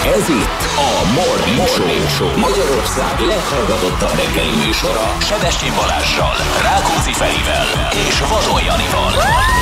Ez itt a Morning Show. Magyarország leghallgatottabb reggeli műsora. Sebestyén Balázssal, Rákóczi Ferivel és Vadon Janival.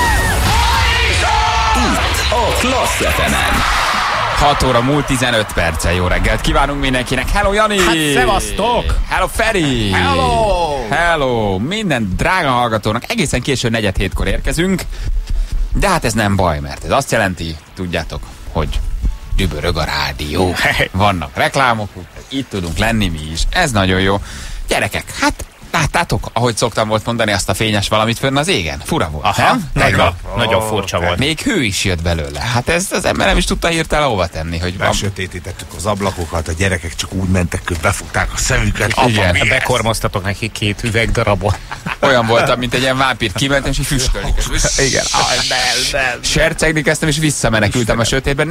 Itt a Klassz FM-en. 6 óra múlt 15 perccel. Jó reggelt kívánunk mindenkinek. Hello Jani! Hát szevasztok! Hello Feri! Hello! Minden drága hallgatónak egészen késő 4:07-kor érkezünk. De hát ez nem baj, mert ez azt jelenti, tudjátok, hogy dübörög a rádió. Vannak reklámok, itt tudunk lenni mi is. Ez nagyon jó. Gyerekek, hát láttátok, ahogy szoktam volt mondani, azt a fényes valamit fönn az égen? Fura volt, aha, nem? Nagyon furcsa volt. Még hő is jött belőle. Hát ez az ember nem is tudta hirtelen hova tenni. Hogy besötétítettük az ablakokat, a gyerekek csak úgy mentek, hogy befogták a szemüket. Igen. Bekormoztatok neki 2 üvegdarabot. Olyan voltam, mint egy ilyen vámpír, kimentem, és így füstölni. Igen. Sercegni kezdtem, és visszamenekültem a sötétben.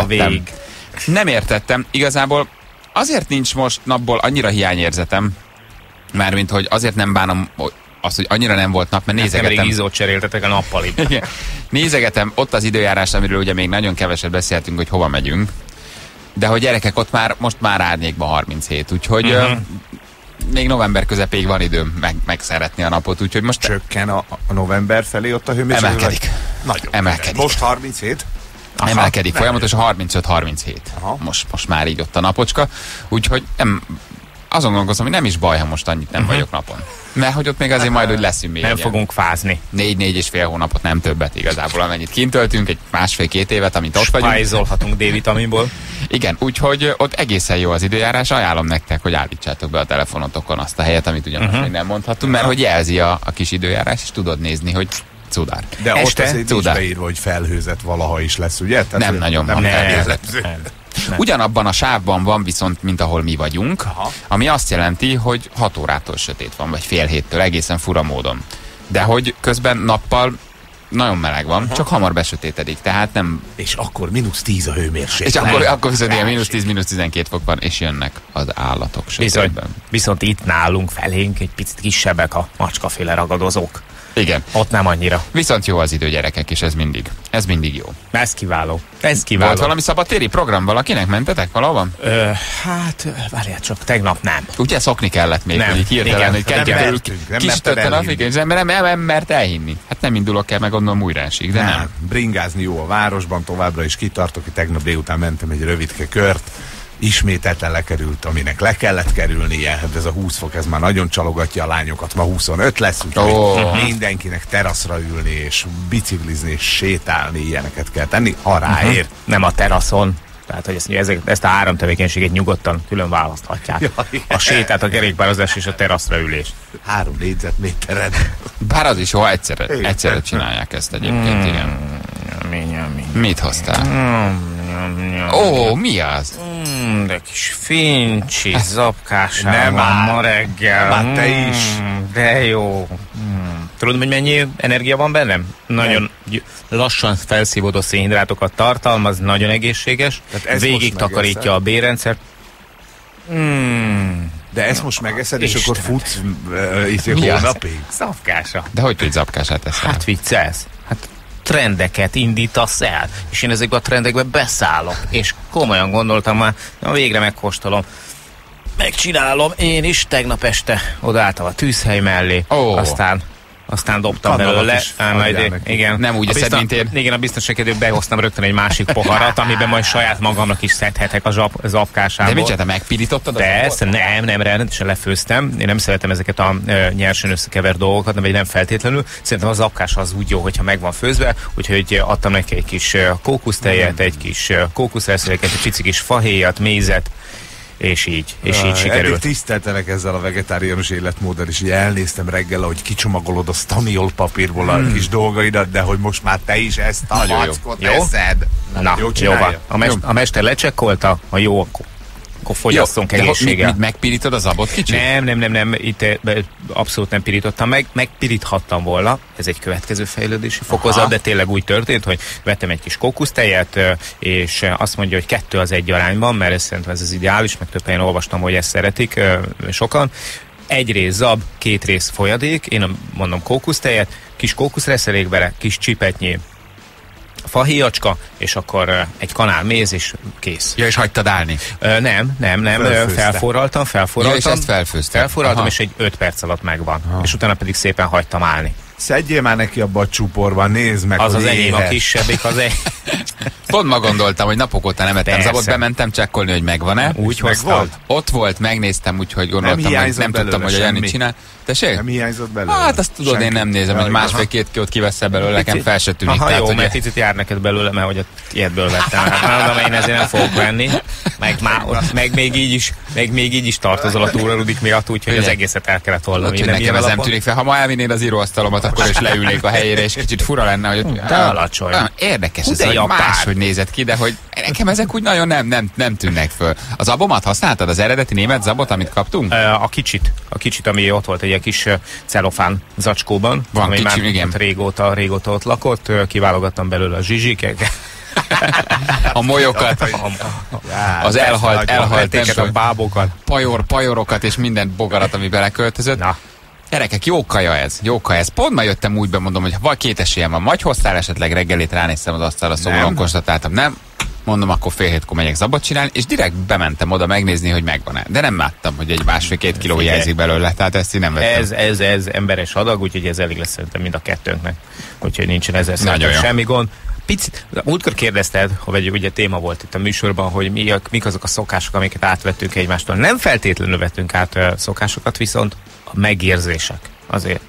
Nem értettem. Igazából azért nincs most napból annyira hiányérzetem, mármint, hogy azért nem bánom azt, hogy annyira nem volt nap, mert nézegetem. Nemrég izót cseréltetek a nappaliban. Nézegetem ott az időjárás, amiről ugye még nagyon keveset beszéltünk, hogy hova megyünk. De hogy gyerekek, ott most már árnyékban 37, úgyhogy még november közepéig van időm megszeretni a napot, úgyhogy most... Csökken a november felé ott a hőmérséklet? Emelkedik. Nagyon emelkedik. Most 37? Aha, emelkedik, folyamatosan 35-37. Most már így ott a napocska. Úgyhogy azon gondolkozom, hogy nem is baj, ha most annyit nem vagyok napon. Mert hogy ott még azért majd, hogy leszünk még. Nem fogunk fázni. 4-4,5 hónapot, nem többet igazából, amennyit kint töltünk, egy 1,5-2 évet, amint ott vagyunk. Spájzolhatunk D-vitaminból. Igen, úgyhogy ott egészen jó az időjárás. Ajánlom nektek, hogy állítsátok be a telefonotokon azt a helyet, amit ugyanos még nem mondhatunk, mert hogy jelzi a kis időjárás, és tudod nézni, hogy cudár. De ott azért nincs beírva, hogy felhőzet valaha is lesz, ugye? Tehát nem nagyon van felhőzet. Ugyanabban a sávban van viszont, mint ahol mi vagyunk, ami azt jelenti, hogy 6 órától sötét van, vagy fél héttől, egészen fura módon. De hogy közben nappal nagyon meleg van, csak hamar besötétedik, tehát nem... És akkor -10 a hőmérséklet. És akkor viszont ilyen -10, -12 fok van, és jönnek az állatok sötétben. Viszont itt nálunk felénk egy picit kisebbek a macskaféle ragadozók. Igen. Ott nem annyira. Viszont jó az idő, gyerekek, és ez mindig jó. Ez kiváló. Volt valami szabadtéri program valakinek? Mentetek valahol? Hát, várjál csak, tegnap nem. Ugye szokni kellett még, nem. Hogy így hirtelen, hogy kedjel kisütötte a fikén, nem mert elhinni. Hát nem indulok el, meg gondolom újra esik, de nem. Bringázni jó a városban, továbbra is kitartok, hogy tegnap délután mentem egy rövidke kört, ismételten lekerült, aminek le kellett kerülnie. Hát ez a 20 fok, ez már nagyon csalogatja a lányokat. Ma 25 lesz, úgyhogy mindenkinek teraszra ülni, és biciklizni, és sétálni, ilyeneket kell tenni, ha ráér. Nem a teraszon. Tehát, hogy ezt a 3 tevékenységet nyugodtan külön választhatják. A sétát, a kerékpározás és a teraszra ülés. 3 négyzetméteren. Bár az is jó, egyszerre csinálják ezt egyébként, igen. Mit hoztál? Mi az? De kis fincsi zapkásával ma reggel. Te is. De jó. Tudod, hogy mennyi energia van bennem? Nagyon lassan felszívódó szénhidrátokat tartalmaz, nagyon egészséges. Végig takarítja a bérrendszert. De ezt most megeszed, és akkor futsz hónapig? Zapkása. De hogy tudsz zapkását eszel? Hát viccelsz. Hát trendeket indítasz el, és én ezekbe a trendekbe beszállok, és komolyan gondoltam már, végre megkóstolom. Megcsinálom én is, tegnap este odaálltam a tűzhely mellé, aztán dobtam belőle. Igen. Nem úgy eszed, mint én. Igen, a biztonságkedvéért behoztam rögtön egy másik poharat, amiben majd saját magamnak is szedhetek a zapkásából. De mit csináltál, megpirítottad? Persze, nem, rendesen lefőztem. Én nem szeretem ezeket a nyersen összekevert dolgokat, vagy nem feltétlenül. Szerintem az zapkás az úgy jó, hogyha meg van főzve, úgyhogy adtam neki egy kis kókusztejet, egy kis kókuszreszeleket, egy pici kis fahéjat, mézet, és így sikerült. Eddig tiszteltelek ezzel a vegetáriánus életmóddal, és így elnéztem reggel, hogy kicsomagolod a staniol papírból a kis dolgaidat, de hogy most már te is ezt a mackot eszed. Jó van. A mester lecsekkolta, a jó, akkor fogyasszunk egészséggel. Megpirítod az abot kicsit? Nem. Itt abszolút nem pirítottam meg. Megpiríthattam volna. Ez egy következő fejlődési fokozat, de tényleg úgy történt, hogy vettem egy kis kókusztejet, és azt mondja, hogy 2:1 arányban, mert ez szerintem ez az ideális, meg több helyen olvastam, hogy ezt szeretik sokan. 1 rész zab, 2 rész folyadék, én mondom kókusztejet, kis kókuszreszelék bele, kis csipetnyi fahéjacska, és akkor egy kanál méz, és kész. Ja, és hagytad állni? Nem, felforraltam. Ja, és ezt felfőzted. Felforraltam, és egy 5 perc alatt megvan. És utána pedig szépen hagytam állni. Szedjél már neki abba a csuporba, nézd meg, Az hogy az enyém, a éhes. kisebbik, az egy... Pont ma gondoltam, hogy napok óta nem ettem Persze. zabot, bementem csekkolni, hogy megvan-e. Úgy meg hoztam. volt? Ott volt, megnéztem, úgyhogy gondoltam, hogy hiányzott nem tudtam, belőle hogy a Jani semmi? csinál. Tessék? Nem hiányzott belőle? Hát azt tudod, én nem nézem, hogy másfél-két kilót kiveszel belőle, nekem fel se tűnik. Aha, Tehát, jó, hogy mert picit jár neked belőle, mert hogy ilyetből vettem. Hát mondom, én ezért nem fogok venni. Meg még így is tartozol a túrarudik miatt, úgyhogy az Ugye? egészet el kellett volna. Úgyhogy nekem ez nem tűnik fel. Ha ma elvinnéd az íróasztalomat, akkor is leülnék a helyére, és kicsit fura lenne, hogy... De alacsony. Érdekes ez, De hogy japán. máshogy nézett ki, de hogy nekem ezek úgy nagyon nem tűnnek föl. Az abomat használtad, az eredeti német zabot, amit kaptunk? A kicsit, ami ott volt egy ilyen kis celofán zacskóban, Van ami kicsi, már igen. régóta ott lakott, kiválogattam belőle a zsizsikeket, A molyokat, az elhalt a bábokat. pajorokat és minden bogarat, ami beleköltözött. Na, Gyerekek, jó kaja ez, jó kaja ez. Pont ma jöttem úgy bemondom, hogy vagy két esélyem van, vagy hoztál esetleg reggelit, ránéztem az asztalra, szomorúan konstatáltam, nem. Mondom, akkor fél hétkor megyek zabot csinálni, és direkt bementem oda megnézni, hogy megvan-e. De nem láttam, hogy egy másfél-két kiló Figyelj. hiányzik belőle, tehát ezt én nem vettem. ez emberes adag, úgyhogy ez elég lesz szerintem mind a kettőnknek. Úgyhogy nincsen ezzel Nagyon szerintem jó. semmi gond. Picit, múltkor kérdezted, hogy ugye téma volt itt a műsorban, hogy mik azok a szokások, amiket átvettünk egymástól. Nem feltétlenül vettünk át szokásokat, viszont a megérzések azért.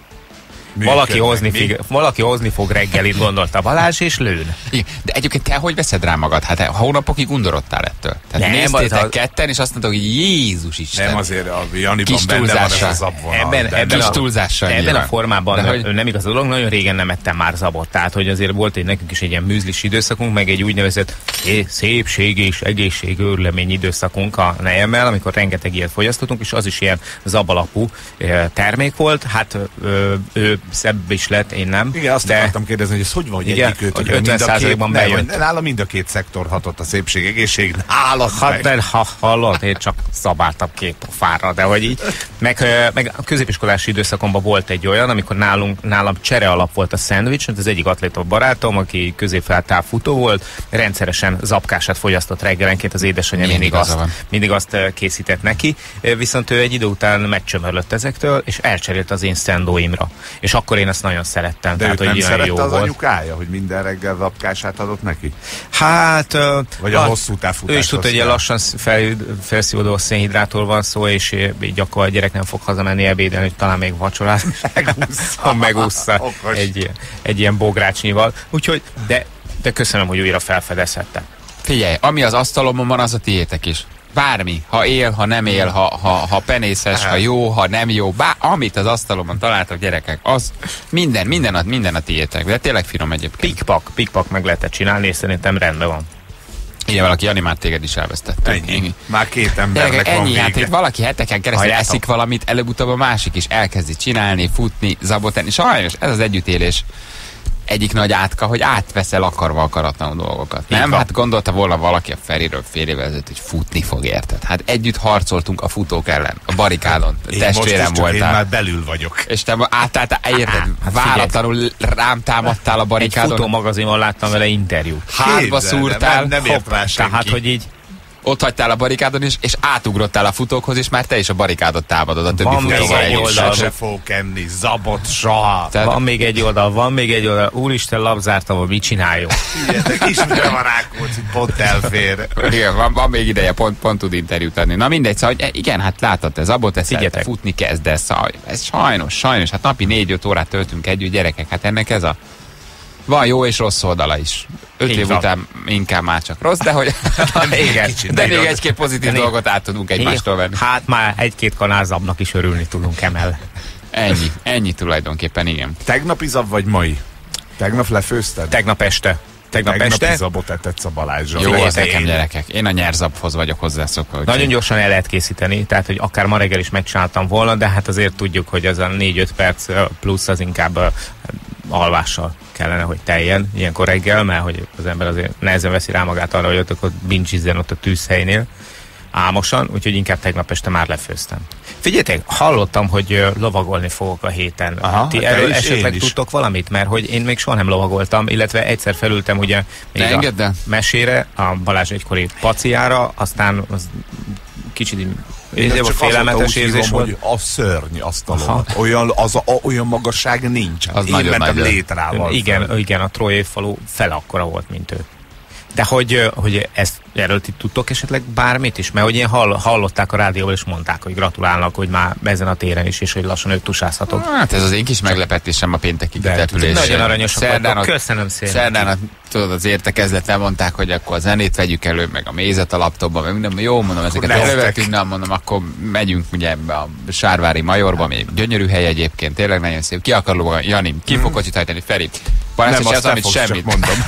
Valaki hozni fog reggelit, gondolta Balázs, és lőn. Igen, de egyébként te hogy veszed rá magad? Hát hónapokig undorodtál ettől. Tehát Nem, néztétek az- ketten, és azt mondtad, hogy Jézus Isten. Nem, azért a Janiban Kis benne van ez túlzással. a zabvonal. Ebben kis túlzással Ebben nyilván. a formában De hogy- nem igaz a dolog, nagyon régen nem ettem már zabot, tehát hogy azért volt nekünk is egy ilyen műzlis időszakunk, meg egy úgynevezett szépség és egészségőrlemény időszakunk a nejemmel, amikor rengeteg ilyet fogyasztottunk, és az is ilyen zabalapú termék volt, hát ő szebb is lett, én nem. Igen, azt akartam kérdezni, hogy ez hogy van, hogy Igen, egyik hogy 50%-ban bejött. Nála mind a két szektor hatott, a szépség, egészség, nála Hát, de ha hallod, én csak szabáltam két pofára, de hogy így. Meg a középiskolás időszakomban volt egy olyan, amikor nálam csere alap volt a szendvics, az egyik atléta barátom, aki középfeltáv futó volt, rendszeresen zapkását fogyasztott reggelenként, az édesanyja Milyen mindig igaza van. azt készített neki, viszont ő egy idő után megcsömörlött ezektől, és elcserélt az én szendóimra. És akkor én ezt nagyon szerettem. De őt hogy nem ilyen szerette jó az volt. anyukája, hogy minden reggel zapkását adott neki? Hát... Vagy a hosszú távfutás. Ő is tudta, hogy ilyen lassan felszívódó szénhidrátról van szó, és így akkor a gyerek nem fog hazamenni ebédelni, hogy talán még vacsorát megúszza Okos. egy ilyen bográcsnyival. Úgyhogy, de köszönöm, hogy újra felfedezhettem. Figyelj, ami az asztalomon van, az a tiétek is. Bármi, ha él, ha nem él, ha penészes, ha jó, ha nem jó, amit az asztalomon találtak gyerekek, az minden a tiétek, de tényleg finom egyébként. Pikpak meg lehetett csinálni, és szerintem rendben van. Igen, valaki animált téged is elvesztett. Ennyi. Már két embernek Gyerekek, van ennyi, vége. hát itt valaki heteken keresztül Halljátok. eszik valamit, előbb-utóbb a másik is elkezdi csinálni, futni, zabotenni. Sajnos ez az együttélés egyik nagy átka, hogy átveszel akarva akaratlanul dolgokat. Nem? van. Hát gondolta volna valaki a Feriről fél évvel ezelőtt, hogy futni fog, érted? Hát együtt harcoltunk a futók ellen, a barikádon. Én Testvérem most is csak én voltál. már belül vagyok. És te átálltál, érted? Váratlanul rám támadtál a Egy barikádon. futómagazinban láttam vele interjút. Hátba Képzeld el, szúrtál, nem ért rá senki. Tehát, hogy így ott hagytál a barikádon is, és átugrottál a futókhoz, és már te is a barikádot támadod a többi Van még futóval egy együtt. oldal. Se fogok enni, zabot soha. Tehát- van még egy oldal. Úristen, labzártam, hogy mit csináljon. Ilyetek ismerem a Rákóczi, pont elfér. Igen, van még ideje, pont tud interjút adni. Na mindegy, szóval, hogy igen, hát látod, te zabot eszel, Figyeljetek. futni kezdesz. Ez sajnos, hát napi 4-5 órát töltünk együtt, gyerekek, hát ennek ez a... Van jó és rossz oldala is. 5 Így év van. után inkább már csak rossz, de hogy... Igen. Kicsit de még nagyon- egy-két pozitív dolgot át tudunk egymástól venni. Hát már egy-két kanálzabnak is örülni tudunk emellett. Ennyi tulajdonképpen, igen. Tegnapi zab vagy mai? Tegnap lefőzted? Tegnap este. Tegnapi zabot ettetsz a Balázsra. Jó, az Figyeljetek, nekem én- gyerekek. Én a nyerzaphoz vagyok hozzászokva. úgyhogy- Nagyon gyorsan el lehet készíteni, tehát hogy akár ma reggel is megcsináltam volna, de hát azért tudjuk, hogy az a 4-5 perc plusz az inkább alvással kellene, hogy teljen ilyenkor reggel, mert hogy az ember azért nehezen veszi rá magát arra, hogy ott binge-izzen ott a tűzhelynél. álmosan, úgyhogy inkább tegnap este már lefőztem. Figyeljetek, hallottam, hogy lovagolni fogok a héten. Aha, ti erről esetleg tudtok valamit? Mert hogy én még soha nem lovagoltam, illetve egyszer felültem ugye még a mesére, a Balázs egykori paciára, aztán az kicsit a félelmetes érzés volt. Hogy a szörny azt a lovat. Olyan magasság nincsen. Az én nagyon mentem nagy. létrával. Igen, a Trójai falu fele akkora volt, mint ő. De hogy erről ti tudtok esetleg bármit is? Mert hogy én hallották a rádióval, és mondták, hogy gratulálnak, hogy már ezen a téren is, és hogy lassan ők tusázhatok. Hát ez az én kis meglepetésem a pénteki kitelepülésen. Nagyon aranyosak vagytok, köszönöm szépen. Szerdán tudod, az értekezlet mondták, hogy akkor a zenét vegyük elő, meg a mézet a laptopba, meg minden. Jó, mondom, ezeket elővettünk, nem mondom, akkor megyünk ugye ebbe a Sárvári Majorba, ami gyönyörű hely egyébként, tényleg nagyon szép. Ki akar lógani? Jani, ki fog kocsit hajtani? Feri. Nem, azt nem fogsz, semmit mondom.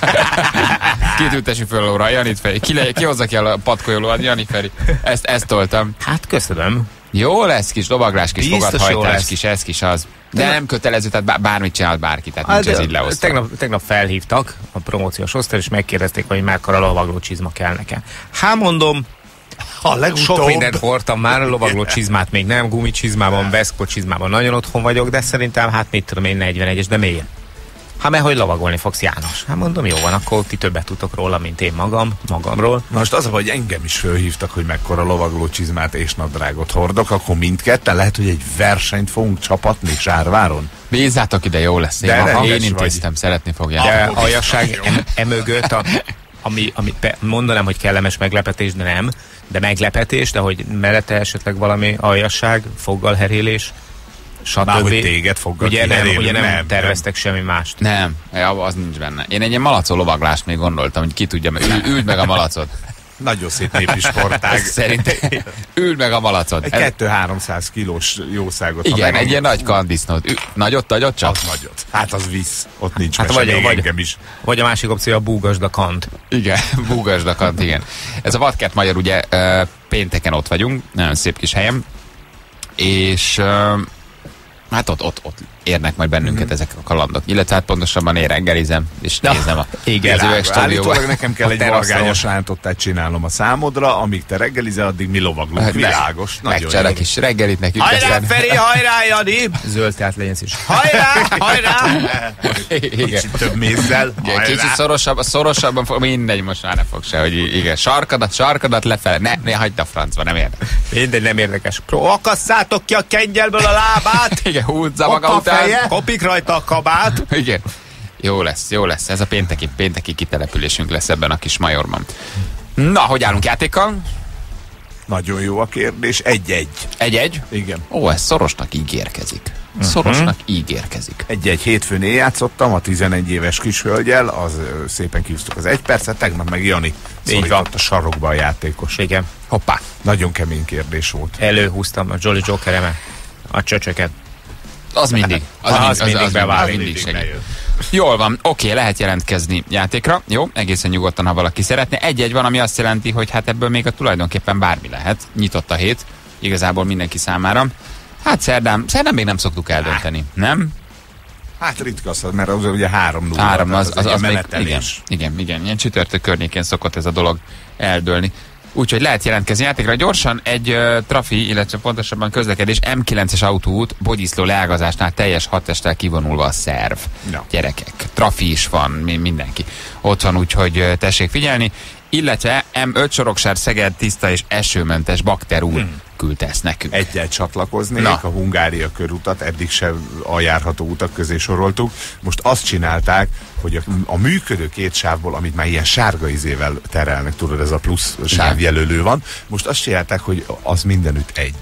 Kitültessük föl óra, Janit Feri. Ki hozza ki a patkolyolóan, Jani Feri. Ezt toltam. Hát köszönöm. Jó lesz, kis lovaglás, kis fogadhajtás, kis ez, kis az. De nem kötelező, tehát bármit csinál bárki, tehát nincs ez így leosztva. Tegnap felhívtak a promóciós osztály, és megkérdezték, hogy mekkora lovagló csizma kell nekem. Hát mondom, sok mindent hordtam már, lovagló csizmát még nem, gumicsizmában, veszkó csizmában nagyon otthon vagyok, de szerintem hát mit tudom én 41-es, de miért? Hát mert hogy lovagolni fogsz, János. Hát mondom, jó van, akkor ti többet tudtok róla, mint én magamról. Na most az, hogy engem is fölhívtak, hogy mekkora lovagló csizmát és nadrágot hordok, akkor mindketten lehet, hogy egy versenyt fogunk csapatni Sárváron. Bízzátok ide, jó lesz. Én intéztem, szeretni fogják. De aljasság emögött, ami mondanám, hogy kellemes meglepetés, de nem, de meglepetés, de hogy mellette esetleg valami aljasság, foggal herélés, stb. Már hogy téged foggal ugye nem terveztek semmi mást. Nem, az nincs benne. Én egy ilyen malacó lovaglást még gondoltam, hogy ki tudja, üld meg a malacot. Nagyon szép népi sportág. Szerintem üld meg a malacot. Egy 200-300 kilós jószágot. Igen, egy ilyen nagy kandisznót. Nagyot csak? Az nagyot. Hát az visz. Ott nincs hát mese, még engem is. Vagy a másik opció a búgasd a kant. Igen, búgasd a kant, igen. Ez a Vadkert Major, ugye pénteken ott vagyunk, nagyon szép kis helyem, és hát ott érnek majd bennünket ezek a kalandok. Illetve hát pontosabban én reggelizem, és nézem a üveg stúdióba. Állítólag nekem kell egy vargányos rántottát csinálnom a számodra, amíg te reggelizel, addig mi lovaglunk. Világos. Megcsinál a kis reggelit nekünk. Hajrá, Feri, hajrá, Jani! Zöld teát legyen szíves. Hajrá! Kicsit több mézzel. Kicsit szorosabban fog, mindegy, most már ne fog se, hogy igen, sarkadat lefele. Ne hagyd a francba, nem érdekel. Mindegy, nem érdekes. Akasszátok ki a kengyelből a lábát! Igen, húzza maga után. Kopik rajta a kabát. Igen. Jó lesz. Ez a pénteki kitelepülésünk lesz ebben a kis Majorban. Na, hogy állunk játékkal? Nagyon jó a kérdés. 1-1. 1-1? Igen. Ó, ez szorosnak ígérkezik. Szorosnak ígérkezik. 1-1 hétfőn játszottam a 11 éves kishölgyel, az szépen kihúztuk az 1 percet, tegnap meg Jani szorított a sarokba a játékos. Igen. Hoppá. Nagyon kemény kérdés volt. Előhúztam a Jolly Joker-emet, a csöcsöket. Az mindig. Az mindig beválik. Mindig segít. Jól van, oké, lehet jelentkezni játékra. Jó, egészen nyugodtan, ha valaki szeretne. 1-1 van, ami azt jelenti, hogy hát ebből még tulajdonképpen bármi lehet. Nyitott a hét, igazából mindenki számára. Hát szerdán még nem szoktuk eldönteni, nem? Hát ritka az, mert az ugye 3-0. 3, az még, igen, ilyen csütörtök környékén szokott ez a dolog eldőlni. Úgyhogy lehet jelentkezni játékra. Gyorsan egy trafi, illetve pontosabban közlekedés M9-es autóút Bogyiszló leágazásnál teljes hadtesttel kivonulva a szerv. Ja. Gyerekek. Trafi is van, mindenki. Ott van, úgyhogy tessék figyelni. Illetve M5 Soroksár Szeged tiszta és esőmentes Bakter úr küldte ezt nekünk. Egyel csatlakoznék, a Hungária körutat eddig sem a járható utak közé soroltuk. Most azt csinálták, hogy a működő két sávból, amit már ilyen sárga izével terelnek, tudod, ez a plusz sávjelölő van, most azt csinálták, hogy az mindenütt egy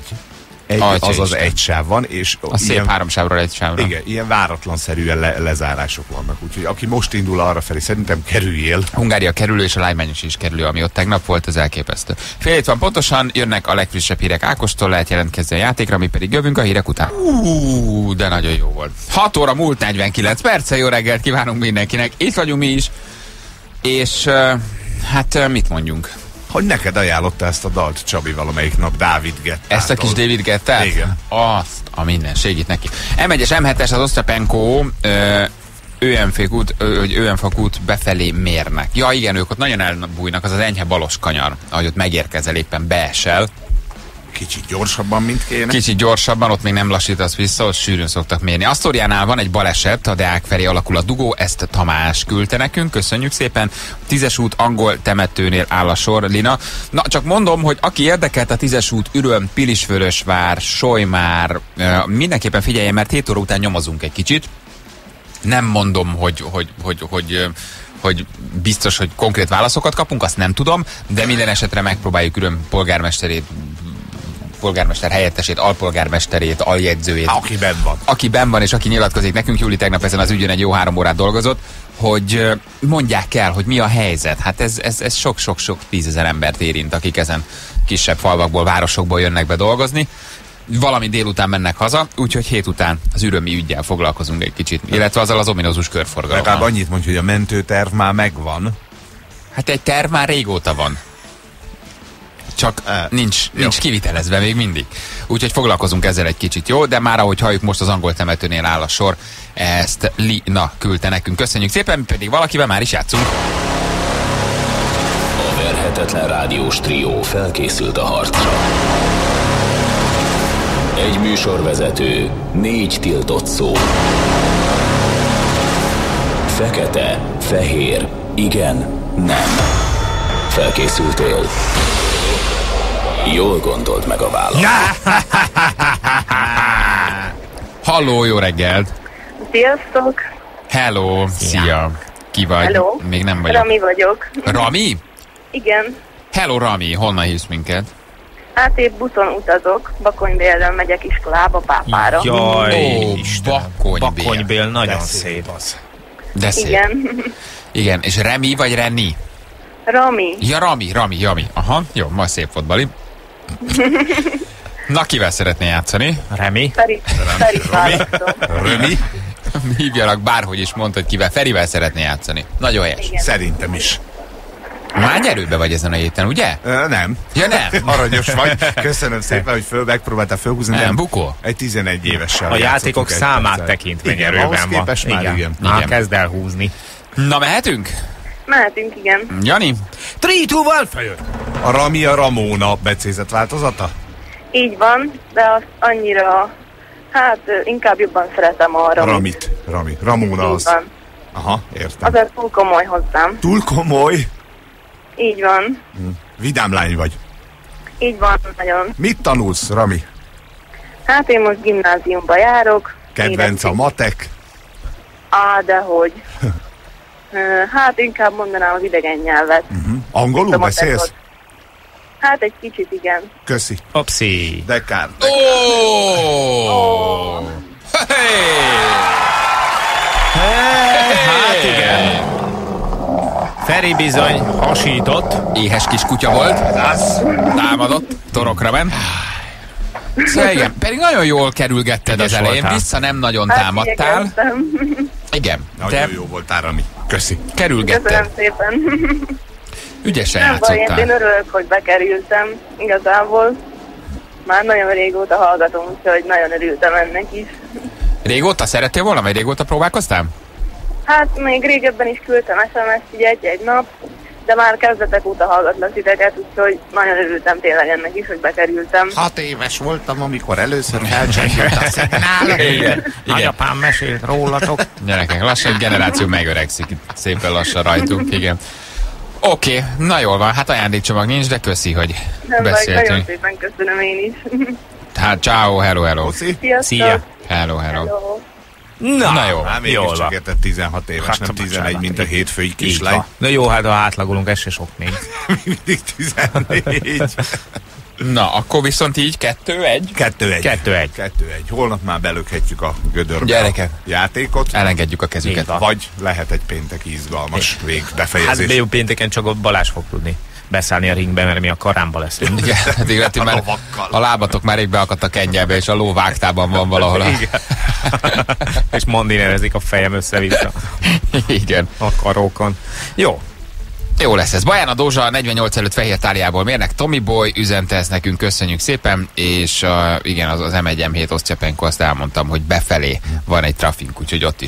sáv van, és a szép ilyen, 3 sávról 1 sávra. Igen, ilyen váratlanszerűen lezárások vannak. Úgyhogy aki most indul arra felé, szerintem kerüljél. Hungária kerülő, és a Lágymányos is kerülő, ami ott tegnap volt, az elképesztő. Fél hét van pontosan, jönnek a legfrissebb hírek Ákostól, lehet jelentkezni a játékra, mi pedig jövünk a hírek után. De nagyon jó volt. 6 óra múlt 49 perccel, jó reggelt kívánunk mindenkinek. Itt vagyunk mi is, és hát mit mondjunk? Hogy neked ajánlotta ezt a dalt, Csabi, valamelyik nap Dávid Gettától. Ezt a kis David Gettát? Igen. Azt a mindenségét neki. M1-es, M7-es az Osztrapenko Őenfakút befelé mérnek. Ja igen, ők ott nagyon elbújnak, az az enyhe balos kanyar, ahogy ott megérkezel, éppen beesel. Kicsit gyorsabban, mint kéne. Kicsit gyorsabban, ott még nem lassítasz vissza, ott sűrűn szoktak mérni. Asztóriánál van egy baleset, a Deák felé alakul a dugó, ezt Tamás küldte nekünk, köszönjük szépen. 10-es út angol temetőnél áll a sor, Lina. Na, csak mondom, hogy aki érdekelt a 10-es út Üröm, Pilisvörösvár, Solymár, mindenképpen figyeljen, mert 7 óra után nyomozunk egy kicsit. Nem mondom, hogy biztos, hogy konkrét válaszokat kapunk, azt nem tudom, de minden esetre megpróbáljuk Üröm polgármester helyettesét, alpolgármesterét, aljegyzőjét. Aki benn van, és aki nyilatkozik nekünk, Júli tegnap ezen az ügyön egy jó 3 órát dolgozott, hogy mondják el, hogy mi a helyzet. Hát ez sok-sok-sok 10 000 embert érint, akik ezen kisebb falvakból, városokból jönnek be dolgozni. Valami délután mennek haza, úgyhogy 7 után az ürömi üggyel foglalkozunk egy kicsit, illetve azzal az ominózus körforgalommal. Legalább annyit mondj, hogy a mentőterv már megvan. Hát egy terv már régóta van. Csak nincs kivitelezve még mindig. Úgyhogy foglalkozunk ezzel egy kicsit, jó? De már ahogy halljuk, most az angol temetőnél áll a sor. Ezt Lina küldte nekünk. Köszönjük szépen, pedig valakivel már is játszunk. A verhetetlen rádiós trió felkészült a harcra. Egy műsorvezető, 4 tiltott szó. Fekete, fehér, igen, nem. Felkészültél? Jól gondold meg a választ. Halló, jó reggelt! Sziasztok! Hello, szia! Ki vagy? Hello. Még nem vagyok. Rami vagyok. Rami? Igen. Hello, Rami, honnan hívsz minket? Hát én buszon utazok, Bakonybélről megyek iskolába, Pápára. Jaj, Bakonybél. Nagyon szép. De szép. Igen. Igen, és Remi vagy Reni? Rami. Ja, Rami. Aha, jó, ma szép volt, Bali. Na, kivel szeretné játszani? Remi? Feri választom. Römi? Hívjanak bárhogy is, mondd, hogy kivel. Ferivel szeretné játszani. Nagyon helyes. Igen. Szerintem is. Már erőben vagy ezen a héten, ugye? Nem. Ja, nem. Aranyos vagy. Köszönöm szépen, hogy megpróbáltál fölhúzni. Nem, bukó. Egy 11 évessel. A játékok számát tekintve nyerőben van. Képest már igen. Már kezd el húzni. Na, mehetünk? Mehetünk, igen. Jani? 3-2-1 fejött! A Rami a Ramona becézett változata? Így van, de azt annyira, hát inkább jobban szeretem a Ramit. Rami. Ramona Így az. van. Aha, értem. Azért túl komoly hozzám. Túl komoly? Így van. Vidám lány vagy. Így van, nagyon. Mit tanulsz, Rami? Hát én most gimnáziumba járok. Kedvenc a matek? Dehogy. Hát inkább mondanám az idegen nyelvet. Angolul beszélsz? Hát egy kicsit igen. Köszi. Opszi. De kár. Hát igen. Feri bizony hasított. Éhes kis kutya volt. Támadott, torokra ment. Szóval igen, pedig nagyon jól kerülgetted az elején, vissza nem nagyon támadtál. Igen, nagyon jó voltál, Rami. Köszi. Kerülgetted. Köszönöm szépen. Ügyesen Nem baj, játszottál. én örülök, hogy bekerültem. Igazából már nagyon régóta hallgatom, úgyhogy nagyon örültem ennek is. Régóta szerettél volna, vagy régóta próbálkoztál? Hát még régebben is küldtem SMS-t így egy nap, de már kezdetek óta hallgatlak titeket, úgyhogy nagyon örültem tényleg ennek is, hogy bekerültem. 6 éves voltam, amikor először felcsengült a szignál. Igen. Nagyapám mesélt rólatok. Gyerekek, lassan egy generáció megöregszik, szépen lassan rajtunk, igen. Oké, na jól van, hát ajándékcsomag nincs, de köszi, hogy Nem baj, nagyon beszéltünk. szépen köszönöm én is. Hát ciao, hello. Sziasztok! Szia. Hello. Hello. Na jó. Hát Jól mégis csak van. érted 16 éves, Hát, nem 11, bocsánat. mint a hétfői Így kislány. van. Na jó, hát ha átlagolunk, ez se sok még. Mindig 14. Na, akkor viszont így 2-1. 2-1. 2-1. Holnap már belökhetjük a gödörbe Gyerekek. a játékot. Elengedjük a kezüket. Így van. Vagy lehet egy pénteki izgalmas végbefejezés. Hát jó pénteken csak a Balázs fog tudni beszállni a ringbe, mert mi a karánba leszünk. Igen, hát illetve már lovakkal. a lábatok már rég beakadt a kengyelbe, és a ló vágtában van valahol. Igen. És Mandi nevezik a fejem össze-vissza Igen. a karókon. Jó. Jó lesz ez. Baján a Dózsa 48 előtt Fehér Táliából mérnek. Tommy Boy üzente ezt nekünk, köszönjük szépen, és igen, az M1 M7 Osztyapenko, azt elmondtam, hogy befelé van egy trafink, úgyhogy ott is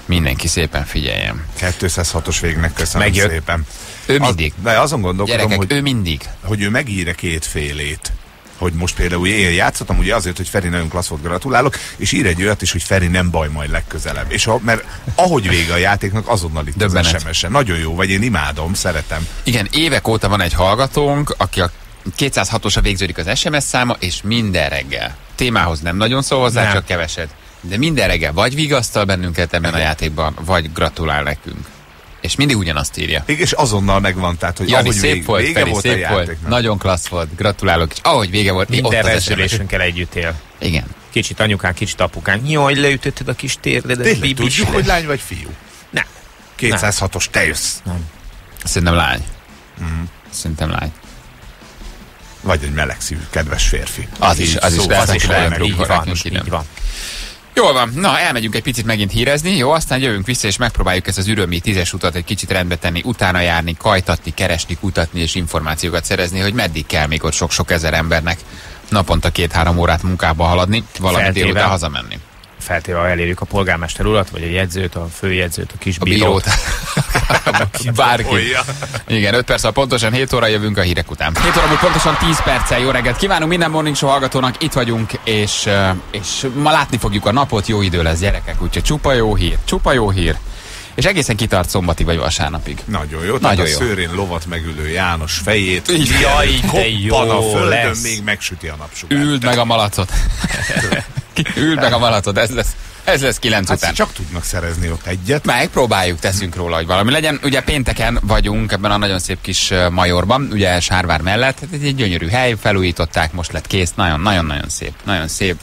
mindenki szépen figyeljen. 206-os végnek köszönöm Megjött. szépen. Ő mindig. De azon gondolkodom, Gyerekek, ő mindig. hogy ő megír két félét. Hogy most például én játszottam ugye azért, hogy Feri nagyon klassz volt, gratulálok, és ír egy olyat is, hogy Feri nem baj, majd legközelebb. És mert ahogy vége a játéknak, azonnal itt az SMS-en. Nagyon jó, vagy én imádom, szeretem. Igen, évek óta van egy hallgatónk, aki a 206-osra végződik az SMS száma, és minden reggel. Témához nem nagyon szól hozzá, csak keveset. De minden reggel vagy vigasztal bennünket ebben a játékban, vagy gratulál nekünk. És mindig ugyanazt írja. És azonnal megvan, tehát, hogy Jani, ahogy szép volt, vége Feri, volt a szép volt. játéknak. Nagyon klassz volt, gratulálok. És ahogy vége volt, Minden ott az rezzülésünkkel együtt él. Igen. Kicsit anyukán, kicsit apukán. Jaj, leütötted a kis térdedet. Tényleg tudjuk, hogy lány vagy fiú? Nem. 206-os, te jössz. Szerintem lány. Szerintem lány. Vagy egy melegszívű, kedves férfi. Az is lehet, is hogy olyan, olyan így drukkolnak, van, mint így ide. van. Jól van, na elmegyünk egy picit megint hírezni, jó, aztán jövünk vissza és megpróbáljuk ezt az ürömi 10-es utat egy kicsit rendbe tenni, utána járni, kajtatni, keresni, kutatni és információkat szerezni, hogy meddig kell még ott sok-sok ezer embernek naponta 2-3 órát munkába haladni, valami délután hazamenni. Feltéve, ha elérjük a polgármester urat, vagy a jegyzőt, a főjegyzőt, a kis A bírót. Bárki. Igen, 5 perc, pontosan 7 óra jövünk a hírek után. 7 óra múlt pontosan 10 perccel, jó reggelt kívánunk minden Morning Show hallgatónak, itt vagyunk, és ma látni fogjuk a napot, jó idő lesz, gyerekek, úgyhogy csupa jó hír. És egészen kitart szombati vagy vasárnapig. Nagyon jó. Nagyon a jó. szőrén lovat megülő János fejét. Jaj, de jó a földön, lesz. még megsüti a napsugár. Üld meg a malacot. Üld meg a malacot, ez lesz 9 Hát után. csak tudnak szerezni ott egyet. Megpróbáljuk, teszünk róla, hogy valami legyen. Ugye pénteken vagyunk ebben a nagyon szép kis Majorban, ugye Sárvár mellett. Ez egy gyönyörű hely, felújították, most lett kész. Nagyon-nagyon szép. Nagyon szép.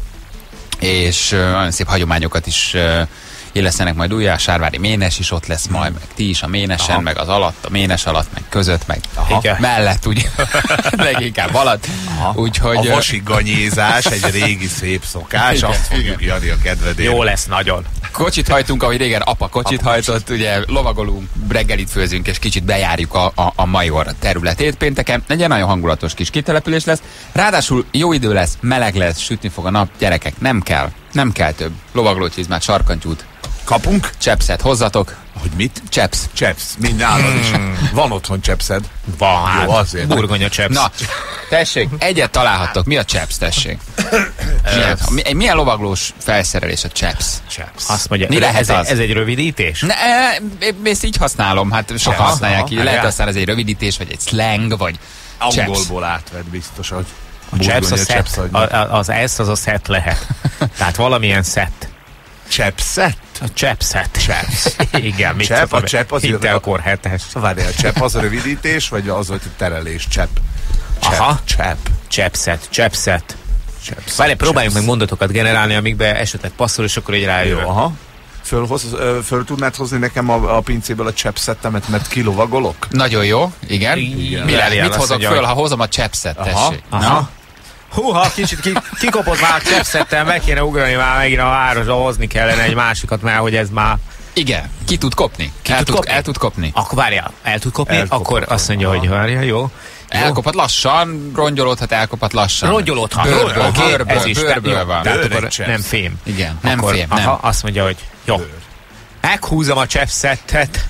És nagyon szép hagyományokat is illesztenek majd újra. A sárvári ménes is ott lesz majd, meg ti is a ménesen, Aha. meg az alatt, a ménes alatt, meg között, meg Igen. mellett, ugye. Leginkább alatt. Úgyhogy A vasiganyézás egy régi szép szokás, azt fogjuk Jani a kedvedért. Jó lesz nagyon. kocsit hajtunk, ahogy régen apa kocsit hajtott, ugye lovagolunk, reggelit főzünk, és kicsit bejárjuk a Major területét pénteken. Egy ilyen nagyon hangulatos kis kitelepülés lesz. Ráadásul jó idő lesz, meleg lesz, sütni fog a nap. Gyerekek, nem kell több. Lovaglócsizmát, sarkantyút, Kapunk? csepszet hozzatok. Hogy mit? Csepsz. Csepsz. Mind nálad is. Van otthon csepszed. Van. Jó, azért. Burgonya cseps. Na, tessék, egyet találhattok. Mi a csepsz, tessék? Milyen lovaglós felszerelés a csepsz? Csepsz. Azt mondja, Mi lehet az? ez egy rövidítés? Ezt így használom, hát sokan Aha, használják így. aha, Lehet igen. aztán ez egy rövidítés, vagy egy slang, vagy csepsz. Angolból átvett biztos, hogy A cseps, a Burgonya set, vagy- az S az a set lehet. Tehát valamilyen set. Csepszet? A csepszet. Csepsz. Igen, mit Csepp, tudom, a csepp az Intelkor 7-es. Várjál, a csepp az a rövidítés, vagy az, hogy terelés? Csepp. Aha. Csepp. Csepszet. Csepsz. Várj, próbáljunk Csepsz. meg mondatokat generálni, amikbe esetleg passzol, és akkor így rájövök. Jó, aha. Föl tudnád hozni nekem a pincéből a csepszettemet, mert kilovagolok? Nagyon jó, igen. Igen. Mit Várjál, azt hozok mondja, föl, hogy- ha hozom a csepszet, Aha, tessék? Aha. Na? Húha, kicsit kikopott már a csepszettel, meg kéne ugrani már megint a városba, hozni kellene egy másikat, mert hogy ez már... Igen, ki tud kopni. El tud kopni. Akkor várjál, el tud kopni? Elkopott. Akkor azt mondja, hogy várjál, jó. Elkophat lassan, rongyolódhat, elkophat lassan. Rongyolódhat. Bőrből, Oké, bőrből, ez is bőrből jó. van. Tehát Bőr akkor egy csepsz. nem fém. Igen, nem Akkor, fém, nem. aha, azt mondja, hogy jó. Meghúzom a csepszettet.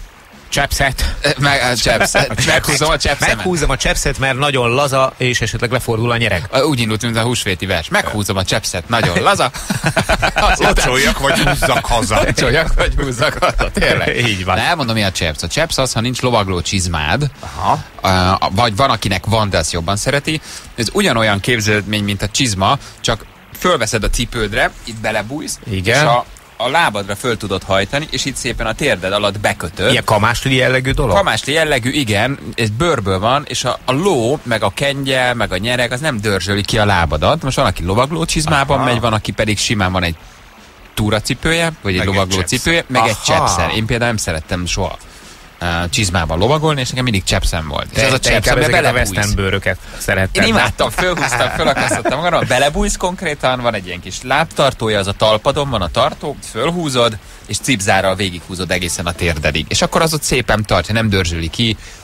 Meghúzom a csepszemet. Meghúzom a csepszet, mert nagyon laza, és esetleg lefordul a nyereg. Úgy indult, mint a húsvéti vers. Meghúzom a csepszet, nagyon laza. Locsoljak, vagy húzzak haza. Csoljak, vagy húzzak haza, tényleg. Így van. De elmondom, mi a csepsz. A csepsz az, ha nincs lovagló csizmád, Aha. vagy van, akinek van, de azt jobban szereti. Ez ugyanolyan képződmény, mint a csizma, csak fölveszed a cipődre, itt belebújsz, Igen. és a lábadra föl tudod hajtani, és itt szépen a térded alatt bekötöd. Ilyen kamásli jellegű dolog? Kamásli jellegű, igen, ez bőrből van, és a ló, meg a kengyel, meg a nyereg, az nem dörzsöli ki a lábadat. Most van, aki lovagló csizmában megy, van, aki pedig simán van egy túracipője, vagy egy Meg egy lovagló csepsz. cipője, meg egy Aha. csepszel. Én például nem szerettem soha csizmában lovagolni, és nekem mindig csepszem volt. És ez a Te csepsz, inkább amiben ezeket a belebújsz. western bőröket szerettem. Én imádtam, fölhúztam, fölakasztottam magam, belebújsz konkrétan, van egy ilyen kis lábtartója, az a talpadon van a tartó, fölhúzod, és cipzárral végighúzod egészen a térdedig. És akkor az ott szépen tartja, nem dörzsöli ki,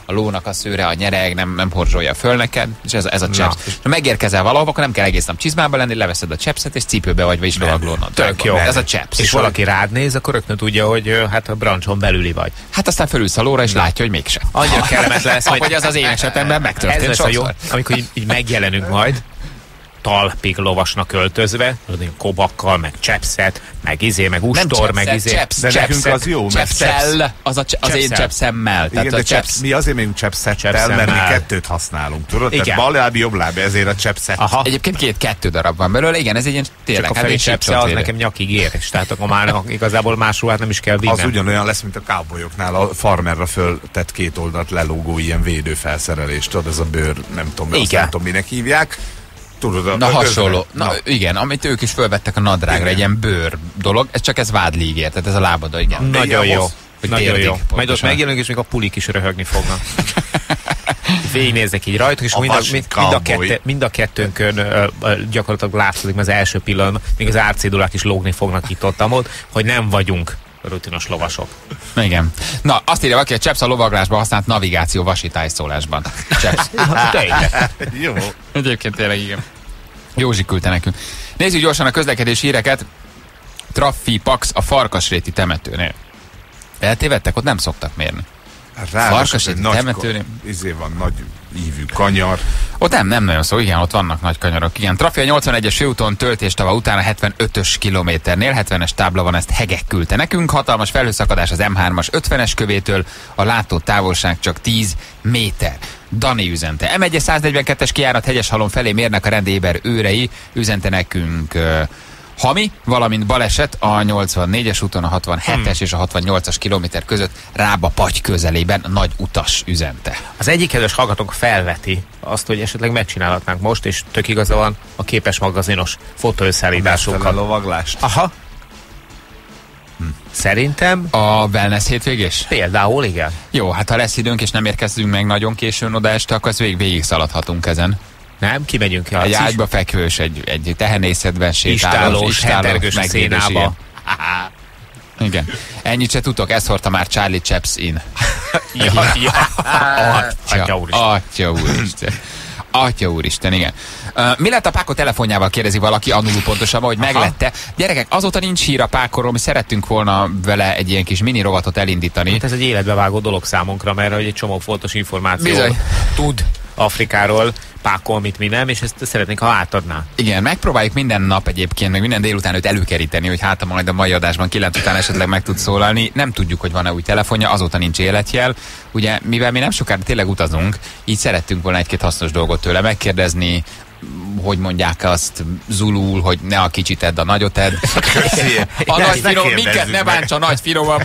a lónak a szőre, a nyereg nem horzsolja föl neked, és ez a cseps. Ha megérkezel valahova, akkor nem kell egész nap csizmában lenni, leveszed a csepszet, és cipőbe vagy is lovaglónod. Tök jó. Ez a cseps. És valaki rád néz, akkor rögtön tudja, hogy hát a brancson belüli vagy. Hát aztán fölülsz a lóra, és látja, hogy mégsem. Annyira kellemetlen lesz, hogy az én esetemben megtörtént ez lesz a jó, sokszor. amikor így megjelenünk majd, talpig lovasnak öltözve, kobakkal, meg csepszet, meg ustor, meg De nekünk az jó, mert Csepszel, az én csepszemmel. Igen, Tehát de mi azért megyünk csepszettel, mert mi kettőt használunk, tudod? Igen. Tehát bal láb, jobb láb, ezért a csepszett. Aha. Egyébként kettő darab van belőle, igen, ez egy ilyen tényleg. Csak a feli csepsze az nekem nyakig ér, és tehát akkor már igazából más ruhát nem is kell vinnem. Az ugyanolyan lesz, mint a cowboyoknál, a farmerra föltett két oldalt lelógó ilyen védőfelszerelést, tudod, ez a bőr, nem tudom, azt nem tudom, minek hívják. Tudod, na hasonló. Na igen, amit ők is fölvettek a nadrágra, egy ilyen bőr dolog, ez vádlíg ér, tehát ez a lábadon, igen. Nagyon jó. Nagyon jó. Pontosan. Majd ott megjelenünk, és még a pulik is röhögni fognak. Végignézek így rajtuk, és mind a kettőnkön gyakorlatilag látszik az első pillanatban, még az árcédulák is lógni fognak itt-ott, hogy nem vagyunk rutinos lovasok. Igen. Na, azt írja valaki, a cseps a lovaglásban használt navigáció vasitájszólásban. Cseps. Jó. Egyébként tényleg igen. Józsi küldte nekünk. Nézzük gyorsan a közlekedési híreket. Traffi Pax a Farkasréti temetőnél. Eltévedtek? Ott nem szoktak mérni. Farkasréti temetőnél. Izé van nagy ívű kanyar. Ott nem nagyon szó, igen, ott vannak nagy kanyarok. Igen, Traffi a 81-es főúton töltéstava után a 75-ös kilométernél, 70-es tábla van, ezt Hegek küldte nekünk. Hatalmas felhőszakadás az M3-as 50-es kövétől, a látó távolság csak 10 méter. Dani üzente. M1-es 142-es kijárat Hegyeshalom felé mérnek a rendéber őrei, üzente nekünk Hami, valamint baleset a 84-es úton, a 67-es és a 68-as kilométer között Rába-Pagy közelében, nagy utas üzente. Az egyik kedves hallgatónk felveti azt, hogy esetleg megcsinálhatnánk most, és tök igaza van, a képes magazinos fotóösszállításunkat. A lovaglást. Aha. Szerintem a wellness hétvégés? Például igen. Jó, hát ha lesz időnk és nem érkezünk meg nagyon későn oda este, akkor végig szaladhatunk ezen. Nem? Kimegyünk ki. Egy ágyba fekvős, egy tehenészetben sétálós, hentergős szénába. Igen. Ennyit se tudok, ezt hordta már Charlie Chaps in. Atya úristen. Atya úristen, igen. Mi lett a Páko telefonjával, kérdezi valaki, Anulu pontosabban, hogy meglette. Gyerekek, azóta nincs hír a Pákorról, mi szerettünk volna vele egy ilyen kis mini rovatot elindítani. Hát ez egy életbevágó dolog számunkra, mert egy csomó fontos információ bizony tud Afrikáról, Pákol, mit mi nem, és ezt szeretnénk, ha átadná. Igen, megpróbáljuk minden nap egyébként, meg minden délután őt előkeríteni, hogy hát majd a mai adásban 9 után esetleg meg tud szólalni. Nem tudjuk, hogy van-e új telefonja, azóta nincs életjel. Ugye, mivel mi nem sokára tényleg utazunk, így szerettünk volna egy-két hasznos dolgot tőle megkérdezni, hogy mondják azt zulul, hogy ne a kicsit edd, a nagyot edd. A nagy finom, minket ne bántsa, nagy finomabb.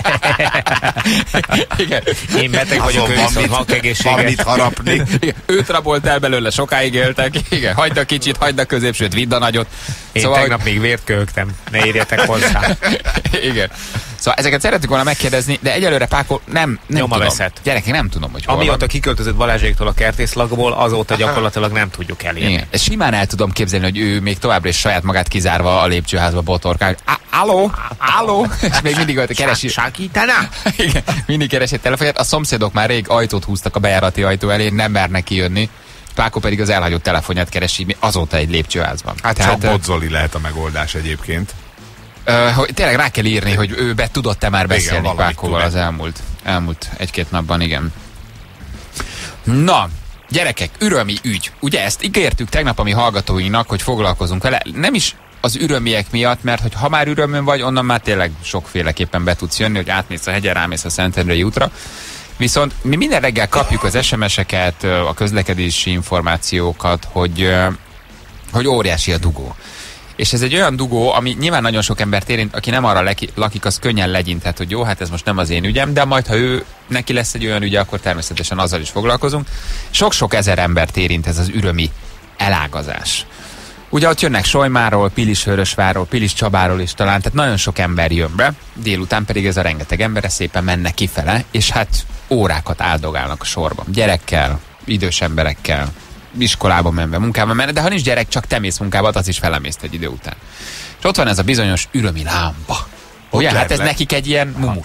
Igen. Én beteg vagyok, ő viszont van egészséges. Van mit harapni. 5 rabolt el belőle, sokáig éltek. Igen, hagyd a kicsit, hagyd a középsőt, vidd a nagyot. Én szóval, tegnap még vért köhögtem, ne érjetek hozzá. Igen. Szóval ezeket szerettük volna megkérdezni, de egyelőre Páko nem tudom. Veszett. Gyerekek, nem tudom, hogy hol amióta van. Balázséktól Balázséktól a kertészlagból, azóta gyakorlatilag nem tudjuk elérni. Igen. Simán el tudom képzelni, hogy ő még továbbra is saját magát kizárva a lépcsőházba botorkál. Álló! És még mindig keresi. Segítená? Igen, mindig keresi a telefonját. A szomszédok már rég ajtót húztak a bejárati ajtó elé, nem mernek kijönni. Páko pedig az elhagyott telefonját keresi azóta egy lépcsőházban. Hát csak Bodzoli lehet a megoldás egyébként. Hogy tényleg rá kell írni, hogy ő tudott-e már beszélni Pákóval az elmúlt 1-2 napban, igen. Na, gyerekek, ürömi ügy. Ugye ezt ígértük tegnap a mi hallgatóinknak, hogy foglalkozunk vele. Nem is az ürömiek miatt, mert hogy ha már ürömön vagy, onnan már tényleg sokféleképpen be tudsz jönni, hogy átmész a hegyen, rámész a Szentendrei útra. Viszont mi minden reggel kapjuk az SMS-eket, a közlekedési információkat, hogy óriási a dugó. És ez egy olyan dugó, ami nyilván nagyon sok embert érint, aki nem arra lakik, az könnyen legyinthet, hogy jó, hát ez most nem az én ügyem, de majd, ha neki lesz egy olyan ügye, akkor természetesen azzal is foglalkozunk. Sok-sok ezer embert érint ez az ürömi elágazás. Ugye ott jönnek Solymáról, Pilisvörösvárról, Piliscsabáról is talán, tehát nagyon sok ember jön be, délután pedig ez a rengeteg ember szépen mennek kifele, és hát órákat áldogálnak a sorban. Gyerekkel, idős emberekkel, iskolába menve, munkába menve, de ha nincs gyerek, csak te mész munkába, az is felemészt egy idő után. És ott van ez a bizonyos ürömi lámpa. Ugye? Hát ez nekik egy ilyen mumus.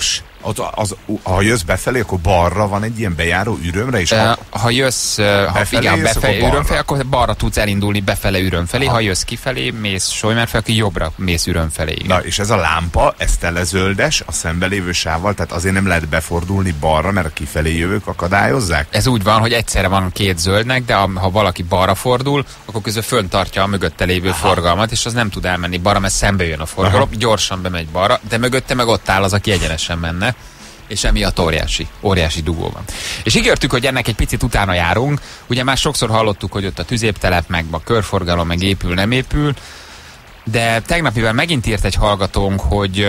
Ha jössz befelé, akkor balra van egy ilyen bejáró ürömre, és ha jössz befelé ürömfelé, akkor balra tudsz elindulni befele ürömfelé, ha jössz kifelé, mész Solymer felé, akkor jobbra mész ürömfelé. Igen. Na, és ez a lámpa, ez telezöldes a szembelévő sávval, tehát azért nem lehet befordulni balra, mert a kifelé jövők akadályozzák? Ez úgy van, hogy egyszerre van két zöldnek, de ha valaki balra fordul, akkor közben föntartja a mögötte lévő forgalmat, és az nem tud elmenni balra, mert szembe jön a forgalom, gyorsan bemegy balra, de mögötte meg ott áll az, aki egyenesen menne, és emiatt óriási dugó van. És ígértük, hogy ennek egy picit utána járunk, ugye már sokszor hallottuk, hogy ott a tüzéptelep, meg a körforgalom, meg épül, nem épül, de tegnap, mivel megint írt egy hallgatónk, hogy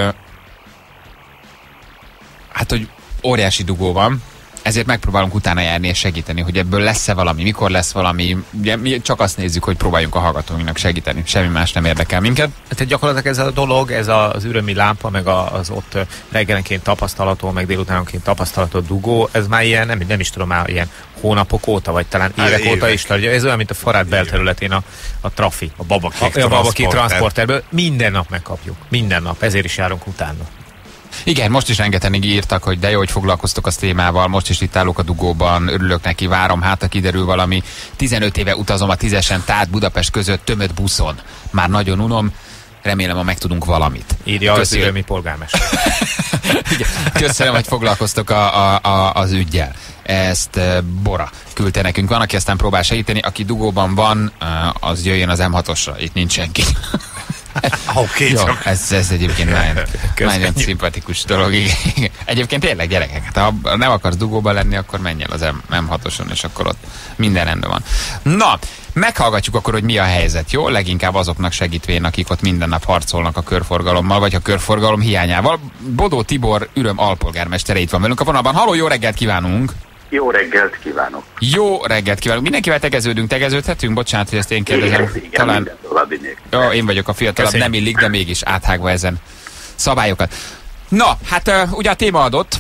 hogy óriási dugó van, ezért megpróbálunk utána járni és segíteni, hogy ebből lesz-e valami, mikor lesz valami. Ugye mi csak azt nézzük, hogy próbáljunk a hallgatóinknak segíteni. Semmi más nem érdekel minket. Tehát gyakorlatilag ez a dolog, ez az ürömi lámpa, meg az ott reggelenként tapasztalható, meg délutánonként tapasztalható dugó, ez már ilyen, nem is tudom, már ilyen hónapok óta, vagy talán évek óta is. Ez olyan, mint a Farát belterületén a trafi. A babakék transporterből. Minden nap megkapjuk. Minden nap. Ezért is járunk utána. Igen, most is rengetegen írtak, hogy de jó, hogy foglalkoztok a témával, most is itt állok a dugóban, örülök neki, várom, hát ha kiderül valami. 15 éve utazom a 10-esen, tehát Budapest között tömött buszon. Már nagyon unom, remélem, ha megtudunk valamit. Írja az ürömi polgármester. Köszönöm, hogy foglalkoztok az üggyel. Ezt Bora küldte nekünk. Van, aki aztán próbál segíteni, aki dugóban van, az jöjjön az M6-osra, itt nincs senki. Okay, jó, ez egyébként nagyon szimpatikus dolog. Egyébként tényleg, gyerekek, ha nem akarsz dugóban lenni, akkor menj el az M6-oson, és akkor ott minden rendben van. Na, meghallgatjuk akkor, hogy mi a helyzet, jó? Leginkább azoknak segítvén, akik ott minden nap harcolnak a körforgalommal, vagy a körforgalom hiányával. Bodó Tibor üröm alpolgármestere itt van velünk a vonalban. Halló, jó reggelt kívánunk! Jó reggelt kívánok! Jó reggelt kívánok! Mindenkivel tegeződhetünk? Bocsánat, hogy ezt én kérdezem. Igen, talán... Jó, én vagyok a fiatalabb, nem illik, de mégis áthágva ezen szabályokat. Na, hát ugye a téma adott.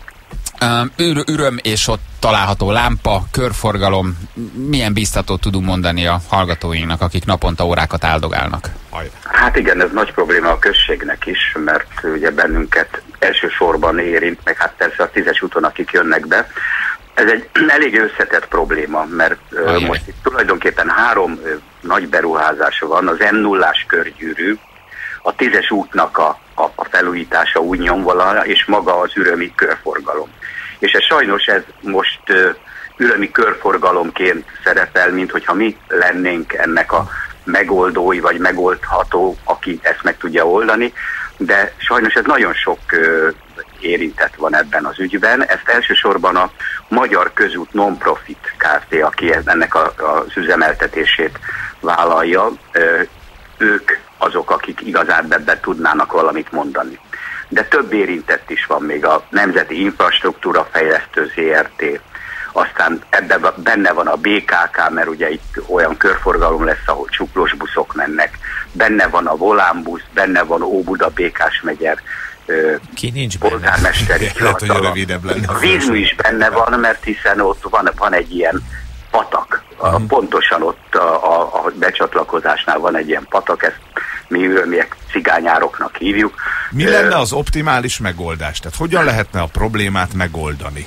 Üröm és ott található lámpa, körforgalom. Milyen biztatót tudunk mondani a hallgatóinknak, akik naponta órákat áldogálnak? Hát igen, ez nagy probléma a községnek is, mert ugye bennünket elsősorban érint, meg hát persze a 10-es úton, akik jönnek be. Ez egy elég összetett probléma, mert most itt tulajdonképpen 3 nagy beruházása van, az M0-ás körgyűrű, a 10-es útnak a felújítása úgy nyomvonalas, és maga az ürömi körforgalom. És sajnos ez most ürömi körforgalomként szerepel, mint hogyha mi lennénk ennek a megoldói, vagy megoldható, aki ezt meg tudja oldani, de sajnos ez nagyon sok érintett van ebben az ügyben. Ezt elsősorban a Magyar Közút Non-Profit Kft., aki ennek az üzemeltetését vállalja, ők azok, akik igazán ebben tudnának valamit mondani. De több érintett is van, még a Nemzeti Infrastruktúra Fejlesztő ZRT, aztán ebben benne van a BKK, mert ugye itt olyan körforgalom lesz, ahol csuklós buszok mennek, benne van a Volánbusz, benne van Óbuda, Békás-megyer, ki nincs polgármesteri hivatal. A vízmű is benne van, mert hiszen ott van egy ilyen patak. Pontosan ott a becsatlakozásnál van egy ilyen patak, ezt mi ürömiek cigányároknak hívjuk. Mi lenne az optimális megoldás? Tehát hogyan lehetne a problémát megoldani?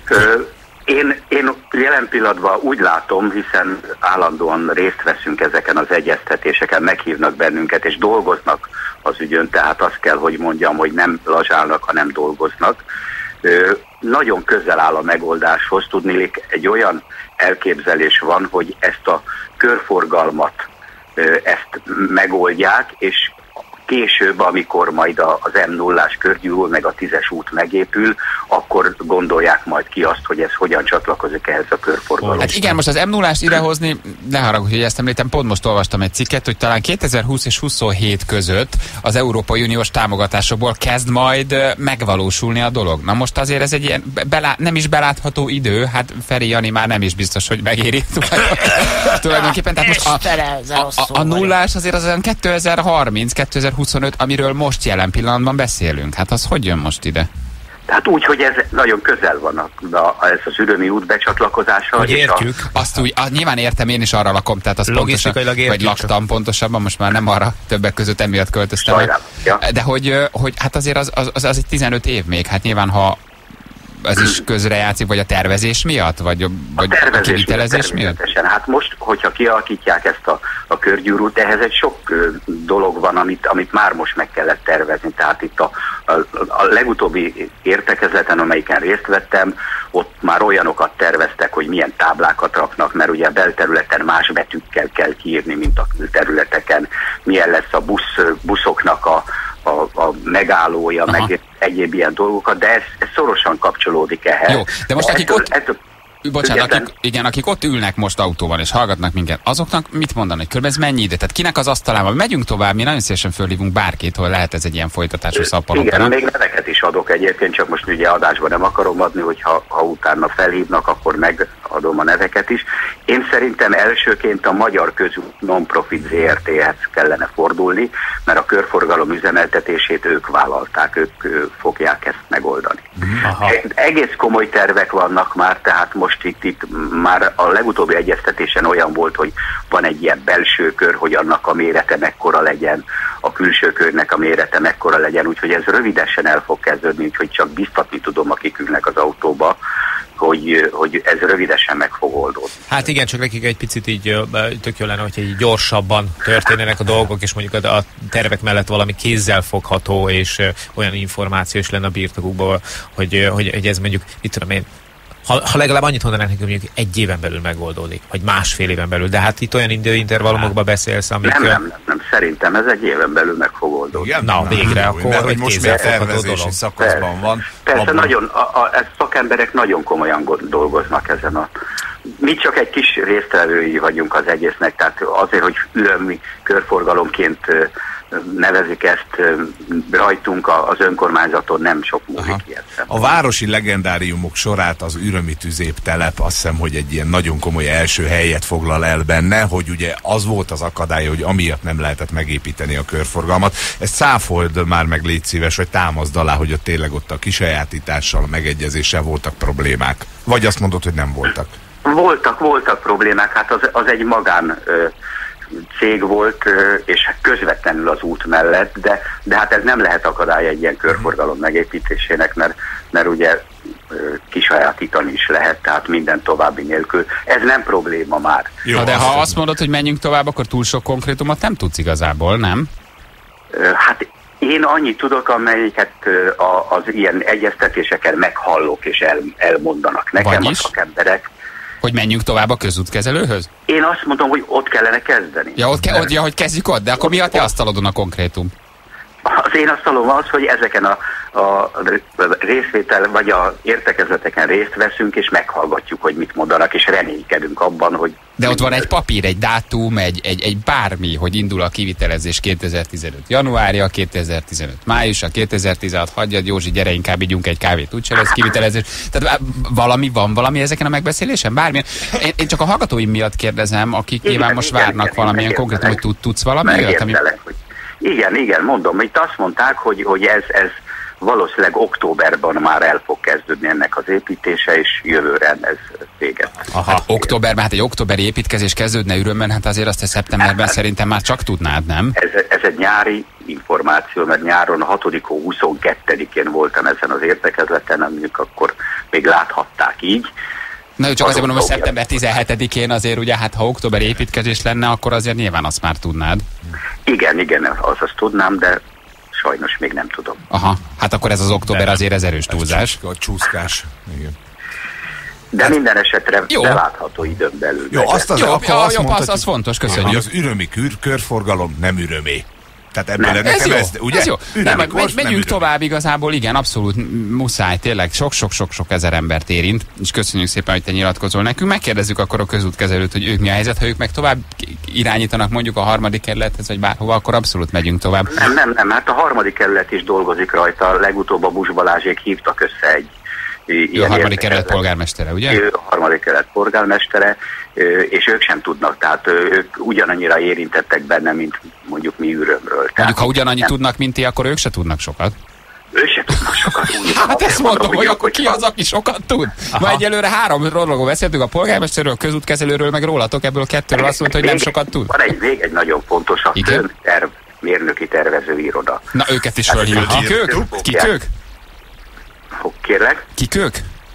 Én jelen pillanatban úgy látom, hiszen állandóan részt veszünk ezeken az egyeztetéseken, meghívnak bennünket, és dolgoznak az ügyön, tehát azt kell, hogy mondjam, hogy nem lazsálnak, hanem dolgoznak. Nagyon közel áll a megoldáshoz, tudniillik egy olyan elképzelés van, hogy ezt a körforgalmat ezt megoldják, és később, amikor majd az M0-ás körgyűrű, meg a 10-es út megépül, akkor gondolják majd ki azt, hogy ez hogyan csatlakozik ehhez a körforgalomhoz. Hát igen, most az M0-ást idehozni, ne haragudj, hogy ezt említem, pont most olvastam egy cikket, hogy talán 2020 és 27 között az Európai Uniós támogatásokból kezd majd megvalósulni a dolog. Na most azért ez egy ilyen nem is belátható idő, hát Feri Jani már nem is biztos, hogy megéri tulajdonképpen. Tehát most a nullás azért az olyan 2030, 2025, amiről most jelen pillanatban beszélünk. Hát az hogy jön most ide? Tehát úgy, hogy ez nagyon közel van ez az Ürömi út becsatlakozása. Hogy értjük. Azt úgy, nyilván értem, én is arra lakom, tehát azt pontosan, vagy laktam pontosabban, most már nem arra, többek között emiatt költöztem. Ja. De hogy hát azért az egy 15 év még, hát nyilván ha az is közrejátszik, vagy a tervezés miatt, vagy a kivitelezés miatt? Hát most, hogyha kialakítják ezt a körgyűrűt, ehhez egy sok dolog van, amit már most meg kellett tervezni. Tehát itt a legutóbbi értekezleten, amelyiken részt vettem, ott már olyanokat terveztek, hogy milyen táblákat raknak, mert ugye a belterületen más betűkkel kell kiírni, mint a külterületeken. Milyen lesz a buszoknak a megállója, aha, meg egyéb ilyen dolgokat, de ez szorosan kapcsolódik ehhez. Jó, de most akik ott ülnek most autóval és hallgatnak minket, azoknak mit mondanak? Körülbelül ez mennyi ide? Tehát kinek az asztalában? Megyünk tovább, mi nagyon szívesen fölhívunk bárkit, hol lehet ez egy ilyen folytatású szappanopera. Igen, még neveket is adok egyébként, csak most ugye adásban nem akarom adni, hogy ha utána felhívnak, akkor megadom a neveket is. Én szerintem elsőként a Magyar Közút Non-Profit ZRT-hez kellene fordulni, mert a körforgalom üzemeltetését ők vállalták, ők fogják ezt megoldani. Aha. Egész komoly tervek vannak már, tehát most itt már a legutóbbi egyeztetésen olyan volt, hogy van egy ilyen belső kör, hogy annak a mérete mekkora legyen, a külső körnek a mérete mekkora legyen, úgyhogy ez rövidesen el fog kezdődni, úgyhogy csak biztatni tudom, akik ülnek az autóba, hogy ez rövidesen meg fog oldódni. Hát igen, csak nekik egy picit így tök jó lenne, hogyha így gyorsabban történnének a dolgok, és mondjuk a tervek mellett valami kézzelfogható és olyan információ is lenne a birtokukban, hogy ez mondjuk, mit tudom én, ha legalább annyit mondanánk, hogy mondjuk egy éven belül megoldódik, vagy másfél éven belül, de hát itt olyan időintervallumokban beszélsz, amik... Nem, szerintem ez egy éven belül meg fog oldódni. Na, végre, akkor hogy most még tervezési szakaszban van. Persze nagyon, szakemberek nagyon komolyan dolgoznak ezen mi csak egy kis résztvevői vagyunk az egésznek, tehát azért, hogy ürömi körforgalomként nevezik ezt rajtunk, az önkormányzaton nem sok múlik ilyet. A városi legendáriumok sorát az ürömi tüzéptelep, azt hiszem, hogy egy ilyen nagyon komoly első helyet foglal el benne, hogy ugye az volt az akadály, hogy amiatt nem lehetett megépíteni a körforgalmat. Ezt cáfold már meg, légy szíves, hogy támaszd alá, hogy tényleg ott a kisajátítással, a megegyezéssel voltak problémák. Vagy azt mondod, hogy nem voltak? Voltak problémák, hát az egy magán cég volt, és közvetlenül az út mellett, de hát ez nem lehet akadály egy ilyen körforgalom megépítésének, mert ugye kisajátítani is lehet, tehát minden további nélkül. Ez nem probléma már. Jó, de ha azt mondod, hogy menjünk tovább, akkor túl sok konkrétumot nem tudsz igazából, nem? Hát én annyit tudok, amelyiket az ilyen egyeztetéseken meghallok és elmondanak nekem a szakemberek. Hogy menjünk tovább a közútkezelőhöz? Én azt mondom, hogy ott kellene kezdeni. Ja, hogy kezdjük ott, de akkor mi a te asztalodon a konkrétum? Az én asztalom az, hogy ezeken a részvétel vagy a értekezleteken részt veszünk, és meghallgatjuk, hogy mit mondanak, és reménykedünk abban, hogy... De ott van egy papír, egy dátum, egy bármi, hogy indul a kivitelezés 2015 januárja, 2015 májusa, 2016 hagyjad, Józsi, gyere, inkább ígyunk egy kávét, úgyse lesz kivitelezés. Tehát valami ezeken a megbeszélésen? Bármilyen. Én csak a hallgatóim miatt kérdezem, akik nyilván most várnak valamilyen konkrétan, hogy tudsz valami olyat, ami... Igen, mondom, itt azt mondták, hogy ez valószínűleg októberben már el fog kezdődni ennek az építése, és jövőre ez véget. Hát októberben, hát egy októberi építkezés kezdődne Ürömben, hát azért azt a szeptemberben szerintem már csak tudnád, nem? Ez egy nyári információ, mert nyáron a 6-ó 22-én voltam ezen az értekezleten, amik akkor még láthatták így. Na, csak azért mondom, hogy szeptember 17-én azért ugye, hát ha október építkezés lenne, akkor azért nyilván azt már tudnád. Igen, azt tudnám, de sajnos még nem tudom. Aha, hát akkor ez az október azért ez erős túlzás. A csúszkás, igen. De minden esetre belátható időn belül. Jó, az fontos, köszönjük. Hogy az ürömi körforgalom nem ürömé. Tehát ebből nekem ez jó. Menjünk tovább igazából, igen, abszolút muszáj, tényleg sok ezer embert érint, és köszönjük szépen, hogy te nyilatkozol nekünk. Megkérdezzük akkor a közútkezelőt, hogy ők mi a helyzet, ha ők meg tovább irányítanak mondjuk a 3. kerülethez, vagy bárhova, akkor abszolút megyünk tovább. Nem, hát a 3. kerület is dolgozik rajta, legutóbb a Busz Balázsék hívtak össze egy a 3. kerület polgármestere, ugye? A 3. kerület polgármestere, és ők sem tudnak, tehát ők ugyanannyira érintettek benne, mint mondjuk mi Ürömről. Mondjuk, ha ugyanannyit tudnak, mint ti, akkor ők se tudnak sokat. Ő se tudnak sokat. Hát ezt mondom, hogy akkor ki az, aki sokat tud? Ma egyelőre 3 rologó beszéltünk, a polgármesterről, a közútkezelőről, meg rólatok, ebből a 2-ről azt mondta, hogy nem sokat tud. Van még egy nagyon fontos, a főterv, mérnöki tervezőiroda. Na őket is fölhívjuk. Kik ők? Kérlek? Kik ők?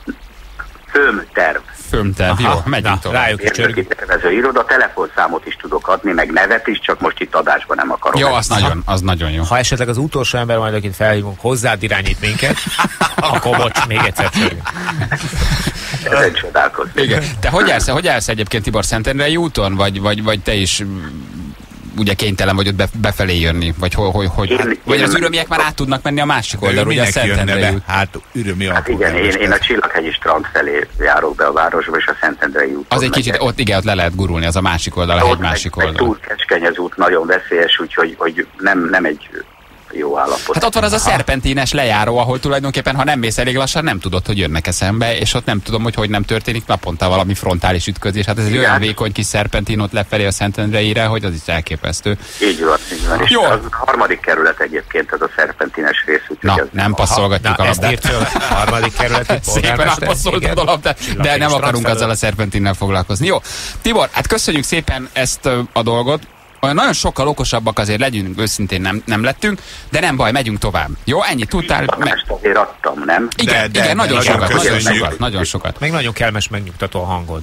Főmterv, jó, megyünk tovább. Rájuk is csörgünk. Tervezőiroda, telefonszámot is tudok adni, meg nevet is, csak most itt adásban nem akarom. Jó, az nagyon jó. Ha esetleg az utolsó ember majd, akit felhívunk, hozzád irányít minket, akkor bocs, még egyszer csörgünk. Ezen csodálkozni. Igen. Te hogy állsz egyébként Tibor, Szentendrei úton? Vagy te is ugye kénytelen vagy ott befelé jönni? Vagy az ürömiek már át tudnak menni a másik oldalra, ugye a Szentendrei út? Hát ürömi hát igen, én a Csillaghegyi strand felé járok be a városba, és a Szentendrei úton. Az egy kicsit, ott le lehet gurulni, az a másik oldal, a hegy másik oldal. Túl kecskeny az út, nagyon veszélyes, úgyhogy nem egy jó állapot. Hát ott van az a szerpentines lejáró, ahol tulajdonképpen, ha nem mész elég lassan, nem tudod, hogy jönnek eszembe, és ott nem tudom, hogy nem történik naponta valami frontális ütközés. Hát ez egy olyan vékony kis szerpentin ott lefelé a Szentendreire, hogy az is elképesztő. Így van. És jó. Az a 3. kerület egyébként, az a szerpentines rész. Na, nem passzolgatjuk a labdát. A 3. kerületi szépen átpasszoltad a labdát, de nem akarunk azzal a szerpentinnel foglalkozni. Jó, Tibor, hát köszönjük szépen ezt a dolgot. Olyan nagyon sokkal okosabbak azért legyünk, őszintén nem lettünk, de nem baj, megyünk tovább. Jó, ennyit tudtál? Azért adtam, nem? Igen, nagyon sokat. Még nagyon kellemes, megnyugtató a hangod.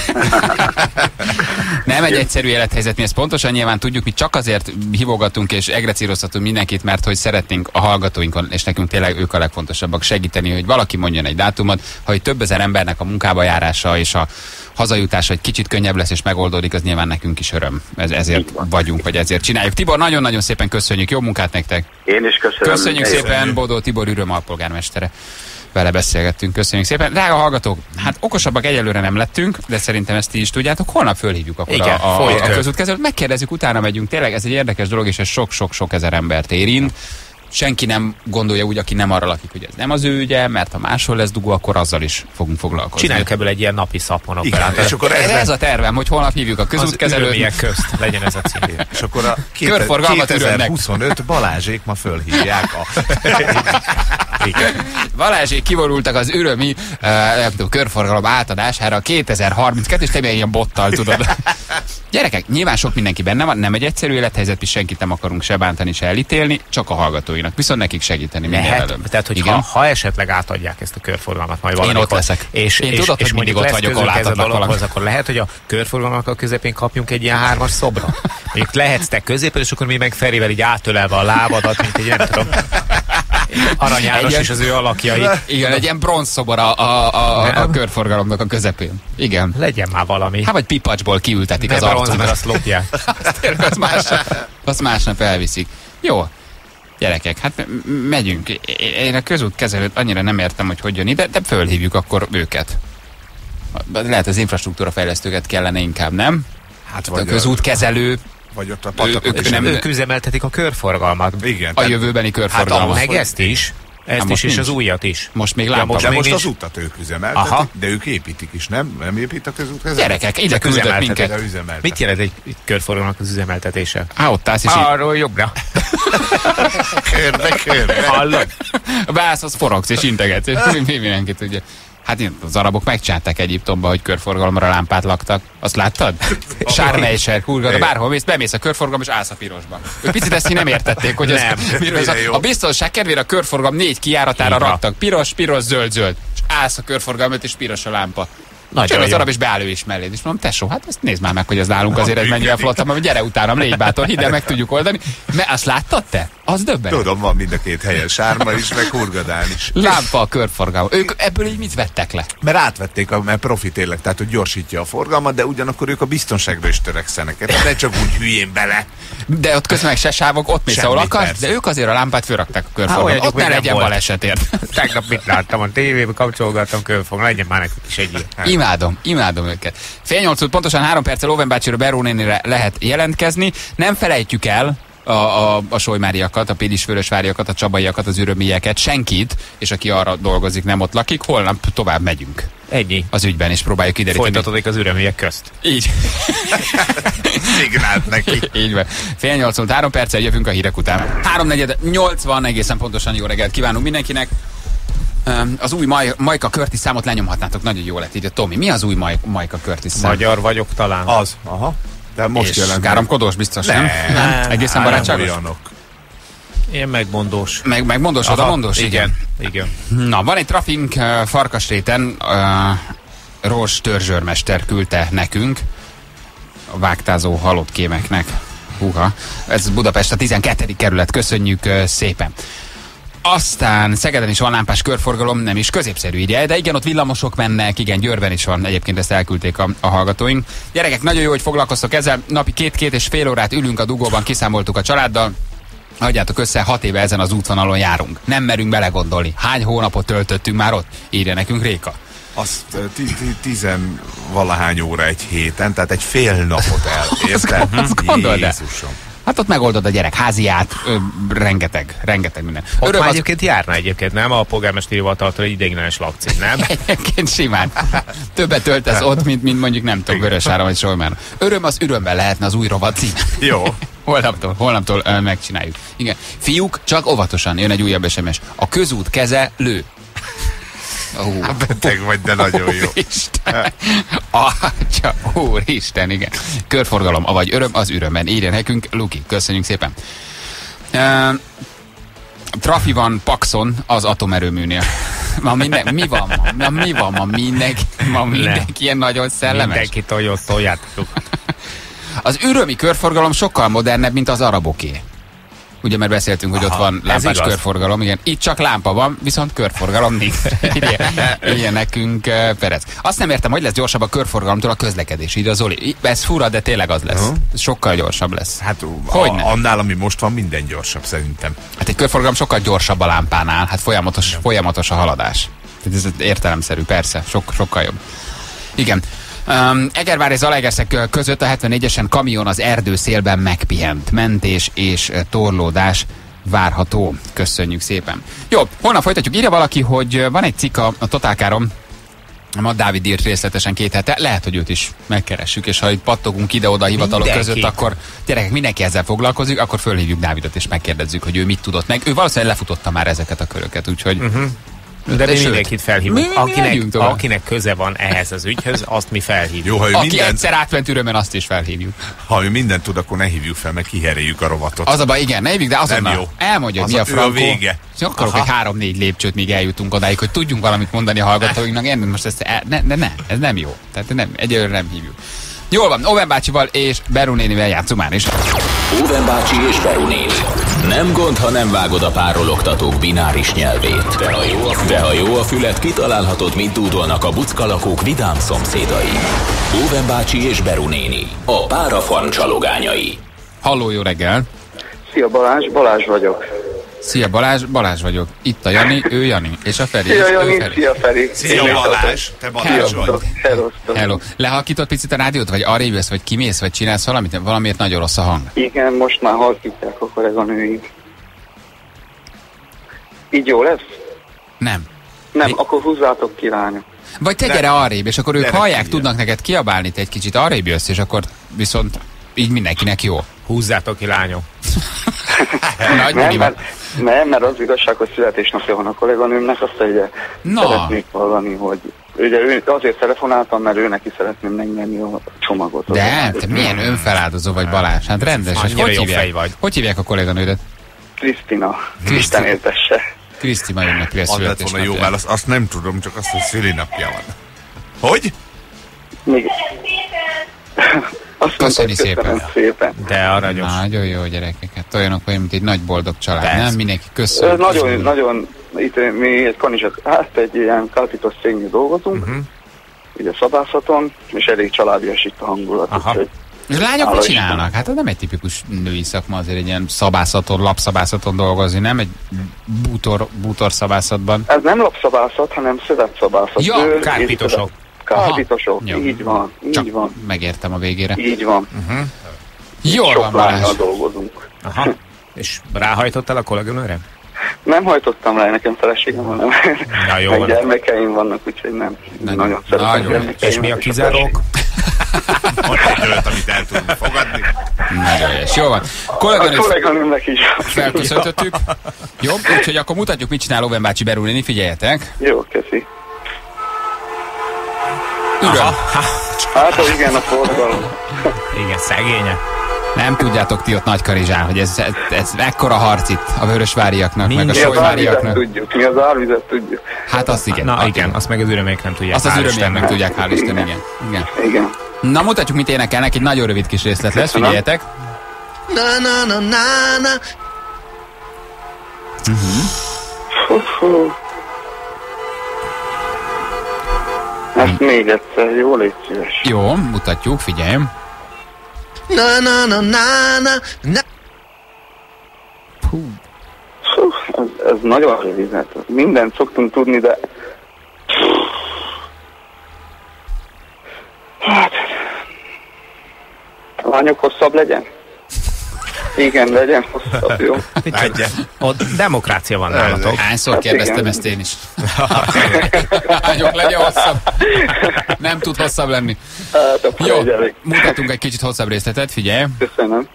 Nem egy egyszerű élethelyzet, mi ezt pontosan nyilván tudjuk, mi csak azért hívogatunk és egrecíroztatunk mindenkit, mert hogy szeretnénk a hallgatóinkon, és nekünk tényleg ők a legfontosabbak segíteni, hogy valaki mondjon egy dátumot, hogy több ezer embernek a munkába járása és a hazajutása egy kicsit könnyebb lesz és megoldódik, az nyilván nekünk is öröm. Ezért vagyunk, vagy ezért csináljuk. Tibor, nagyon-nagyon szépen köszönjük, jó munkát nektek! Én is köszönöm. Köszönjük szépen, Bodó Tibor Üröm alpolgármestere. Vele beszélgettünk, köszönjük szépen. Drága hallgatók, hát okosabbak egyelőre nem lettünk, de szerintem ezt ti is tudjátok. Holnap fölhívjuk akkor a közútkezelőt, megkérdezzük, utána megyünk. Tényleg ez egy érdekes dolog, és ez sok-sok ezer embert érint. Senki nem gondolja úgy, aki nem arra lakik, hogy ez nem az ő ügye, mert ha máshol lesz dugó, akkor azzal is fogunk foglalkozni. Csináljuk ebből egy ilyen napi szapmonoperát. És akkor ez a tervem, hogy holnap hívjuk a közútkezelőt. Az közt legyen ez a cím. És akkor a körforgalmat 2025 Balázsék ma fölhívják Balázsék kivorultak az ürömi körforgalom átadására 2032, és te ilyen bottal tudod. Gyerekek, nyilván sok mindenki benne van, nem egy egyszerű élethelyzet, mi senkit nem akarunk se bántani, se elítélni, csak a hallgatóinak. Viszont nekik segíteni minél előbb. Tehát, hogy ha esetleg átadják ezt a körforgalmat majd valamikor. Én ott leszek. És tudod, hogy mindig ott vagyok, ahol átadnak valamit. Akkor lehet, hogy a körforgalomnak a közepén kapjunk egy ilyen 3-as szobra. Mondjuk lehetsz te középen, és akkor mi meg Ferivel így átölelve a lábadat, mint egy nem tudom. Arany János és az ő alakjai. Igen, egy ilyen bronzszobor a körforgalomnak a közepén. Igen. Legyen már valami. Hát vagy pipacsból kiültetik az arcon. Mert azt lopják. Azt másnap elviszik. Jó. Gyerekek, hát megyünk. Én a közútkezelőt annyira nem értem, hogy jön ide, de fölhívjuk akkor őket. Lehet az infrastruktúra fejlesztőket kellene inkább, nem? Hát vagy a közútkezelő. Vagy ott a patakot. Ők üzemeltetik a körforgalmat. Igen. A jövőbeni körforgalmat. Hát meg ezt is. Ezt is, és az újat is. Most még lámpa. De most az utat ők üzemeltetik, de ők építik is, nem? Nem épít a közútkezelő? Gyerekek, ide küldött minket. Mit jelent egy körforgalomnak az üzemeltetése? Ott állsz és arról jobbra. Körbe. Hallod? Beállsz, az forogsz és integetsz, és mindenki tudja. Hát az arabok megcsinálták Egyiptomba, hogy körforgalomra lámpát laktak. Azt láttad? Sármelyser, Hurgada, bárhol mész, bemész a körforgalom, és állsz a pirosban. Ők picit ezt nem értették, hogy a biztonság kedvére a körforgalom 4 kijáratára raktak. Piros, zöld. És állsz a körforgalmat, és piros a lámpa. Csak az arab is beáll ő is melléd. És mondom, tesó, hát ezt nézd már meg, hogy ez nálunk azért ez mennyire flottabb, mert gyere utánam, légy bátor, hidd el, meg tudjuk oldani. Mert azt láttad te? Az döbbenet. Tudom, van mind a két helyen, Sárma is, meg Hurgadán is. Lámpa a körforgalom. Ők ebből így mit vettek le? Mert átvették, mert profi tényleg, tehát hogy gyorsítja a forgalmat, de ugyanakkor ők a biztonságra is törekszenek. De csak úgy hülyén bele. De ott közben meg se sávok, ott mész, ahol akarsz, de ők azért a lámpát fölrakták a körforgalmat. Ott ne legyen balesetért. Tegnap mit láttam a tévében, kapcsolgattam körforgalmat, legyen már nekünk is egy ilyen. Imádom őket. 7:30 pontosan 3 perccel Óven bácsira, Berónénire lehet jelentkezni. Nem felejtjük el a solymáriakat, a pédisvörösváriakat, a csabaiakat, az ürömieket, senkit, és aki arra dolgozik, nem ott lakik, holnap tovább megyünk. Ennyi. az ügyben, és próbáljuk kideríteni. Folytatódik az üröműek közt. Így. Szignált neki. Így van. 7:83 perccel jövünk a hírek után. 3:40 egészen pontosan jó reggelt kívánunk mindenkinek. Az új Majka Curtis számot lenyomhatnátok, nagyon jó lett így a Tomi. Mi az új Majka Curtis szám? Magyar vagyok talán. Az, aha. De most és jelent. káromkodós biztos, nem? Egészen barátságos? Én megmondós. Megmondós, odamondós? Igen. Na, van egy trafink Farkasréten, Rós törzsőrmester küldte nekünk, a vágtázó halott kémeknek. Húha. Ez Budapest a 12. kerület, köszönjük szépen. Aztán Szegeden is van lámpás körforgalom, nem is középszerű ide, de igen, ott villamosok mennek, igen, Győrben is van, egyébként ezt elküldték a hallgatóink. Gyerekek, nagyon jó, hogy foglalkoztok ezzel, napi 2,5 órát ülünk a dugóban, kiszámoltuk a családdal, hagyjátok össze, 6 éve ezen az útvonalon járunk. Nem merünk belegondolni. Hány hónapot töltöttünk már ott? Írja nekünk Réka. Azt 10-valahány óra egy héten, tehát egy fél napot el. Érted? Azt gondold el. Jézusom. Hát ott megoldod a gyerek háziát, rengeteg minden. Ott már egyébként járna egyébként, nem? A polgármesteri hivataltól egy ideiglenes lakcím, nem? Egyébként simán. Többet töltesz ott, mint mondjuk nem tudom, Vörösáron vagy Solymán. Öröm az örömben lehetne az új rovat cím. Jó. Holnaptól megcsináljuk. Igen. Fiúk, csak óvatosan, jön egy újabb SMS. A közút keze lő. Beteg vagy, de nagyon jó. Úristen, igen. Körforgalom, avagy öröm, az örömben. Írja nekünk Luki. Köszönjük szépen. Trafi van Paxon az atomerőműnél. Mi van ma? Mindenki ilyen nagyon szellemes. Mindenki tojjátok. Az ürömi körforgalom sokkal modernebb, mint az araboké. Ugye, mert beszéltünk, hogy ott van lámpás körforgalom, igen. Itt csak lámpa van, viszont körforgalom nincs. Ilyen nekünk Perez. Azt nem értem, hogy lesz gyorsabb a körforgalomtól a közlekedés. Így az Zoli. Ez fura, de tényleg az lesz. Sokkal gyorsabb lesz. Hát annál, ami most van, minden gyorsabb szerintem. Hát egy körforgalom sokkal gyorsabb a lámpánál. Hát folyamatos a haladás. Ez értelemszerű, persze. Sokkal jobb. Igen. Egervár és Zalaegerszeg között a 74-esen kamion az erdőszélben megpihent. Mentés és torlódás várható. Köszönjük szépen. Jó, holnap folytatjuk. Írja valaki, hogy van egy cikk a Totálkáron, ma Dávid írt részletesen 2 hete, lehet, hogy őt is megkeressük, és ha itt pattogunk ide-oda a hivatalok között, akkor gyerekek, mindenki ezzel foglalkozik, akkor fölhívjuk Dávidot és megkérdezzük, hogy ő mit tudott meg. Ő valószínűleg lefutotta már ezeket a köröket, úgyhogy... De mi mindenkit felhívunk. Akinek köze van ehhez az ügyhöz, azt mi felhívjuk. Jó, aki egyszer átment ürömön, azt is felhívjuk. Ha ő mindent tud, akkor ne hívjuk fel, meg kiheréljük a rovatot. Az a baj, igen, ne hívjuk, de azonnal elmondja, hogy mi a frankó. Vége. Akarok egy 3-4 lépcsőt, míg eljutunk odáig, hogy tudjunk valamit mondani a hallgatóinknak. Én most ezt ez nem jó. Tehát egyelőre nem hívjuk. Jól van, Óven bácsival és Beru nénivel játszunk már is. Óven bácsi és Beru néni. Nem gond, ha nem vágod a párologtatók bináris nyelvét. De ha jó a fület, kitalálhatod, mit dúdolnak a buckalakók vidám szomszédai. Óven bácsi és Beru néni. A párafarm csalogányai. Halló, jó reggel! Szia Balázs vagyok. Szia Balázs vagyok. Itt a Jani, ő Jani. És a Feri. Szia Jani, szia Feri. Szia Balázs, te Balázs vagy. Hello. Lehalkított picit a rádiót, vagy arrébb jössz, vagy kimész, vagy csinálsz valamit? Valamiért nagyon rossz a hang. Igen, most már halkítják a kolléganőink. Így jó lesz? Nem, akkor húzzátok ki, lányok. vagy te gyere arrébb, és akkor ők hallják, tudnak neked kiabálni, te egy kicsit arrébb jössz, és akkor viszont így mindenkinek jó. Húzzátok ki, lányok. Nem, mert az igazság, hogy születésnapja van a kolléganőmnek, azt ugye szeretnék hallani, hogy ugye azért telefonáltam, mert ő neki szeretném megnyerni a csomagot. De te milyen önfeláldozó vagy, Balázs? Hát rendes. Hogy hívják a kolléganődet? Krisztina. Isten értesse. Krisztina ünnepli a születésnapját. Az lett volna jó válasz, azt nem tudom, csak azt, hogy szülinapja van. Hogy? Még... Köszönjük szépen. De aranyos. Nagyon jó, gyerekeket. Olyanok olyan, mint egy nagy boldog család, nem? Mindenki köszön. Nagyon, itt mi egy kanizsat, egy ilyen kápítos cégnél dolgozunk, ugye szabászaton, és elég családias itt a hangulat. És lányok mit csinálnak? Hát ez nem egy tipikus női szakma, azért egy ilyen szabászaton, lapszabászaton dolgozni, nem? Egy bútorszabászatban. Ez nem lapszabászat, hanem szövetszabászat. Ja, kárpítosok. Kárpítosok, így van. Megértem a végére. Így van. Jól van, Balázs. Dolgozunk. És ráhajtottál a kolléganőre? Nem hajtottam rá, nekem feleségem van, meg gyermekeim vannak, úgyhogy nem. Nagyon szeretem gyermekeim. És mi a kizárók? Van egy olyat, amit el tudunk fogadni. Nagyon helyes. Jó van. A kolléganőmnek is. Felköszöntöttük. Jó, úgyhogy akkor mutatjuk, mit csinál Oven bácsi Beru néni, figyeljetek. Jó, köszi. Üröm. Hát, igen, a forgalom. Igen, szegénye. Nem tudjátok ti ott Nagykarizsán, hogy ez ekkora harc itt a vörösváriaknak, meg a solyváriaknak. Mi az árvizet tudjuk. Hát azt igen. Na igen, azt meg az ürömék nem tudják. Azt az ürömék nem tudják, hál' Isten, igen. Na mutatjuk, mit énekelnek, egy nagyon rövid kis részlet lesz, figyeljetek. Ezt még egyszer, jó, légy szíves. Jó, mutatjuk, figyelj. Ez nagyon rövid, hát mindent szoktunk tudni, de... Hát... A lányok hosszabb legyen? Igen, legyen hosszabb, jó? Ott demokrácia van nálatok. Hányszor kérdeztem ezt én is. Lányok, legyen hosszabb. Nem tud hosszabb lenni. Hát, jó, mutatunk egy kicsit hosszabb részletet, figyelj. Köszönöm.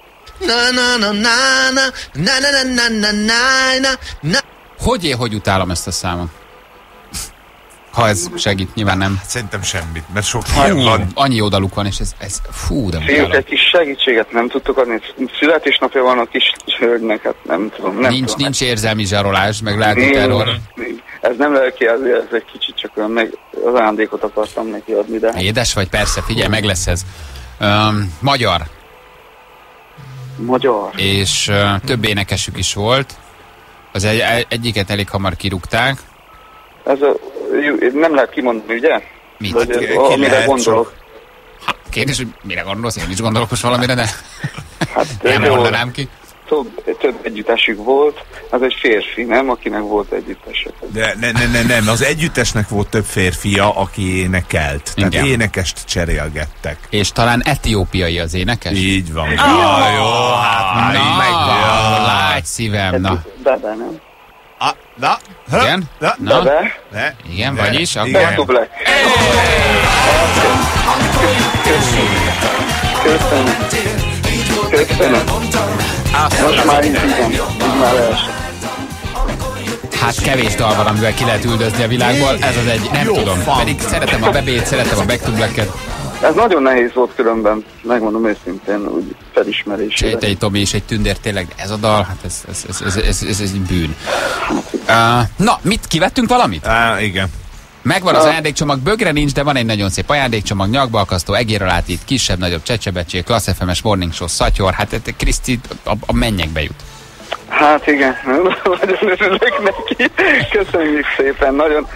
Hogy utálom ezt a számot? Ha ez segít, nyilván nem. Szerintem semmit, mert sok ilyen van. Annyi oldaluk van, és ez fú, de fiúk, egy kis segítséget nem tudtok adni. Születésnapja van a kis hölgynek, hát nem tudom. Nincs érzelmi zsarolás, meg lelki terror. Ez nem lelki, ez egy kicsit csak olyan, meg az ajándékot akartam neki adni, de... Édes vagy, persze, figyelj, meg lesz ez. Magyar. És több énekesük is volt. Az egyiket elég hamar kirúgták. Ez nem lehet kimondani, ugye? Mit? Amire gondolok. Kérdés, hogy mire gondolsz? Én is gondolok most valamire, de hát, nem mondanám ki. Több együttesük volt, az egy férfi, nem? Akinek volt együttesek. De nem, az együttesnek volt több férfia, aki énekelt. Tehát igen. Énekest cserélgettek. És talán etiópiai az énekes? Így van. Jó, hát már így megvan. Lágy szívem, na. De nem. Na? Igen? Na? Igen, vagyis? Igen. Köszönöm. Most már így igen, így már leesett. Hát kevés dal van, amivel ki lehet üldözni a világból, ez az egy, nem tudom. Pedig szeretem a bebét, szeretem a Back to Black-et. Ez nagyon nehéz volt különben, megmondom őszintén, úgy felismerésére. Egy Tomi és egy Tündér, tényleg ez a dal, hát ez egy bűn. Na, mit, kivettünk valamit? Igen. Megvan az ajándékcsomag, bögre nincs, de van egy nagyon szép ajándékcsomag, nyakbalkasztó, egéralátít, kisebb-nagyobb csecsebecsé, Klassz FM-es Morning Show, szatyor, hát Kriszti a mennyekbe jut. Hát igen, nagyon örülök neki, köszönjük szépen, nagyon...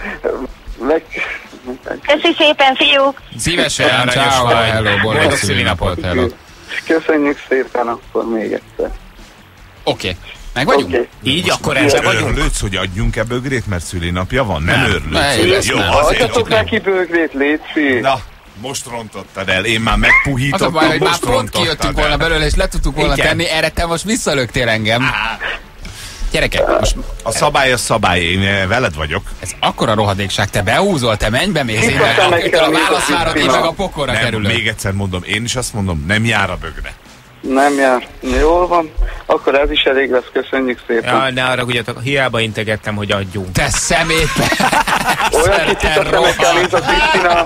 Köszi szépen, fiúk! Szívesen, ciao, hello, boldog szülinapot, hello. Köszönjük szépen, akkor még egyszer. Oké. Meg vagyunk? Okay. Így, akkor ezzel vagyunk. Örülődsz, hogy adjunk-e bögrét, mert szülinapja van? Nem örülődsz. Jó, adjatok neki bögrét, légy. Na, most rontottad el. Én már megpuhítottam, most már pont kijöttünk volna belőle, és le tudtuk volna tenni, erre te most visszalöktél engem. Gyerekek, most... A szabály a szabály, én veled vagyok. Ez akkora rohadékság, te behúzol, te menj be, mész, én a válaszvárod, én meg a pokorra kerülök. Még egyszer mondom, én is azt mondom, nem jár a bögre. Nem jár. Jól van. Akkor ez is elég lesz, köszönjük szépen. Ja, ne arra, ugye hiába integettem, hogy adjunk. Te szemét! Olyan kicsit a szemekkel, mint a Krisztina.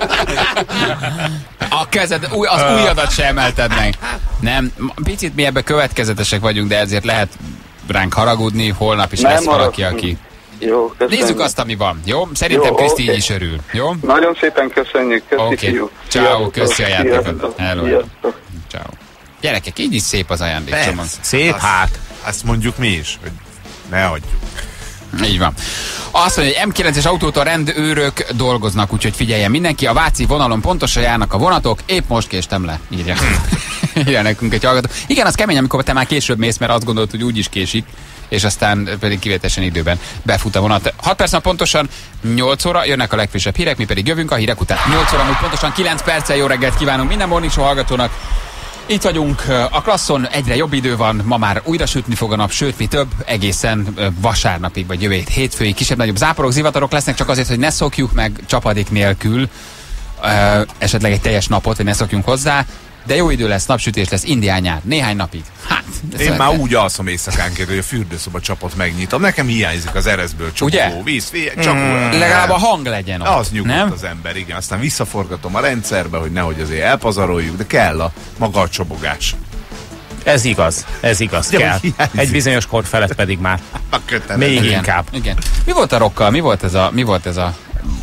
A kezed, az ujjadat se emelted meg. Nem, picit mi ebben következetesek vagyunk, de ezért lehet ránk haragudni, holnap is lesz valaki, aki... Jó, köszönjük. Nézzük azt, ami van, jó? Szerintem Kriszti így is örül, jó? Nagyon szépen köszönjük, Oké. Ciao, köszi a játékot. Hello. Ciao. Gyerekek, így is szép az ajándékcsomag. Szép, hát. Azt mondjuk mi is, hogy ne adjuk. Így van. Azt mondja, hogy M9-es autótól rendőrök dolgoznak, úgyhogy figyeljen mindenki, a Váci vonalon pontosan járnak a vonatok, épp most késtem le, írja. Írja nekünk egy hallgató. Igen, az kemény, amikor te már később mész, mert azt gondolod, hogy úgy is késik, és aztán pedig kivételesen időben befut a vonat. 6 perc pontosan 8 óra, jönnek a legfrissebb hírek, mi pedig jövünk a hírek után. 8 óra, úgy pontosan 9 perccel jó reggelt kívánunk minden Morning Show hallgatónak. Itt vagyunk a Klasszon, egyre jobb idő van, ma már újra sütni fog a nap, sőt, mi több, egészen vasárnapig, vagy jövő hétfőig kisebb-nagyobb záporok, zivatarok lesznek, csak azért, hogy ne szokjuk meg csapadék nélkül esetleg egy teljes napot, hogy ne szokjunk hozzá, de jó idő lesz, napsütés lesz, indián nyár, néhány napig. Hát, én már úgy alszom éjszakánként, hogy a fürdőszoba csapot megnyitom. Nekem hiányzik az ereszből csapó víz, legalább a hang legyen ott. Az nyugodt, nem? Az ember, igen. Aztán visszaforgatom a rendszerbe, hogy nehogy azért elpazaroljuk, de kell a maga a csobogás. Ez igaz, kell. Hiányzik. Egy bizonyos kor felett pedig már. Még igen, inkább. Igen. Mi volt a rockkal? Mi volt ez a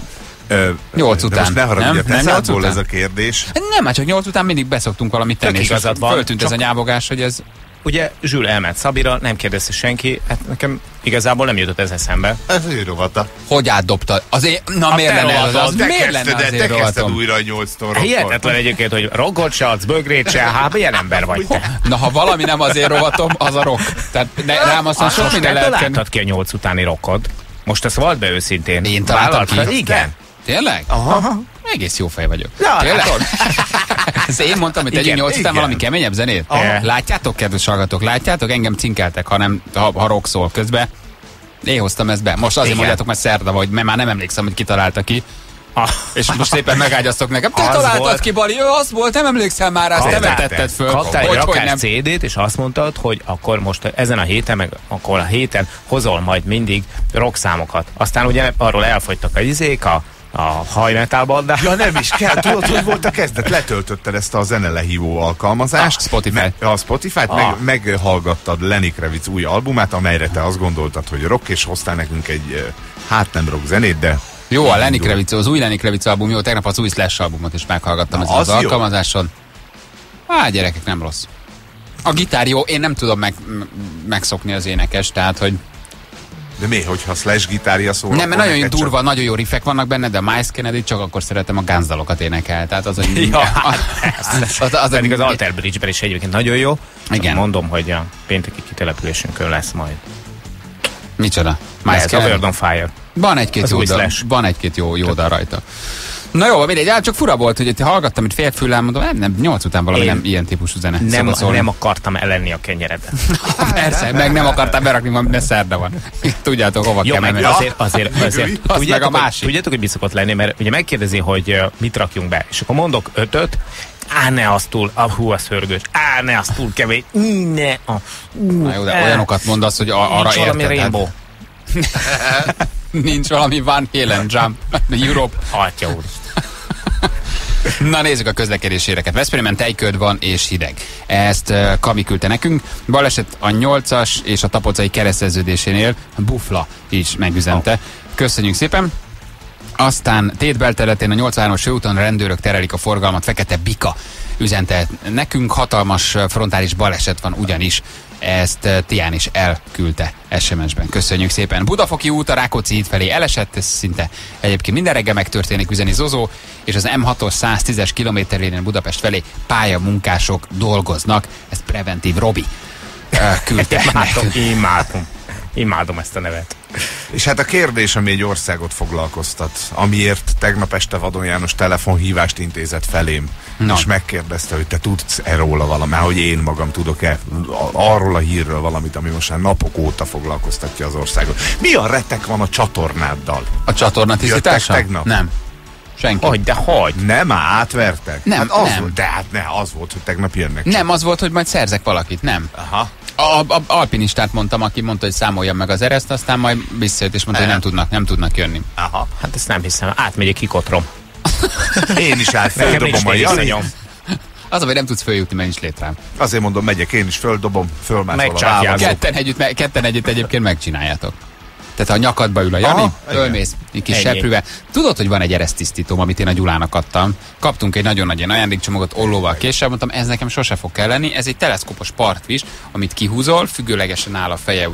8 után. Most ne haragudj, te szádból ez a kérdés. Nem, már csak 8 után mindig beszoktunk valamit tenni, és föltűnt ez a nyávogás, hogy ez... Ugye Zsül elment Szabira, nem kérdezte senki, hát nekem igazából nem jutott ez eszembe. Ez ő rovata. Hogy átdobta? Miért lenne az? Miért lenne az én rovatom? Újra 8-tól hihetetlen egyébként, hogy rockot se adsz, bögrét se, hát milyen ember vagy te. Na, ha valami nem az én rovatom, az a rock. Tehát rám aztán sok minden lehet. Láttad ki a 8 utáni rockot? Most ezt vald be őszintén. Én találtam ki? Igen. Tényleg? Aha. Egész jó fej vagyok. Ja, tényleg? Ezt én mondtam, hogy tegyünk 8 után valami keményebb zenét? Látjátok, kedves hallgatók, látjátok? Engem cinkeltek, ha rock szól közben. Én hoztam ezt be. Most azért mondjátok, mert szerda vagy, mert már nem emlékszem, hogy ki találta ki. És most szépen megágyaztok nekem. Te találtad ki, Bali, az volt, nem emlékszel már, azt te vetetted föl. Kaptál egy rakás CD-t, és azt mondtad, hogy akkor most ezen a héten, meg akkor a héten hozol majd mindig rockszámokat. Aztán ugye arról elfogytak a izék, a hajmetál bandák. Ja, nem is kell. Tudod, hogy volt a kezdet? Letöltötted ezt a zenelehívó alkalmazást. A Spotify-t. Meghallgattad Lenny Kravitz új albumát, amelyre te azt gondoltad, hogy rock, és hoztál nekünk egy nem rock zenét, de... Jó, a Lenny Kravitz, az új Lenny Kravitz album, jó, tegnap az új Slash albumot is meghallgattam ezen az alkalmazáson. Gyerekek, nem rossz. A gitár jó, én nem tudom megszokni az énekes, tehát, hogy... De mi, hogyha Slash gitárja szól? Nem, mert nagyon durva, nagyon jó riffek vannak benne, de Miles Kennedy csak akkor szeretem a Guns dalokat énekel. Tehát az, hogy... Pedig az Alter Bridge-ben is egyébként nagyon jó. Igen. Mondom, hogy a pénteki kitelepülésünkön lesz majd. Micsoda? Miles Kennedy? A World on Fire. Van egy-két jó dal rajta. Na jó, mindegy, csak fura volt, hogy hallgattam, hogy félfülem, mondom, nem, 8 után valami nem ilyen típusú zene. Nem akartam elenni a kenyeredet. Persze, meg nem akartam berakni, mert szerda van. Tudjátok, hova kell menni. Azért. Tudjátok, hogy mi szokott lenni, mert ugye megkérdezi, hogy mit rakjunk be, és akkor mondok 5-öt, ne az túl, az hörgős, ne az túl kemény, Na jó, de olyanokat mondasz, hogy arra érted. Nincs valami Van Halen Jump Europe. Atya úr. Na nézzük a közlekedési híreket. Veszprémben tejköd van és hideg. Ezt Kami küldte nekünk. Baleset a 8-as és a Tapolcai kereszteződésénél Bufla is megüzente. Köszönjük szépen. Aztán Tétbelterületén a 83-as főúton rendőrök terelik a forgalmat, Fekete Bika üzente nekünk. Hatalmas frontális baleset van ugyanis. Ezt Tián is elküldte SMS-ben. Köszönjük szépen. Budafoki út a Rákóczi híd felé elesett, ez szinte egyébként minden reggel megtörténik, üzeni Zozó, és az M6-os 110-es kilométerén Budapest felé pályamunkások dolgoznak. Ezt Preventív Robi küldte. Imádom ezt a nevet. És hát a kérdés, ami egy országot foglalkoztat, amiért tegnap este Vadon János telefonhívást intézett felém, és megkérdezte, hogy te tudsz-e róla valamit, hogy én magam tudok-e arról a hírről valamit, ami most már napok óta foglalkoztatja az országot. Mi a retek van a csatornáddal? A csatorna tisztítása? Tegnap? Nem. Senki. Hogy? Nem, átvertek? Nem, hát az nem. Volt, de hát ne, az volt, hogy tegnap jönnek. Nem, az volt, hogy majd szerzek valakit, nem. Aha. A alpinistát mondtam, aki mondta, hogy számoljam meg az ereszt, aztán majd visszajött és mondta, hogy nem tudnak jönni. Aha. Hát ezt nem hiszem, átmegyek Kikotrom. Én is földobom a Jani. Az, hogy nem tudsz följutni, mert nincs létrám. Azért mondom, megyek én is, földobom, fölmászol a vállalkozó. Ketten együtt egyébként megcsináljátok. Tehát ha a nyakadba ül a Jani, fölmész egy kis seprűvel. Tudod, hogy van egy eresztisztítóm, amit én a Gyulának adtam. Kaptunk egy nagyon nagy ajándékcsomagot ollóval késsel, mondtam, ez nekem sose fog kelleni. Ez egy teleszkópos partvis, amit kihúzol, függőlegesen áll a feje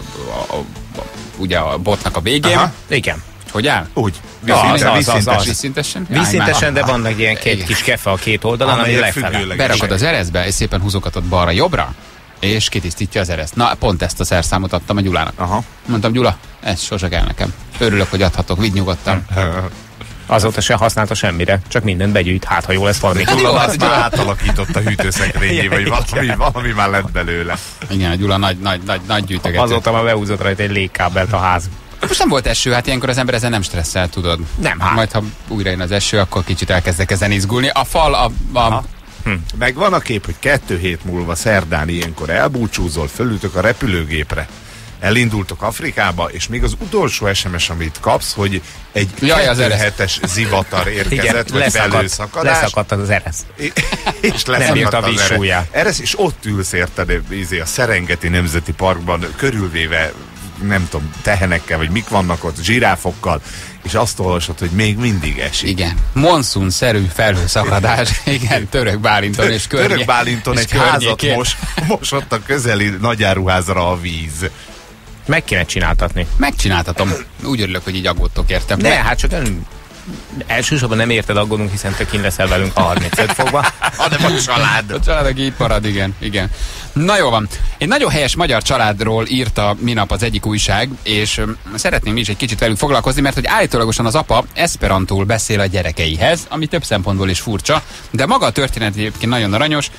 ugye a botnak a végén. Aha. Igen. Hogy áll? Úgy. Vízszintesen? Vízszintesen, de vannak ilyen két kis kefe a két oldalon, ami lefele. Berakod az ereszbe, és szépen húzogatod balra-jobbra, és kitisztítja az ereszt. Na, pont ezt a szerszámot adtam a Gyulának. Aha. Mondtam, Gyula, ez sose kell nekem. Örülök, hogy adhatok, vidd nyugodtan. Azóta se használta semmire, csak mindent begyűjt, hát ha jó lesz valami. Gyula azt már átalakított a hűtőszekrényé, vagy valami már lett belőle. Igen, a Gyula nagy gyűjtögető. Azóta már behúzott rajta egy légkábelt a ház. Most nem volt eső, hát ilyenkor az ember ezen nem stresszel, tudod. Nem, hát. Majd ha újra jön az eső, akkor kicsit elkezdek ezen izgulni. A fal, Meg van a kép, hogy 2 hét múlva szerdán ilyenkor elbúcsúzol, fölültök a repülőgépre, elindultok Afrikába, és még az utolsó SMS, amit kapsz, hogy egy 2 hetes zivatar érkezett, vagy felőszakadás. Leszakadt az eresz. És leszakadt az eresz, és ott ülsz, érted, a Serengeti Nemzeti Parkban, körülvéve, nem tudom, tehenekkel, vagy mik vannak ott, zsiráfokkal, és azt olvasod, hogy még mindig esik. Igen. Monszun-szerű felhőszakadás. Igen, Török Bálinton és környék. Török Bálinton egy házat mosott a közeli nagyáruházra a víz. Meg kéne csináltatni. Megcsináltatom. Úgy örülök, hogy így aggódtok, értem. Ne, hát csak elsősorban nem érted, aggódunk, hiszen te kint leszel velünk a 35 fokba. Hanem a család. A család, aki itt marad, igen. Na jó van. Egy nagyon helyes magyar családról írta minap az egyik újság, és szeretném mi is egy kicsit velük foglalkozni, mert hogy állítólagosan az apa eszperantól beszél a gyerekeihez, ami több szempontból is furcsa, de maga a történet egyébként nagyon aranyos.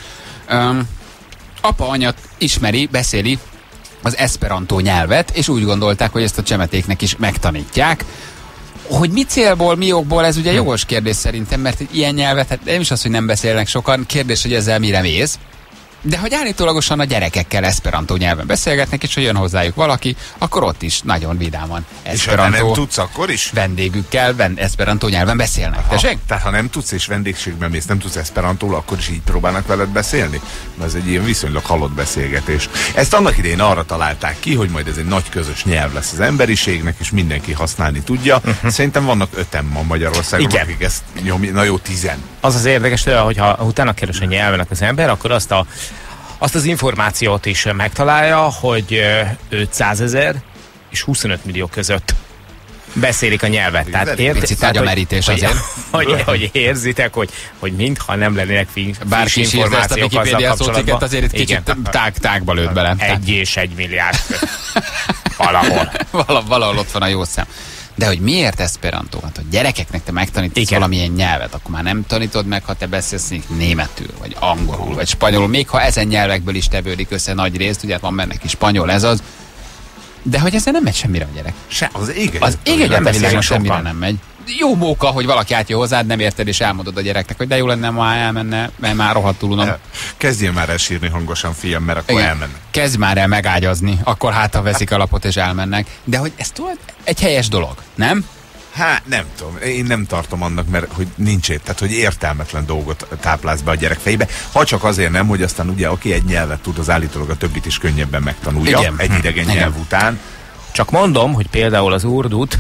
Apa anya beszéli az eszperantó nyelvet, és úgy gondolták, hogy ezt a csemetéknek is megtanítják. Hogy mi célból, mi okból, ez ugye jogos kérdés szerintem, mert egy ilyen nyelvet, hát nem is az, hogy nem beszélnek sokan, kérdés, hogy ezzel mire mész. De hogy állítólagosan a gyerekekkel eszperantó nyelven beszélgetnek, és hogy jön hozzájuk valaki, akkor ott is nagyon vidáman eszperantó. És ha nem tudsz, akkor is? Vendégükkel eszperantó nyelven beszélnek. Tehát ha nem tudsz, és vendégségben mész, nem tudsz eszperantóul, akkor is így próbálnak veled beszélni? Ez egy ilyen viszonylag halott beszélgetés. Ezt annak idején arra találták ki, hogy majd ez egy nagy közös nyelv lesz az emberiségnek, és mindenki használni tudja. Szerintem vannak 5-en ma Magyarországon, akik ezt nyomják. Na jó, 10. Az az érdekes, hogyha utána keres a nyelvenek az ember, akkor azt az információt is megtalálja, hogy 500 000 és 25 millió között beszélik a nyelvet. Tehát picit nagy a merítés azért. Hogy érzitek, hogy mintha nem lennének friss információk azzal kapcsolatban. Azért itt kicsit tágba lőtt bele. 1 és 1 milliárd. Valahol. Valahol ott van a jó szám. De hogy miért eszperantó? Hát, hogy gyerekeknek te megtanítasz valamilyen nyelvet, akkor már nem tanítod meg, ha te beszélsz németül, vagy angolul, vagy spanyolul, még ha ezen nyelvekből is tevődik össze nagy részt, ugye van benne is spanyol, ez az. De hogy ezzel nem megy semmire a gyerek. Az ég egyetlen semmire nem megy. Jó móka, hogy valaki átjön hozzád, nem érted, és elmondod a gyereknek, hogy de jó lenne, ma elmenne, mert már rohadtul unom. Kezdjél már el sírni hangosan, fiam, mert akkor elmennek. Kezd már el megágyazni, akkor hát ha veszik a lapot és elmennek. De hogy ez tudod, egy helyes dolog, nem? Hát nem tudom, én nem tartom annak, mert hogy nincs tehát hogy értelmetlen dolgot táplálsz be a gyerek fejébe, ha csak azért nem, hogy aztán ugye aki egy nyelvet tud, az állítólag a többit is könnyebben megtanulja. Igen. Egy idegen nyelv után. Csak mondom, hogy például az urdut,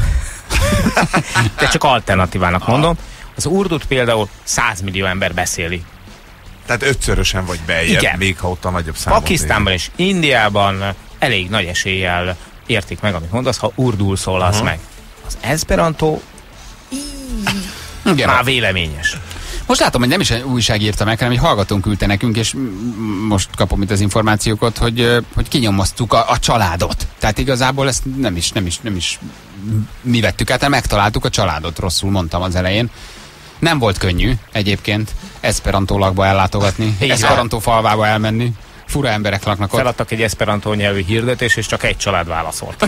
de csak alternatívának mondom, az urdut például 100 millió ember beszéli. Tehát 5-szörösen vagy beljebb, még ha ott a nagyobb számot. Pakisztánban és Indiában elég nagy eséllyel értik meg, amit mondasz, ha urdul szólalsz meg. Az eszperantó már véleményes. Most látom, hogy nem is egy újság írta meg, hanem egy hallgatónk küldte nekünk, és most kapom itt az információkat, hogy kinyomoztuk a családot. Tehát igazából ezt nem is mi vettük át, hanem megtaláltuk a családot, rosszul mondtam az elején. Nem volt könnyű egyébként eszperantó lakba ellátogatni, eszperantó falvába elmenni. Fura emberek laknak ott. Feladtak egy eszperantó nyelvű hirdetés, és csak egy család válaszolt.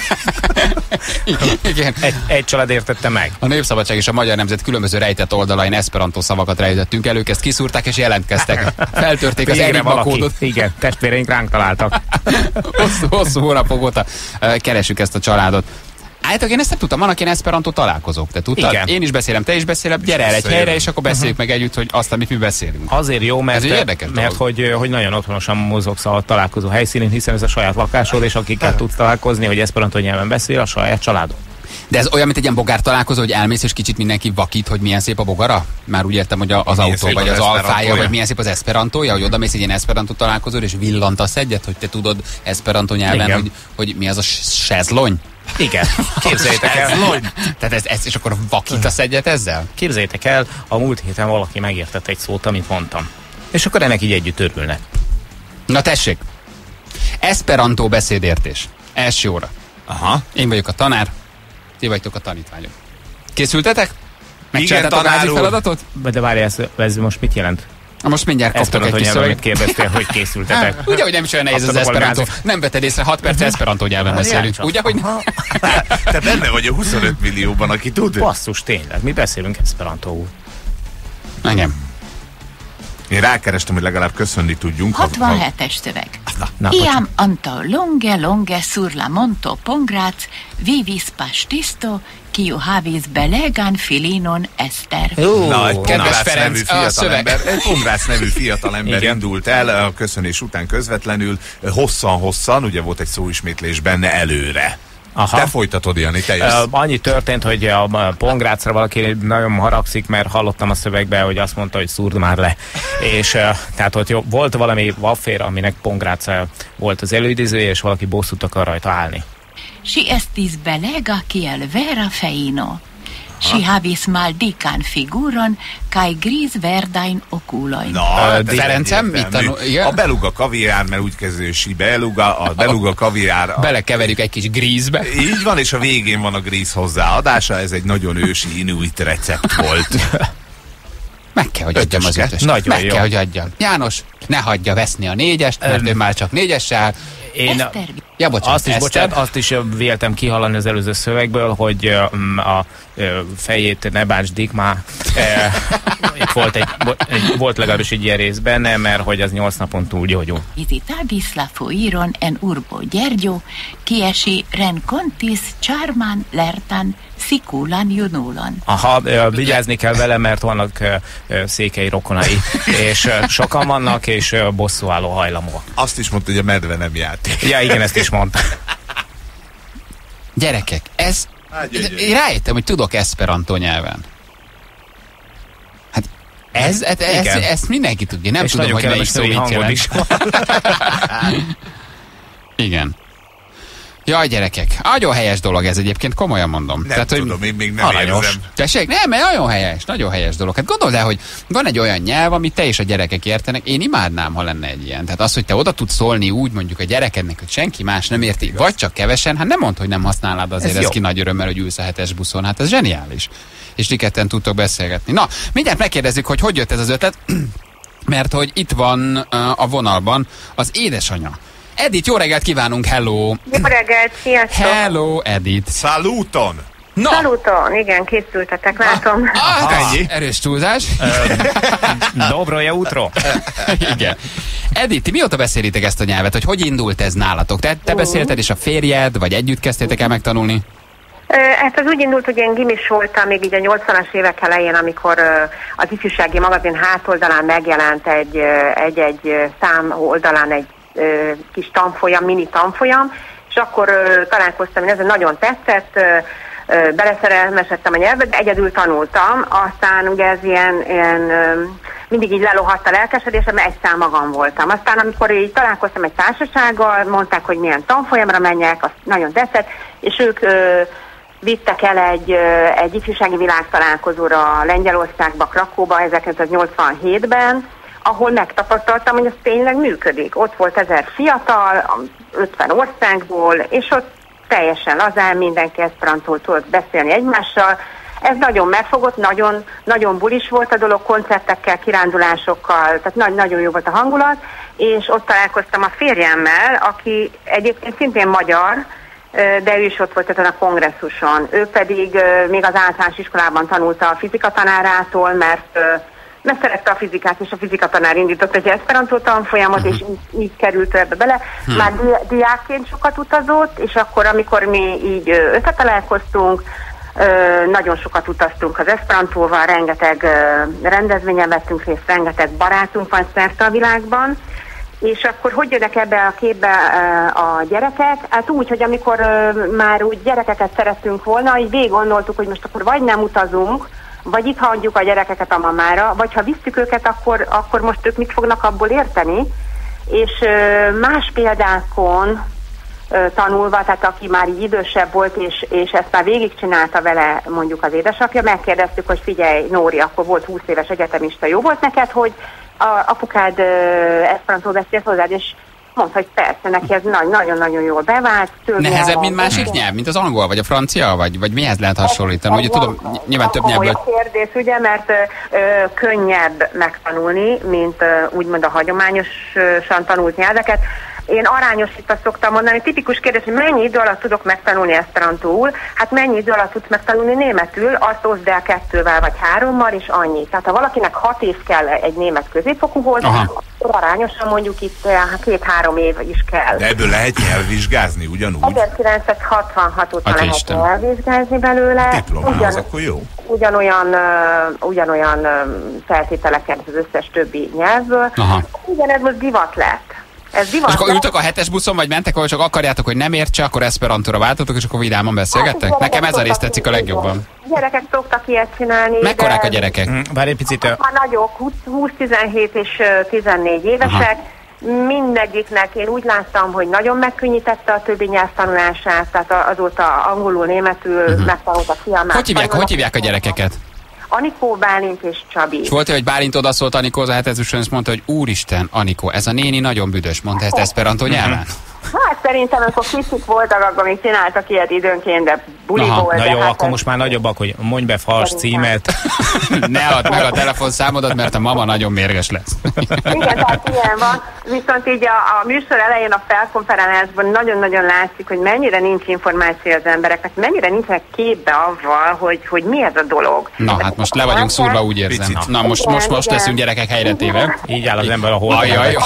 Igen. Egy család értette meg. A Népszabadság és a Magyar Nemzet különböző rejtett oldalain eszperantó szavakat rejtettünk elő, ezt kiszúrták és jelentkeztek. Feltörték az Enigma kódot. Igen, testvéreink ránk találtak. hosszú hónapok óta keresünk ezt a családot. Állítok, én ezt nem tudtam, vannak ilyen eszperantó találkozók, te tudtad? Igen. Én is beszélem, te is beszélem, gyere el egy helyre, és akkor beszéljük meg együtt, hogy azt, amit mi beszélünk. Azért jó, mert hogy nagyon otthonosan mozogsz a találkozó helyszínén, hiszen ez a saját lakásod, és akikkel tudsz találkozni, hogy eszperantó nyelven beszél, a saját családod. De ez olyan, mint egy ilyen bogár találkozó, hogy elmész, és kicsit mindenki vakít, hogy milyen szép a bogara? Már úgy értem, hogy az autó, vagy az alfája, vagy milyen szép az eszperantója, hogy oda mész egy ilyen eszperantó találkozóra, és villantasz egyet, hogy te tudod eszperantó nyelven, hogy mi az a sezlony? Igen, képzeljétek el. Tehát ez, és akkor vakítasz egyet ezzel? Képzeljétek el, a múlt héten valaki megértett egy szót, amit mondtam. És akkor ennek így együtt örülnek. Na tessék, eszperantó beszédértés. Első óra. Aha. Én vagyok a tanár, ti vagytok a tanítványok. Készültetek? Megcsináltad a házi feladatot? De várj, ez most mit jelent? Most mindjárt kaptok egy kis szöveget. Kérdeztél, hogy készültetek. Ugye, hogy nem is olyan nehéz az Esperanto. Nem vetted észre, 6 perc Esperanto nyelven beszélünk. Ugye, hogy... Te benne vagy a 25 millióban, aki tud. Basszus, tényleg. Mi beszélünk Esperantóul. Igen. Én rákerestem, hogy legalább köszönni tudjunk. 67-es szöveg. Iam anto longe sur la monto pongrác, vivis pastisto, kiu havis belegan filinon Eszter. Na, kedves Ferenc, a szöveg. Pongrác nevű fiatalember indult el a köszönés után közvetlenül, hosszan, ugye volt egy szóismétlés benne, előre. Aha. Te folytatod, Jani, te jössz. Annyi történt, hogy a Pongrácra valaki nagyon haragszik, mert hallottam a szövegben, hogy azt mondta, hogy szúrd már le. És tehát ott volt valami waffér, aminek Pongrác volt az előidézője, és valaki bosszút akar rajta állni. Si estis belega kiel vera feino. Si havis maldican figuron, kai gris verdain oculoin. Na, Ferencem, mit tanul? A beluga kaviár, mert úgy kezdő si beluga, a beluga kaviár. Belekeverjük egy kis grízbe. Így van, és a végén van a gríz hozzáadása, ez egy nagyon ősi inuit recept volt. Meg kell, hogy adjam az ötöst. Nagyon meg jó. kell, hogy adjam. János, ne hagyja veszni a 4-est, mert ő már csak 4-essel. Én azt is véltem kihallani az előző szövegből, hogy a fejét ne bántsd Dikmá. Volt legalábbis egy ilyen rész benne, mert hogy az 8 napon túl gyógyul. Visitabis la foiron en urbo Gyergyó, kiesi rencontis charman lertan szikulan junulon. Aha, vigyázni kell vele, mert vannak székely rokonai, és sokan vannak, és bosszúálló hajlamok. Azt is mondta, hogy a medve nem játék. Ja, igen, ezt is mondta. Gyerekek, ez... Én rájöttem, hogy tudok esperanto nyelven. Hát ezt mindenki tudja. Nem és tudom, hogy melyik szó mit jelent. Igen. Jaj, gyerekek, nagyon helyes dolog ez egyébként, komolyan mondom. Nem Tehát, tudom, hogy én még nem érzem. Tessék, nem, nagyon helyes dolog. Hát gondold el, hogy van egy olyan nyelv, amit te és a gyerekek értenek, én imádnám, ha lenne egy ilyen. Tehát az, hogy te oda tudsz szólni úgy mondjuk a gyerekednek, hogy senki más nem érti, vagy csak kevesen, hát nem mondd, hogy nem használnád azért ez ki nagy örömmel, hogy ülsz a 7-es buszon. Hát ez zseniális. És ti ketten tudtok beszélgetni. Na, mindjárt megkérdezzük, hogy jött ez az ötlet, mert hogy itt van a vonalban az édesanyja. Edith, jó reggelt kívánunk, hello! Jó reggelt, sziasztok! Hello, Edith! Saluton! Na! Saluton, igen, készültetek, látom. Ennyi. Erős túlzás. Dobroja útro. Igen. Edith, ti mióta beszélitek ezt a nyelvet, hogy indult ez nálatok? Te beszélted, és a férjed, vagy együtt kezdtétek el megtanulni? Hát az úgy indult, hogy én gimis voltam még így a 80-as évek elején, amikor az ifjúsági magazin hátoldalán megjelent egy szám oldalán egy kis tanfolyam, mini tanfolyam, és akkor találkoztam, ez nagyon tetszett, beleszerelmesedtem a nyelvbe, de egyedül tanultam, aztán ugye ez ilyen mindig így lelohadt a lelkesedésem, mert egy szám magam voltam. Aztán amikor így találkoztam egy társasággal, mondták, hogy milyen tanfolyamra menjek, azt nagyon tetszett, és ők vittek el egy ifjúsági világtalálkozóra Lengyelországba, Krakóba 1987-ben, ahol megtapasztaltam, hogy ez tényleg működik. Ott volt 1000 fiatal, 50 országból, és ott teljesen lazán mindenki eszperantól tudott beszélni egymással. Ez nagyon megfogott, nagyon, nagyon bulis volt a dolog, koncertekkel, kirándulásokkal, tehát nagyon jó volt a hangulat, és ott találkoztam a férjemmel, aki egyébként szintén magyar, de ő is ott volt ezen a kongresszuson. Ő pedig még az általános iskolában tanulta a fizikatanárától, mert szerette a fizikát, és a fizikatanár indított egy eszperantó tanfolyamot, és így került ebbe bele. Már diákként sokat utazott, és akkor, amikor mi így összetalálkoztunk, nagyon sokat utaztunk az eszperantóval, rengeteg rendezvényen vettünk részt, rengeteg barátunk van szerte a világban, és akkor hogy jönnek ebbe a képbe a gyerekek? Hát úgy, hogy amikor már úgy gyerekeket szerettünk volna, így végig gondoltuk, hogy most akkor vagy nem utazunk, vagy itt hagyjuk a gyerekeket a mamára, vagy ha visszük őket, akkor most ők mit fognak abból érteni. És más példákon tanulva, tehát aki már így idősebb volt, és ezt már végigcsinálta vele mondjuk az édesapja, megkérdeztük, hogy figyelj, Nóri, akkor volt 20 éves egyetemista, jó volt neked, hogy apukád eszperantól beszélt hozzád, és Mondta, hogy persze, neki ez nagyon-nagyon jól bevált. Nehezebb, mint másik nyelv, mint az angol, vagy a francia, vagy mihez lehet hasonlítani? Ugye tudom, nyilván több nyelvből... A kérdés, ugye, mert könnyebb megtanulni, mint úgymond a hagyományosan tanult nyelveket. Én arányosítva szoktam mondani, tipikus kérdés, hogy mennyi idő alatt tudok megtanulni eszperantóul, hát mennyi idő alatt tudsz megtanulni németül, azt oszd el 2-vel vagy 3-mal, és annyi. Tehát ha valakinek 6 év kell egy német középfokúhoz, akkor arányosan mondjuk itt 2-3 év is kell. De ebből lehet nyelvvizsgázni ugyanúgy? 1966 óta lehet nyelvvizsgázni belőle. Diploma, az akkor jó. Ugyanolyan feltételeket az összes többi nyelvből. Ugyanez most divat lett. És akkor ültök a 7-es buszon, vagy mentek, ahol csak akarjátok, hogy nem értse, akkor eszperantóra váltotok, és akkor vidáman beszélgettek? Hát, nekem ez a rész tetszik a legjobban. Gyerekek szoktak ilyet csinálni. Mekkorák a gyerekek? Bár egy picit... Már nagyok, 20-17 és 14 évesek. Mindegyiknek én úgy láttam, hogy nagyon megkönnyítette a többi nyelv tanulását, tehát azóta angolul, németül megtanult a fiam. Hogy hívják a gyerekeket? Anikó, Bálint és Csabi. És volt, hogy Bálint odaszólt Anikóhoz a 7-es buszon, és mondta, hogy úristen, Anikó, ez a néni nagyon büdös, mondta ezt eszperantó nyelven? Hát szerintem, amikor kicsit voltak, akkor még csináltak ilyet időnként, de buliból. Na jó, akkor most már nagyobbak, hogy mondj be fals címet. Ne add meg a telefonszámodat, mert a mama nagyon mérges lesz. Igen, tehát ilyen van. Viszont így a műsor elején a felkonferálásban nagyon-nagyon látszik, hogy mennyire nincs információ az embereknek, mennyire nincsenek képbe avval, hogy mi ez a dolog. Na, hát most le vagyunk szúrva, úgy érzem. Na, most leszünk gyerekek helyre téve. Így áll az ember a holban.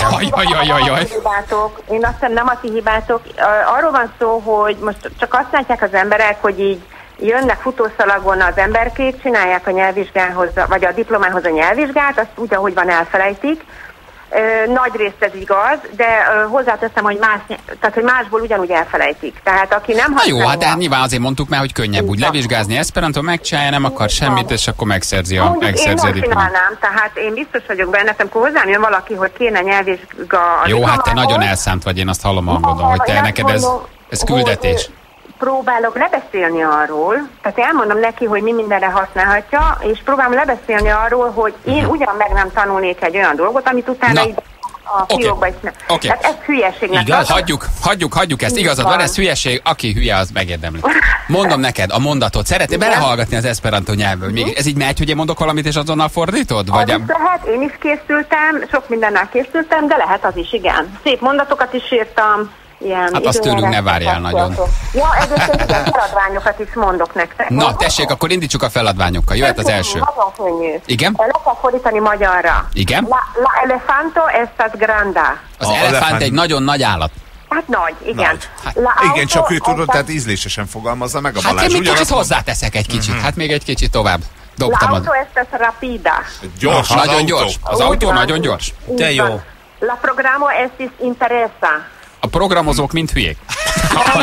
Én azt hiszem, nem a ti hibátok. Arról van szó, hogy most csak azt látják az emberek, hogy így jönnek futószalagon az emberkék, csinálják a nyelvvizsgához, vagy a diplomához a nyelvvizsgát, azt úgy, ahogy van, elfelejtik. Nagy részt ez igaz, de hozzáteszem, hogy másból ugyanúgy elfelejtik. Tehát aki nem használja... Jó, hát de nyilván azért mondtuk már, hogy könnyebb úgy levizsgázni eszperantó, megcsinálja, nem akar semmit, és akkor megszerzi a diplomát. Én nem csinálnám, tehát én biztos vagyok benne, amikor hozzám jön valaki, hogy kéne nyelvvizsga... Jó, hát te nagyon elszánt vagy, én azt hallom hangodon, hogy te neked ez küldetés. Próbálok lebeszélni arról, tehát elmondom neki, hogy mi mindenre használhatja, és próbálom lebeszélni arról, hogy én ugyan meg nem tanulnék egy olyan dolgot, amit utána így a fiókba is nem. Tehát ez hülyeségnek. Igaz, hagyjuk ezt, igazad van, ez hülyeség, aki hülye, az megérdemli. Mondom neked a mondatot, szeretnél belehallgatni az eszperantó nyelvből? Még ez így megy, hogy én mondok valamit, és azonnal fordítod? Vagy lehet, én is készültem, sok mindennel készültem, de lehet az is, igen. Szép mondatokat is írtam. Hát azt tőlünk ne várjál nagyon. Ja, egyébként igen, feladványokat is mondok nektek. Na, tessék, akkor indítsuk a feladványokkal. Jöhet az első. Nagyon könnyű. Igen? Le kell fordítani magyarra. Igen? La elefanto estas granda. Az elefánt egy nagyon nagy állat. Hát nagy, igen. Igen, csak ő tudod, tehát ízlésesen fogalmazza meg a Balázs. Hát én még kicsit hozzáteszek egy kicsit. Hát még egy kicsit tovább. La auto estas rapida. Gyors, nagyon gyors. Az autó nagyon gyors. De jó. La programo estis interessa. A programozók mind hülyék. A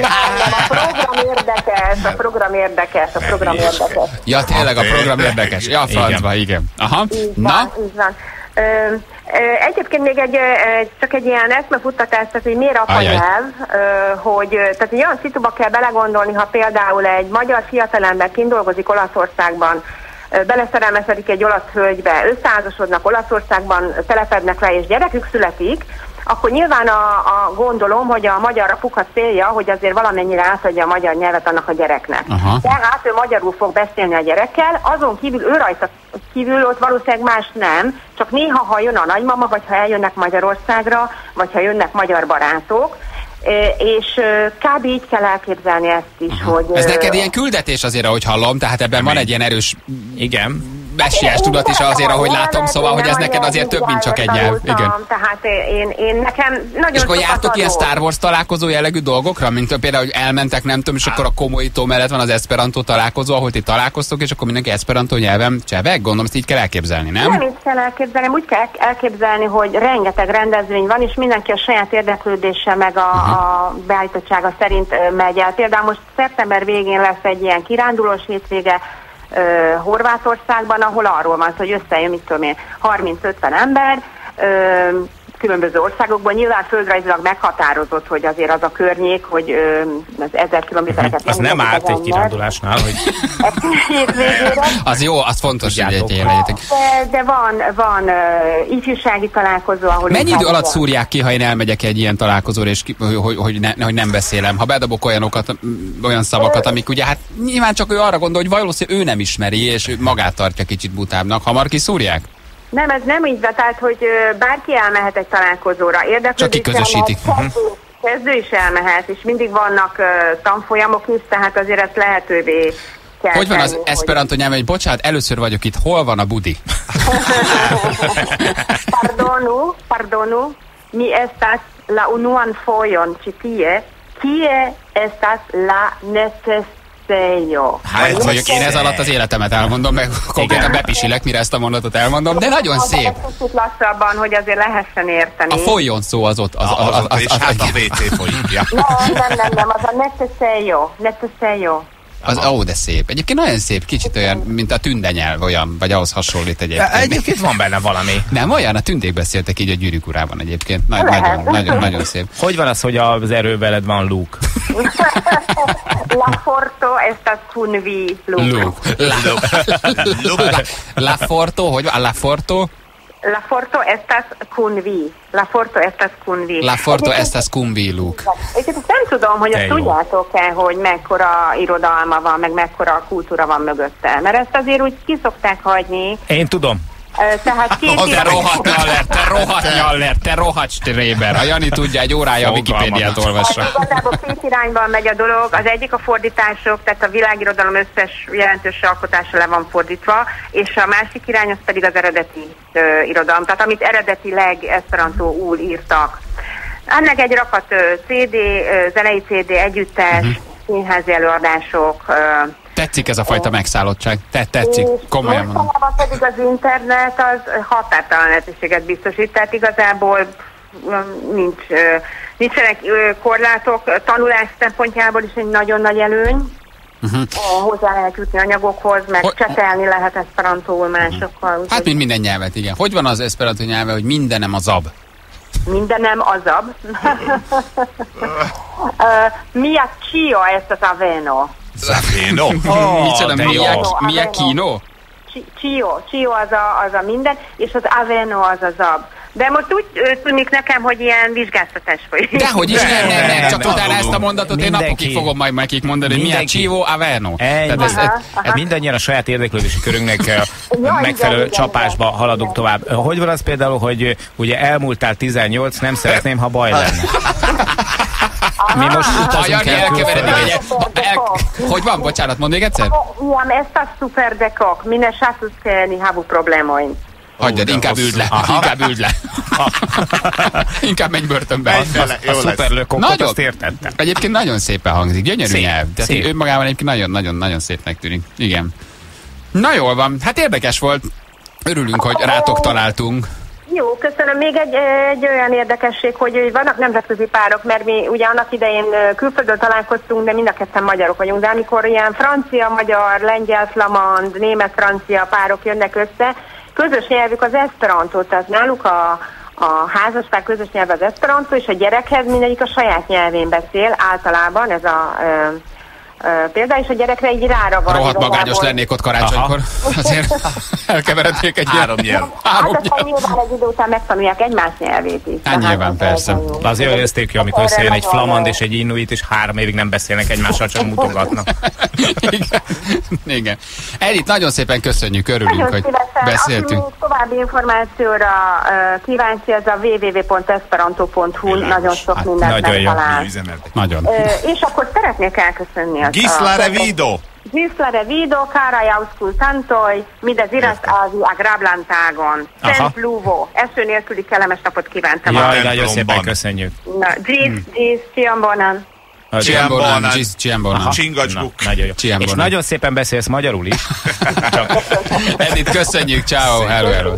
program érdekes. Ja, tényleg a program érdekes. Ja, francba, igen. Aha. Na? Így van. Egyébként még csak egy ilyen eszmefuttatás, tehát hogy miért apanyelv, hogy tehát egy olyan szituba kell belegondolni, ha például egy magyar fiatalember kint dolgozik Olaszországban, beleszerelmesedik egy olasz hölgybe, összeházasodnak Olaszországban, telepednek le és gyerekük születik, akkor nyilván gondolom, hogy a magyar apuka célja, hogy azért valamennyire átadja a magyar nyelvet annak a gyereknek. Tehát ő magyarul fog beszélni a gyerekkel, azon kívül ő rajta kívül ott valószínűleg más nem, csak néha, ha jön a nagymama, vagy ha eljönnek Magyarországra, vagy ha jönnek magyar barátok, és kb. Így kell elképzelni ezt is, hogy... Ez neked ilyen küldetés azért, ahogy hallom, tehát ebben van egy ilyen erős... Igen. Messiás tudat is azért, ahogy látom, szóval, hogy ez neked azért több, mint csak egy nyelv. Igen. Tehát én nekem nagyon... És akkor jártok ilyen Star Wars találkozó jellegű dolgokra, mint például, hogy elmentek, nem tudom, és akkor a Komolytó mellett van az Esperanto találkozó, ahol ti találkoztok, és akkor mindenki Esperanto nyelven cseveg? Gondolom, ezt így kell elképzelni, nem? Nem így kell elképzelni, úgy kell elképzelni, hogy rengeteg rendezvény van, és mindenki a saját érdeklődése meg a beállítottsága szerint megy el. Például most szeptember végén lesz egy ilyen kirándulós hétvége, Horvátországban, ahol arról van, hogy összejön, mit tudom én, 30-50 ember, különböző országokból. Nyilván földrajzilag meghatározott, hogy azért az a környék, hogy az 1000 kilométereket... Az nem árt egy kirándulásnál, hogy... Az jó, az fontos, hogy legyetek. De van ifjúsági találkozó, ahol... Mennyi idő alatt szúrják ki, ha én elmegyek egy ilyen találkozóra, és hogy nem beszélem? Ha bedobok olyan szavakat, amik ugye, hát nyilván csak ő arra gondol, hogy valószínűleg ő nem ismeri, és ő magát tartja kicsit butábbnak. Hamar kiszúrják? Nem, ez nem így van, tehát, hogy bárki elmehet egy találkozóra. Csak kiközösítik. Kezdő is elmehet, és mindig vannak tanfolyamok is, tehát azért ezt lehetővé kell. Hogy van az esperanto nyelven, hogy bocsánat, először vagyok itt, hol van a budi? Pardonu, mi estas la unuan fojon ci tie, kie estas la necessejo. Hát, mondjuk én ez alatt az életemet elmondom, meg konkrétan bepisilek, mire ezt a mondatot elmondom, de nagyon szép. Kicsit lassabban, hogy azért lehessen érteni. A folyjon szó az ott. És hát a WC folyik. Nem, az a necessejo. De szép. Egyébként nagyon szép, kicsit olyan, mint a tünde nyelv, olyan, vagy ahhoz hasonlít egyébként. Egyébként van benne valami. Nem olyan, a tündék beszéltek így a Gyűrűk urában egyébként. Nagyon szép. Hogy van az, hogy az erőveled van Luke? La forto estas kun vi, Luke. La forto, hogy van? La forto? La forto estas kun vi. La forto estas kun vi. La forto estas kun vi, Luke. És nem tudom, hogy azt tudjátok-e, hogy mekkora irodalma van, meg mekkora kultúra van mögötte. Mert ezt azért úgy ki szokták hagyni. Én tudom. Tehát te rohadt stréber. A Jani tudja, egy órája a Wikipédiát olvassa. Igazából két irányban megy a dolog. Az egyik a fordítások, tehát a világirodalom összes jelentős alkotása le van fordítva, és a másik irány az pedig az eredeti irodalom, tehát amit eredetileg esperantóul írtak. Ennek egy rakat CD, zenei CD, együttes, színházi előadások. Tetszik ez a fajta megszállottság. Tetszik. Komolyan mondom. Pedig az internet az határtalan lehetőséget biztosít, tehát igazából nincsenek korlátok. Tanulás szempontjából is egy nagyon nagy előny. Hozzá lehet jutni anyagokhoz, meg csetelni lehet esperantóul másokkal. Hát mint minden nyelvet, igen. Hogy van az esperantó nyelve, hogy mindenem a zab? Mindenem a zab. Mia cio estas aveno. Zaveno? Mi a kino? Cio az a minden, és az aveno az a zab. De most úgy tűnik nekem, hogy ilyen vizsgáztatás folyik. Dehogy is, nem, csak utána ezt a mondatot én napokig fogom majd nekik mondani, hogy mi a Cio Averno. Mindannyian a saját érdeklődési körünknek megfelelő csapásba haladunk tovább. Hogy van az például, hogy ugye elmúltál 18, nem szeretném, ha baj lenne. Mi most utazunk el külföldre. Hogy van? Bocsánat, mondd még egyszer? Iam estas super decok, mine shasus che ni havu problemoin. Hagyjad, inkább üld le. Inkább menj börtönbe. A szuperlökokot azt értettem. Egyébként nagyon szépen hangzik, gyönyörű nyelv. Tehát önmagában egyébként nagyon szépnek tűnik. Igen. Na jól van, hát érdekes volt. Örülünk, hogy rátok találtunk. Jó, köszönöm. Még egy olyan érdekesség, hogy vannak nemzetközi párok, mert mi ugye annak idején külföldön találkoztunk, de mind a ketten magyarok vagyunk, de amikor ilyen francia, magyar, lengyel, flamand, német, francia párok jönnek össze, közös nyelvük az esperanto, tehát náluk a házaspár közös nyelv az esperanto, és a gyerekhez mindegyik a saját nyelvén beszél, általában ez a például, és a gyerekre így ráragad. Rohadt magányos lennék ott karácsonykor. Azért elkeverednék egy három nyelv. Hát aztán nyilván egy idő után megtanulják egymás nyelvét is. Hát nyilván, persze. Azért érezték ki, amikor összejön egy flamand és egy inuit, és 3 évig nem beszélnek egymással, csak mutogatnak. Igen. Edith, nagyon szépen köszönjük, örülünk, hogy beszéltünk. Aki további információra kíváncsi, ez a www.esperanto.hu, nagyon sok mindent megtalál. Nagyon. És akkor szeretnék elköszönni az Gisla Revido, cara auscultantoi, mi desiras azi agrablan tagon. Szent Luvo. Eső nélküli kellemes napot kívántam. Jaj, nagyon szépen köszönjük. Gis, Ciambonan. Ciambonan. Csingacskuk. Nagyon jó. És nagyon szépen beszélsz magyarul is. Edith, köszönjük, ciao, hello.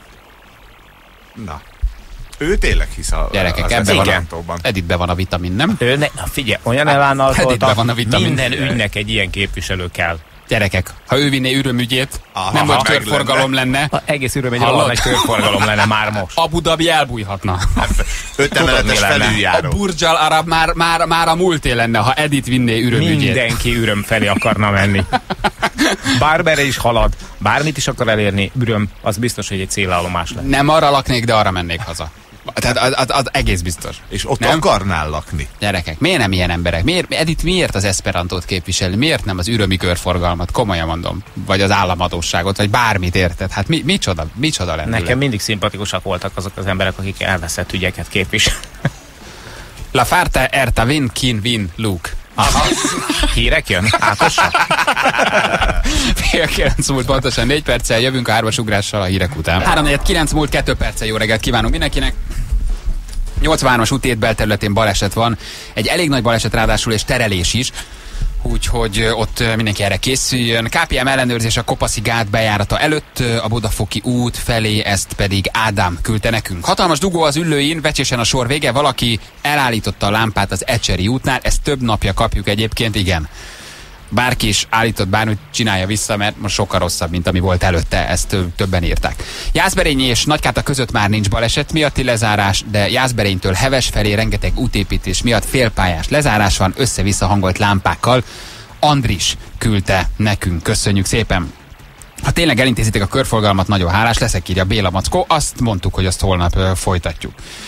Na. Ő tényleg hisz a gyerekek, ebben van Edithben van a vitamin, nem? Figyelj, olyan elvállaltoltak, minden ügynek egy ilyen képviselő kell. Gyerekek, ha ő vinné ürömügyét, nem volt körforgalom lenne. Egész ürömügyre van egy körforgalom lenne már most. Abu Dhabi elbújhatna. 5 emeletes felüljáró. A Burj Al Arab már a múlté lenne, ha Edith vinné ürömügyét. Mindenki üröm felé akarna menni. Bármerre is halad, bármit is akar elérni, üröm, az biztos, hogy egy célállomás lenne. Nem arra laknék, de arra mennék haza. Tehát az egész biztos. És ott nem akarnál lakni. Gyerekek, miért nem ilyen emberek? Edith miért az eszperantót képviseli? Miért nem az ürömi körforgalmat? Komolyan mondom. Vagy az államadósságot, vagy bármit, érted? Hát micsoda lenne? Nekem mindig szimpatikusak voltak azok az emberek, akik elveszett ügyeket képvisel. La farta erta vin kin vin Luke. Aha. Hírek jön? Ákossa? Fél 9 múlt pontosan 4 perccel, jövünk a 3-as ugrással a hírek után. 3-4-9 múlt 2 perccel, jó reggelt kívánunk mindenkinek. 83-as útét belterületén baleset van, egy elég nagy baleset ráadásul és terelés is, úgyhogy ott mindenki erre készüljön. KPM ellenőrzés a Kopaszi gát bejárata előtt, a Bodafoki út felé, ezt pedig Ádám küldte nekünk. Hatalmas dugó az Üllőin, vecsésen a sor vége, valaki elállította a lámpát az Ecseri útnál, ezt több napja kapjuk egyébként, igen. Bárki is állított bármit, csinálja vissza, mert most sokkal rosszabb, mint ami volt előtte, ezt többen írták. Jászberényi és Nagykáta között már nincs baleset miatti lezárás, de Jászberénytől Heves felé rengeteg útépítés miatt félpályás lezárás van, össze-vissza hangolt lámpákkal. Andris küldte nekünk, köszönjük szépen. Ha tényleg elintézitek a körforgalmat, nagyon hálás leszek, írja Béla Mackó, azt mondtuk, hogy azt holnap folytatjuk.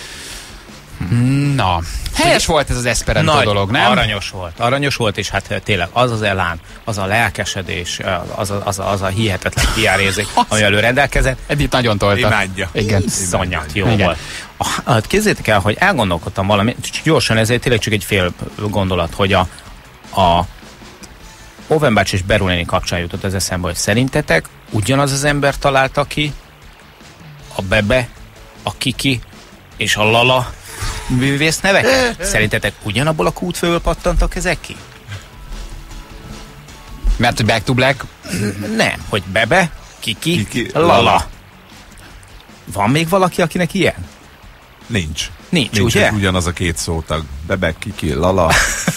Na, helyes volt ez az Esperanto dolog, nem? Aranyos volt, és hát tényleg az az elán, az a lelkesedés, az a hihetetlen PR érzék, ami elő rendelkezett. Edith nagyon tolta. Imádja. Igen. Szonyat, jó volt. Képzeljétek el, hogy elgondolkodtam valami, gyorsan, ezért tényleg csak egy fél gondolat, hogy a Ovenbács és Beru néni kapcsán jutott az eszembe, hogy szerintetek ugyanaz az ember találta ki a Bebe, a Kiki és a Lala művész nevek? Szerintetek ugyanabból a kútfőből pattantak ezek ki? Mert hogy Back to Black? Nem, hogy Bebe, Kiki, Lala. Van még valaki, akinek ilyen? Nincs, ugye? Ugyanaz a két szótag. Bebe, Kiki, Lala.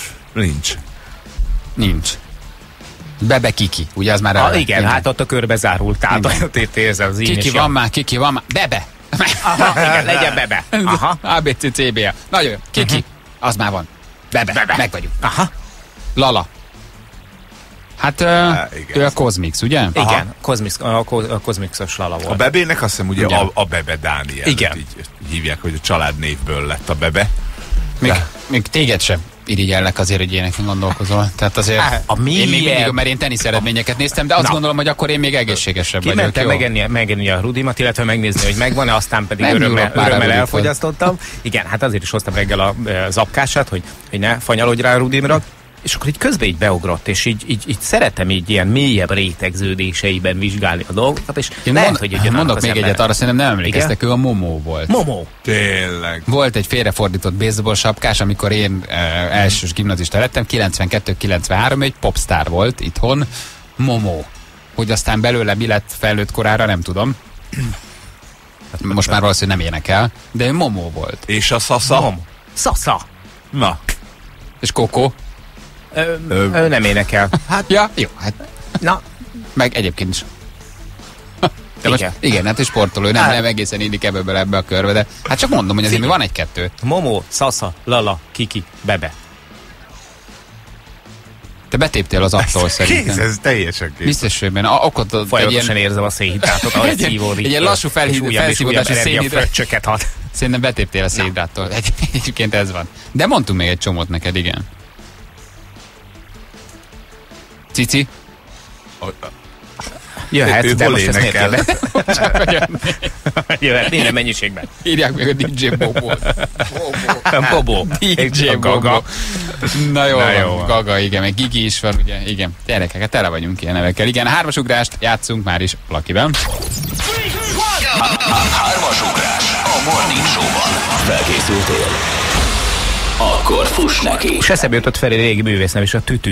Nincs. Bebe Kiki, ugye az már... Igen, hát ott a körbe zárult, tehát az Kiki van már, Bebe! Aha, igen, legyen Bebe. Aha. ABC, CBA. Nagyon jó. Kiki, az már van. Bebe. Meg vagyunk. Aha. Lala. Hát ő a Cosmix, ugye? Igen, a Cosmixos Lala volt. A Bebének azt hiszem ugye a Bebe Dániel. Igen. Így hívják, hogy a családnévből lett a Bebe. Még téged sem irigyellek azért, hogy ilyeneken gondolkozol. Tehát azért mert én tenisz eredményeket néztem, de azt gondolom, hogy akkor én még egészségesebb vagyok. Kimentem megenni a rudimat, illetve megnézni, hogy megvan-e, aztán pedig örömmel elfogyasztottam. Igen, hát azért is hoztam reggel a zapkását, hogy ne fanyalodj rá a rudimra. És akkor így közben így beugrott, és így szeretem így ilyen mélyebb rétegződéseiben vizsgálni a dolgokat, és mondok még egyet, arra szerintem nem emlékeztek, ő a Momó volt. Momó. Tényleg. Volt egy félrefordított baseball sapkás, amikor én elsős gimnazista lettem, 92-93, egy popstar volt itthon, Momó. Hogy aztán belőle mi lett felnőtt korára, nem tudom. Most már valószínűleg nem énekel, de ő Momó volt. És a Sasa? Sasa. Na. És Koko? Ő nem énekel. Hát, ja, jó, hát. Na. Meg egyébként is. De most, igen, hát és sportoló, nem egészen illik ebbe a körbe, de hát csak mondom, hogy azért mi van egy-kettő. Momó, Sasa, Lala, Kiki, Bebe. Te betéptél az attól szerintem. Ez teljesen kész. Biztosségben. Folyamatosan érzem a szénhidrátot, ahogy szívódik. Egy ilyen lassú felszívódási szénhidrát. Szerintem betéptél a szénhidráttól. Egyébként ez van. De mondtunk még egy csomót neked, igen. Cici? Jöhet, de most ezt miért jöhet, minden mennyiségben. Írják meg a DJ Bobo. Bobo. DJ Gaga. Na jó, Gaga, igen, meg Gigi is van, ugye, igen. Gyerekek, hát tele vagyunk ilyen nevekkel. Igen, a 3-as ugrást játszunk már is Lakiben. 3-as ugrás a Morning Show-ban. Felkészültél? Akkor fuss neki. És eszembe jutott Feri régi művésznev is, a Tütü.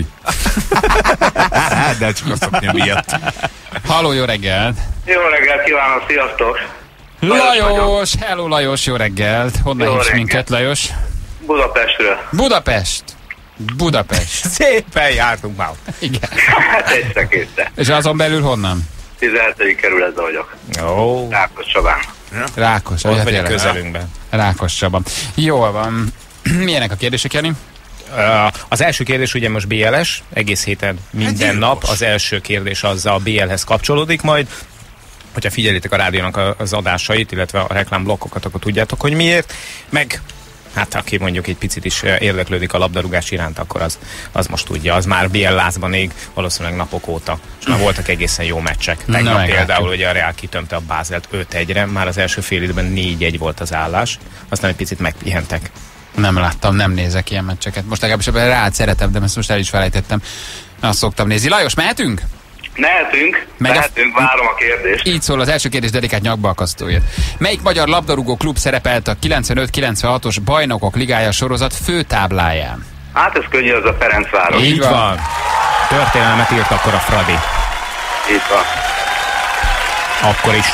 De csak azt mondja miatt. Halló, jó reggelt! Jó reggelt kívánok, sziasztok! Lajos! Hello Lajos, jó reggelt! Honnan hívsz minket, Lajos? Budapestről. Budapest! Budapest. Szépen jártunk már. Igen. Hát egyszer-kétszer. És azon belül honnan? 17. kerületben vagyok. Ó. Rákos Csabán. Rákos. Ott vagy a közelünkben. Rákos Csaba. Jól van. Milyenek a kérdések, Jani? Az első kérdés ugye most BL-es, egész héten minden nap az első kérdés az a BL-hez kapcsolódik majd. Hogyha figyelitek a rádiónak az adásait, illetve a reklámblokkokat, akkor tudjátok, hogy miért. Meg, hát aki mondjuk egy picit is érdeklődik a labdarúgás iránt, akkor az most tudja. Az már BL lázban ég, valószínűleg napok óta. És már voltak egészen jó meccsek. Tegnap például ugye a Real kitömte a Bázelt 5-1-re, már az első fél időben 4-1 volt az állás. Aztán egy picit megpihentek. Nem láttam, nem nézek ilyen meccseket. Most legalábbis ebben Reált szeretem, de ezt most el is felejtettem. Azt szoktam nézni. Lajos, mehetünk? Mehetünk, várom a kérdést. Így szól az első kérdés dedikált nyakbalkasztóért. Melyik magyar labdarúgó klub szerepelt a 95-96-os Bajnokok Ligája sorozat főtábláján? Hát ez könnyű, az a Ferencváros. Így van. Történelmet írt akkor a Fradi. Így van. Akkor is.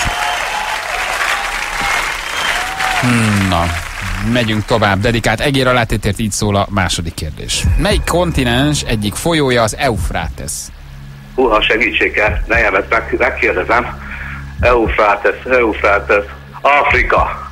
Na, megyünk tovább. Dedikált egér alátétért így szól a második kérdés. Melyik kontinens egyik folyója az Eufrátesz? Húha, segítség kell, nehemet megkérdezem. Eufrátesz. Afrika.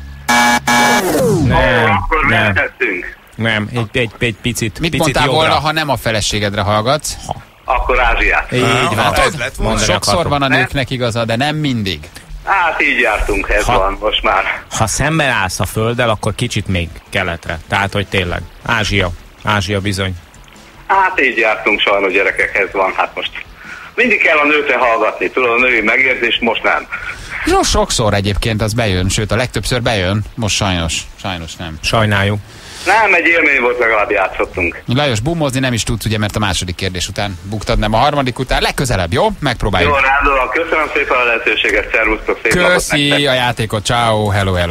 Akkor nem tettünk. Nem, egy picit. Mit picit mondtál jobbra. volna, ha nem a feleségedre hallgatsz? Akkor Ázsiát. Így van. Sokszor van a nőknek igaza, de nem mindig. Hát így jártunk, ez van most már. Ha szemben állsz a földdel, akkor kicsit még keletre. Tehát, hogy tényleg. Ázsia bizony. Hát így jártunk sajnos, gyerekek, ez van. Hát most mindig kell a nőkre hallgatni, tudod, a női megérzést, most nem. No, sokszor egyébként az bejön, sőt a legtöbbször bejön, most sajnos nem. Sajnáljuk. Nem, egy élmény volt, legalább játszottunk. Lajos, bumozni nem is tudsz, ugye, mert a második kérdés után buktad, nem a harmadik után. Legközelebb, jó? Megpróbáljuk. Jó, rándolom, köszönöm szépen a lehetőséget, szervusztok, szép napot Köszi nektek. a játékot, ciao, hello. Ez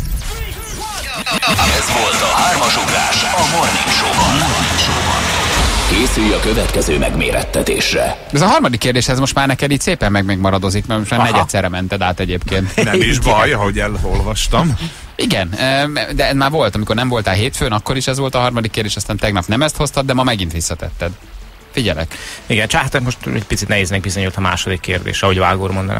volt a 3-as ugrás a Morning Show-ban. Készülj a következő megmérettetésre. Ez a harmadik kérdéshez most már neked így szépen megmaradozik, mert most már negyedszerre mented át egyébként. Nem is baj, ahogy elolvastam. Igen, de már volt, amikor nem voltál hétfőn, akkor is ez volt a harmadik kérdés, aztán tegnap nem ezt hoztad, de ma megint visszatetted. Figyelek. Igen, csak most egy picit nehéznek bizonyult a második kérdés, ahogy Vágor mondaná.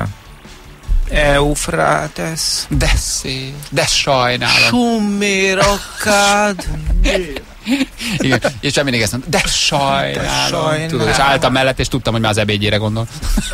Eufrátesz. De szép, de sajnálom. Sumér akád. Igen, és mindig ezt mondta, de sajnálom. Tudod, és álltam mellett, és tudtam, hogy már az ebédjére gondol.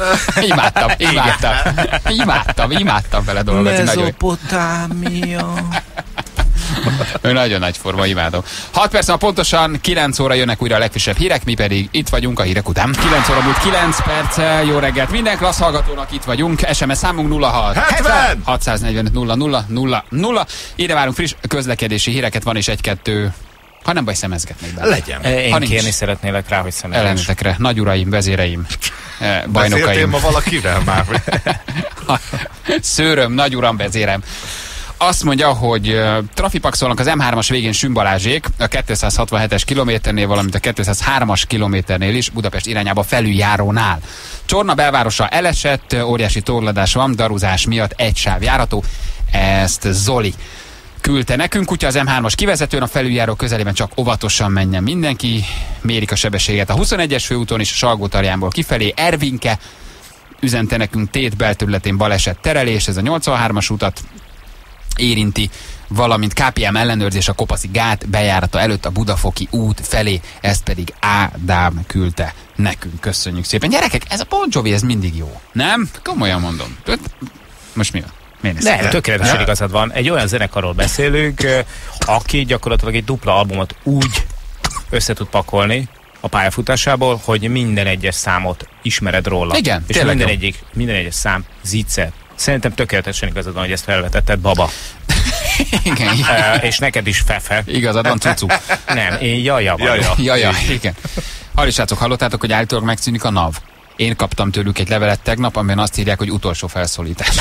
Imádtam vele dolgozni. Mezopotámia. Ő nagyon nagy forma, imádom. 6 perc, pontosan 9 óra jönnek újra a legfrissebb hírek, mi pedig itt vagyunk a hírek után. 9 óra múlt 9 perccel, jó reggelt minden klassz hallgatónak, itt vagyunk. SMS számunk 06 70 645 00 00. Ide várunk friss közlekedési híreket, van is egy-kettő. Ha nem baj, szemezgetnek be. Legyen. Én kérni szeretnélek rá, hogy szemezgess. Ellenetekre, nagy uraim, vezéreim, Beszéltél bajnokaim. ma valakivel már? Szőröm, nagy uram, vezérem. Azt mondja, hogy trafipaxolnak az M3-as végén Sün Balázsék, a 267-es kilométernél, valamint a 203-as kilométernél is, Budapest irányába felüljárónál. Csorna belvárosa elesett, óriási torlódás van, daruzás miatt egy sáv járható. Ezt Zoli küldte nekünk, úgyhogy az M3-as kivezetőn a felüljáró közelében csak óvatosan menjen mindenki, mérik a sebességet a 21-es főúton is, Salgótarjánból kifelé. Ervinke üzente nekünk Tét belterületén baleset terelés, ez a 83-as utat érinti, valamint KPM ellenőrzés a Kopaszi gát bejárata előtt a Budafoki út felé, ezt pedig Ádám küldte nekünk. Köszönjük szépen. Gyerekek, ez a Bon Jovi, ez mindig jó. Nem? Komolyan mondom. Most mi van? Nem, tökéletesen igazad van. Egy olyan zenekarról beszélünk, aki gyakorlatilag egy dupla albumot úgy össze tud pakolni a pályafutásából, hogy minden egyes számot ismered róla. Igen, és minden egyes szám zicser. Szerintem tökéletesen igazad van, hogy ezt felvetetted, baba. Igen. És neked is fefe. Igazad van, cucu. Nem, én jaja vagyok. Jaja, igen. Halissátok, hallottátok, hogy állítólag megszűnik a NAV? Én kaptam tőlük egy levelet tegnap, amiben azt írják, hogy utolsó felszólítás.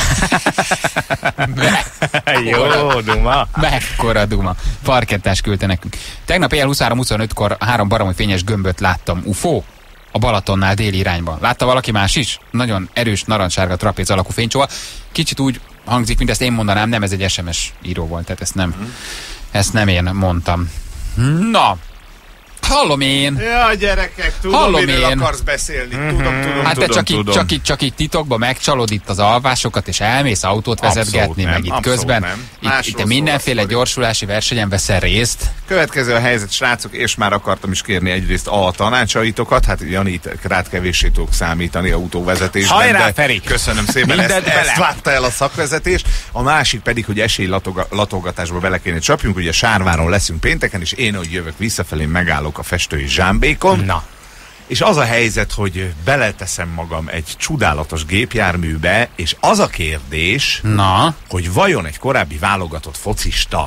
Jó, duma. Mekkora duma. Parkettás küldte nekünk. Tegnap éjjel 23:25-kor 3 baromi fényes gömböt láttam. UFO? A Balatonnál déli irányban. Látta valaki más is? Nagyon erős narancssárga trapéz alakú fénycsóval. Kicsit úgy hangzik, mint ezt én mondanám, nem, ez egy SMS író volt, tehát ezt nem én mondtam. Na, hallom én. Ja, gyerekek, tudom, miről akarsz beszélni. Tudom. Hát te csak itt titokban megcsalod itt az alvásokat, és elmész autót vezetgetni, meg itt közben. Itt mindenféle gyorsulási versenyen veszel részt. Következő a helyzet, srácok, és már akartam is kérni egyrészt a tanácsaitokat. Hát Jani, rád kevéssé tudok számítani autóvezetésben. Hajrá, Feri! Köszönöm szépen, ezt látta el a szakvezetés. A másik pedig, hogy esélylatolgatásba bele kéne csapjunk. Ugye Sárváron leszünk pénteken, és én, hogy jövök visszafelé, megállok a Festői Zsámbékon. Na. És az a helyzet, hogy beleteszem magam egy csodálatos gépjárműbe, és az a kérdés, hogy vajon egy korábbi válogatott focista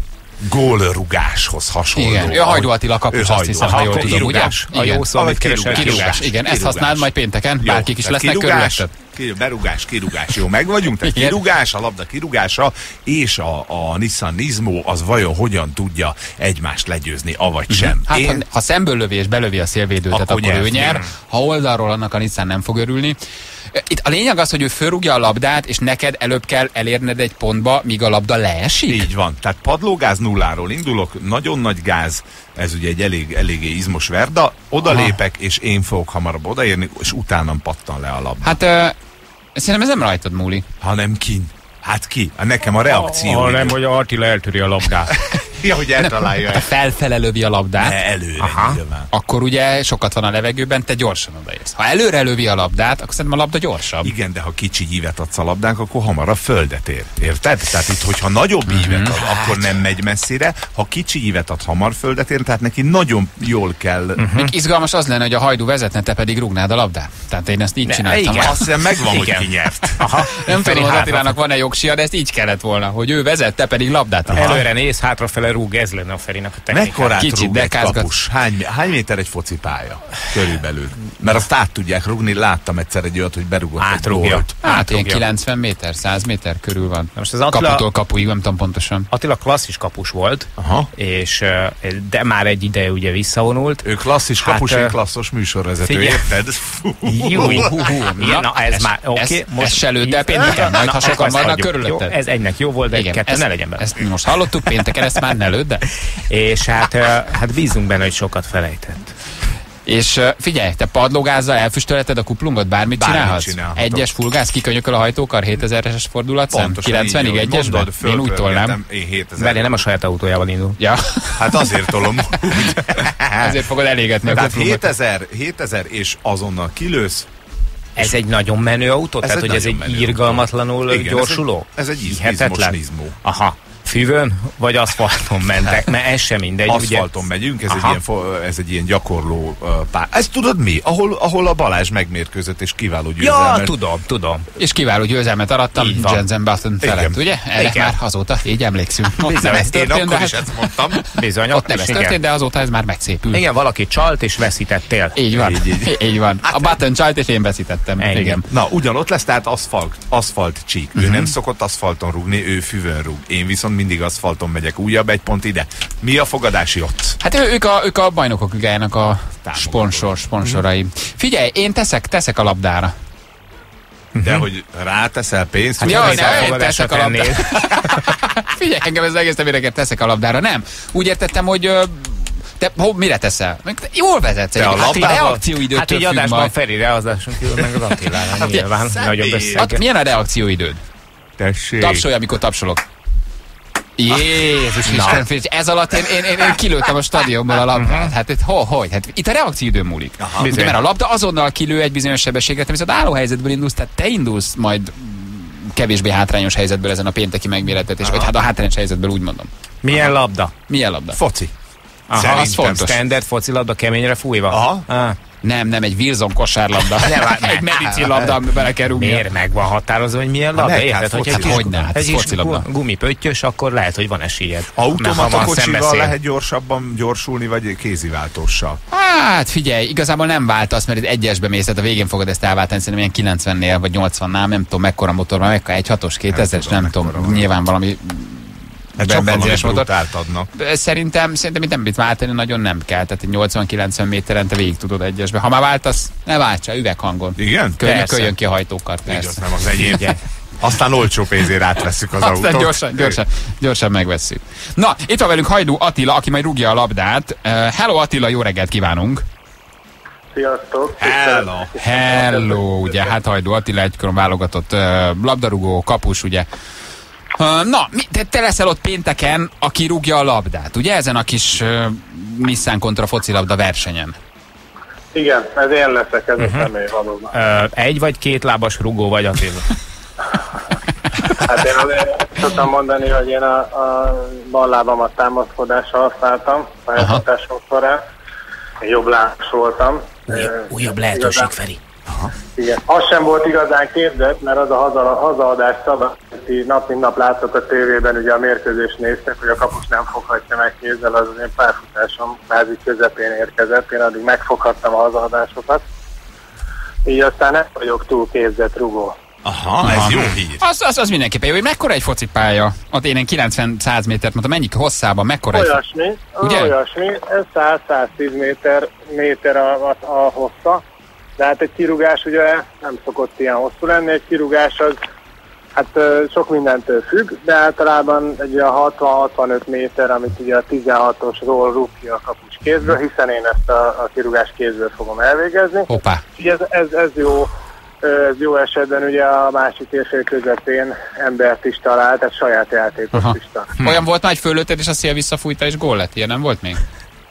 gólrugáshoz hasonló. Igen, ő Hajdú Attila kapus, azt hiszem, ha jól tudom, ugye? A jó szó, amit kirúgás. Igen, ezt használd majd pénteken, bárkik is lesznek körülötted. Berugás, kirugás, jó, meg vagyunk, tehát kirugás, a labda kirugása, és a Nissan Nismo az vajon hogyan tudja egymást legyőzni, avagy sem. Hát ha szemből lövi és belövi a szélvédőtet, akkor ő nyer. Ha oldalról, annak a Nissan nem fog örülni. Itt a lényeg az, hogy ő fölrúgja a labdát, és neked előbb kell elérned egy pontba, míg a labda leesik? Így van. Tehát padlógáz nulláról indulok, nagyon nagy gáz, ez ugye egy eléggé izmos verda, odalépek, és én fogok hamarabb odaérni, és utánam pattan le a labda. Hát szerintem ez nem rajtad múlik. Hanem kin. Hát ki? Nekem a reakció. Hanem, hogy Attila eltöri a labdát. Ja, hogy eltalálja. Ha felfele lövi a labdát, előre, akkor ugye sokat van a levegőben, te gyorsan odaérsz. Ha előre lövi a labdát, akkor szerintem a labda gyorsabb. Igen, de ha kicsi ívet adsz a labdánk, akkor hamarabb földet ér. Érted? Tehát itt, hogyha nagyobb ívet ad, akkor nem megy messzire. Ha kicsi ívet ad, hamar földet ér, tehát neki nagyon jól kell. Még izgalmas az lenne, hogy a Hajdú vezetne, te pedig rúgnád a labdát. Tehát én ezt így csináltam. Igen, azt hiszem megvan, hogy ki nyert. Nem tudom, hogy Attilának van-e jogsia, de ezt így kellett volna, hogy ő vezet, te pedig labdát. Előre néz, hátrafele rúg, ez lenne a Ferinek a technika. Mekkorát rúg egy kapus? Hány méter egy focipálya? Körülbelül. Mert azt át tudják rúgni, láttam egyszer egy olyat, hogy berúgott egy gólt. Hát ilyen 90 méter, 100 méter körül van. Most az Attila, kaputól kapuig, nem tudom pontosan. Attila klasszis kapus volt, és de már egy ideje ugye visszavonult. Ő klasszis kapus, én klasszos műsorvezető, érted? Na ez már oké. Most se lőd el pénteken, majd ha sokan vannak körülötted. Ez egynek jó volt, de kettő ne legyen benne. Ezt most hallottuk pénteken, ezt már ne lőd el. És hát bízunk benne, hogy sokat felejtett. És figyelj, te padlógázzal elfüstölheted a kuplungot, bármit csinálhatsz? Egyes fullgáz, kikönyököl a hajtókar, 7000-es fordulатszám? 90-ig egyesben? Én úgy tolnám. Mert nem a saját autójával indul. Ja. Hát azért tolom. Ezért fogod elégetni a kuplungot. Tehát 7000 és azonnal kilősz. Ez egy nagyon menő autó? Tehát, hogy ez egy irgalmatlanul gyorsuló? Ez egy izmos Nismo. Aha. Fűvön, vagy aszfalton mentek, mert ez sem mindegy. Aszfalton ugye? Megyünk, ez egy ilyen gyakorló pár. Ezt tudod mi? Ahol a Balázs megmérkőzött, és kiváló győzelmet. Ja, tudom. És kiváló győzelmet arattam Jensen Button felett, ugye? Erre már azóta így emlékszünk. Bizony, én akkor is ezt mondtam. Bizony, ott nem ez történt, de azóta ez már megszépül. Igen, valaki csalt, és veszítettél. Így van. Így van. A Button csalt, és én veszítettem. Igen. Na, ugyanott lesz, tehát aszfalt csík. Ő nem szokott aszfalton rúgni, ő füvön rúg. Én viszont mindig aszfalton megyek, újabb egy pont ide. Mi a fogadási ott? Hát ők a bajnokok ligájának a sponsorai. Figyelj, én teszek a labdára. De hogy ráteszel pénzt? Hát jaj, nem, teszek a labdára. Figyelj, engem ez egész nem teszek a labdára. Nem. Úgy értettem, hogy te mire teszel? Jól vezetsz egy reakcióidőt. Hát így adásban Feri reazáson kívül meg az Attilára nyilván. Nagyon beszélget. Milyen a reakcióidőd? Tessék. Tapsolj, amikor tapsolok. Jézus Isten, ez alatt én kilőttem a stadionból a labdát. Hát itt a reakcióidő múlik. Ugye, mert a labda azonnal kilő egy bizonyos sebességet, viszont állóhelyzetből indulsz, tehát te indulsz majd kevésbé hátrányos helyzetből ezen a pénteki megmérettetés, vagy hát a hátrányos helyzetből úgy mondom. Milyen labda? Milyen labda? Foci. Az fontos. Standard focilabda keményre fújva? Aha. Nem, egy Wilson kosárlabda. Egy medicinlabda, amiben bele kell rúgni. Miért meg van határozva, hogy milyen labda? Érted, hogy egy kis gumipöttyös, akkor lehet, hogy van esélyed. Automata kocsival lehet gyorsabban gyorsulni, vagy kéziváltóssal? Hát figyelj, igazából nem váltasz, mert itt egyesbe mész, tehát a végén fogod ezt elváltani, szerintem ilyen 90-nél vagy 80-nál, nem tudom mekkora motor, mert mekkora, egy 6-os, 2000-es, nem tudom, nyilván valami benzines motor. Szerintem itt nem mit váltani, nagyon nem kell. Tehát 80-90 méteren te végig tudod egyesbe. Ha már váltasz, ne váltsa, üveghangon. Igen? Köljön ki a hajtókart. Igaz, nem az enyém. Aztán olcsó pénzért átveszük az autót. Gyorsan megvesszük. Na, itt van velünk Hajdú Attila, aki majd rúgja a labdát. Hello Attila, jó reggelt kívánunk! Sziasztok! Hello! Ugye, hát Hajdú Attila egykoron válogatott labdarúgó, kapus, ugye. Na, te leszel ott pénteken, aki rúgja a labdát, ugye? Ezen a kis Nissan kontra focilabda versenyen. Igen, ez én leszek, ez a személy valóban. Egy vagy két lábas rugó vagy Attila? Hát én azért szoktam mondani, hogy én a bal lábamat támaszkodásra használtam pályafutásom során. Jobb lábas voltam. Újabb lehetőség, Feri. Aha. Igen. Az sem volt igazán képzett, mert az a hazaadás szabad, nap mint nap látok a tévében, ugye a mérkőzést néztek, hogy a kapus nem foghatja meg kézzel, az én pályafutásom kvázi közepén érkezett, én addig megfoghattam a hazaadásokat. Így aztán nem vagyok túl képzett rugó. Aha, ez jó hír. Az mindenképpen jó, hogy mekkora egy focipálya? Ott én 90-100 métert mondtam, mennyi hosszában, mekkora Olyasmi, ez 100-110 méter a hossza. De hát egy kirúgás ugye nem szokott ilyen hosszú lenni, egy kirúgás az hát sok mindentől függ, de általában egy 60-65 méter, amit ugye a 16-osról rúg ki a kapus kézből, hiszen én ezt a kirúgás kézből fogom elvégezni. Hoppá. Ez jó esetben ugye a másik térfél közepén embert is talál, tehát saját játékot is talál. Olyan volt már, hogy fölötted és a szél visszafújta és gól lett? Ilyen nem volt még?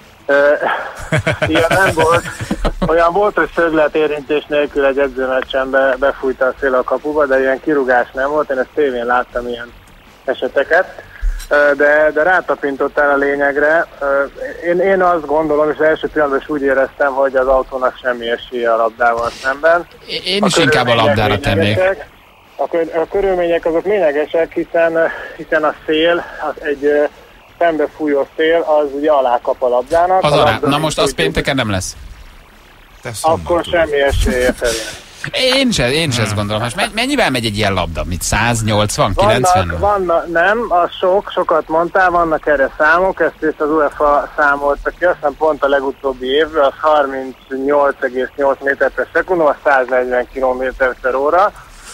Ilyen nem volt. Olyan volt, hogy szögletérintés nélkül egy edzőmeccsen befújta a szél a kapuba, de ilyen kirúgás nem volt. Én ezt tévén láttam ilyen eseteket. De rátapintottál a lényegre. Én azt gondolom, és első pillanatban is úgy éreztem, hogy az autónak semmi esélye a labdával szemben. Én is inkább a labdára tennék. A körülmények azok lényegesek, hiszen a szél, egy szembefújó szél, az ugye alá kap a labdának. Na most az pénteken nem lesz. Akkor semmi esélye felé. Én is ezt gondolom. Most mennyivel megy egy ilyen labda? Mit 180, 90? Nem, az sokat mondtál, vannak erre számok, ezt az UEFA számolta ki, aztán pont a legutóbbi évben, az 38,8 méter per szekundum, az 140 km per óra.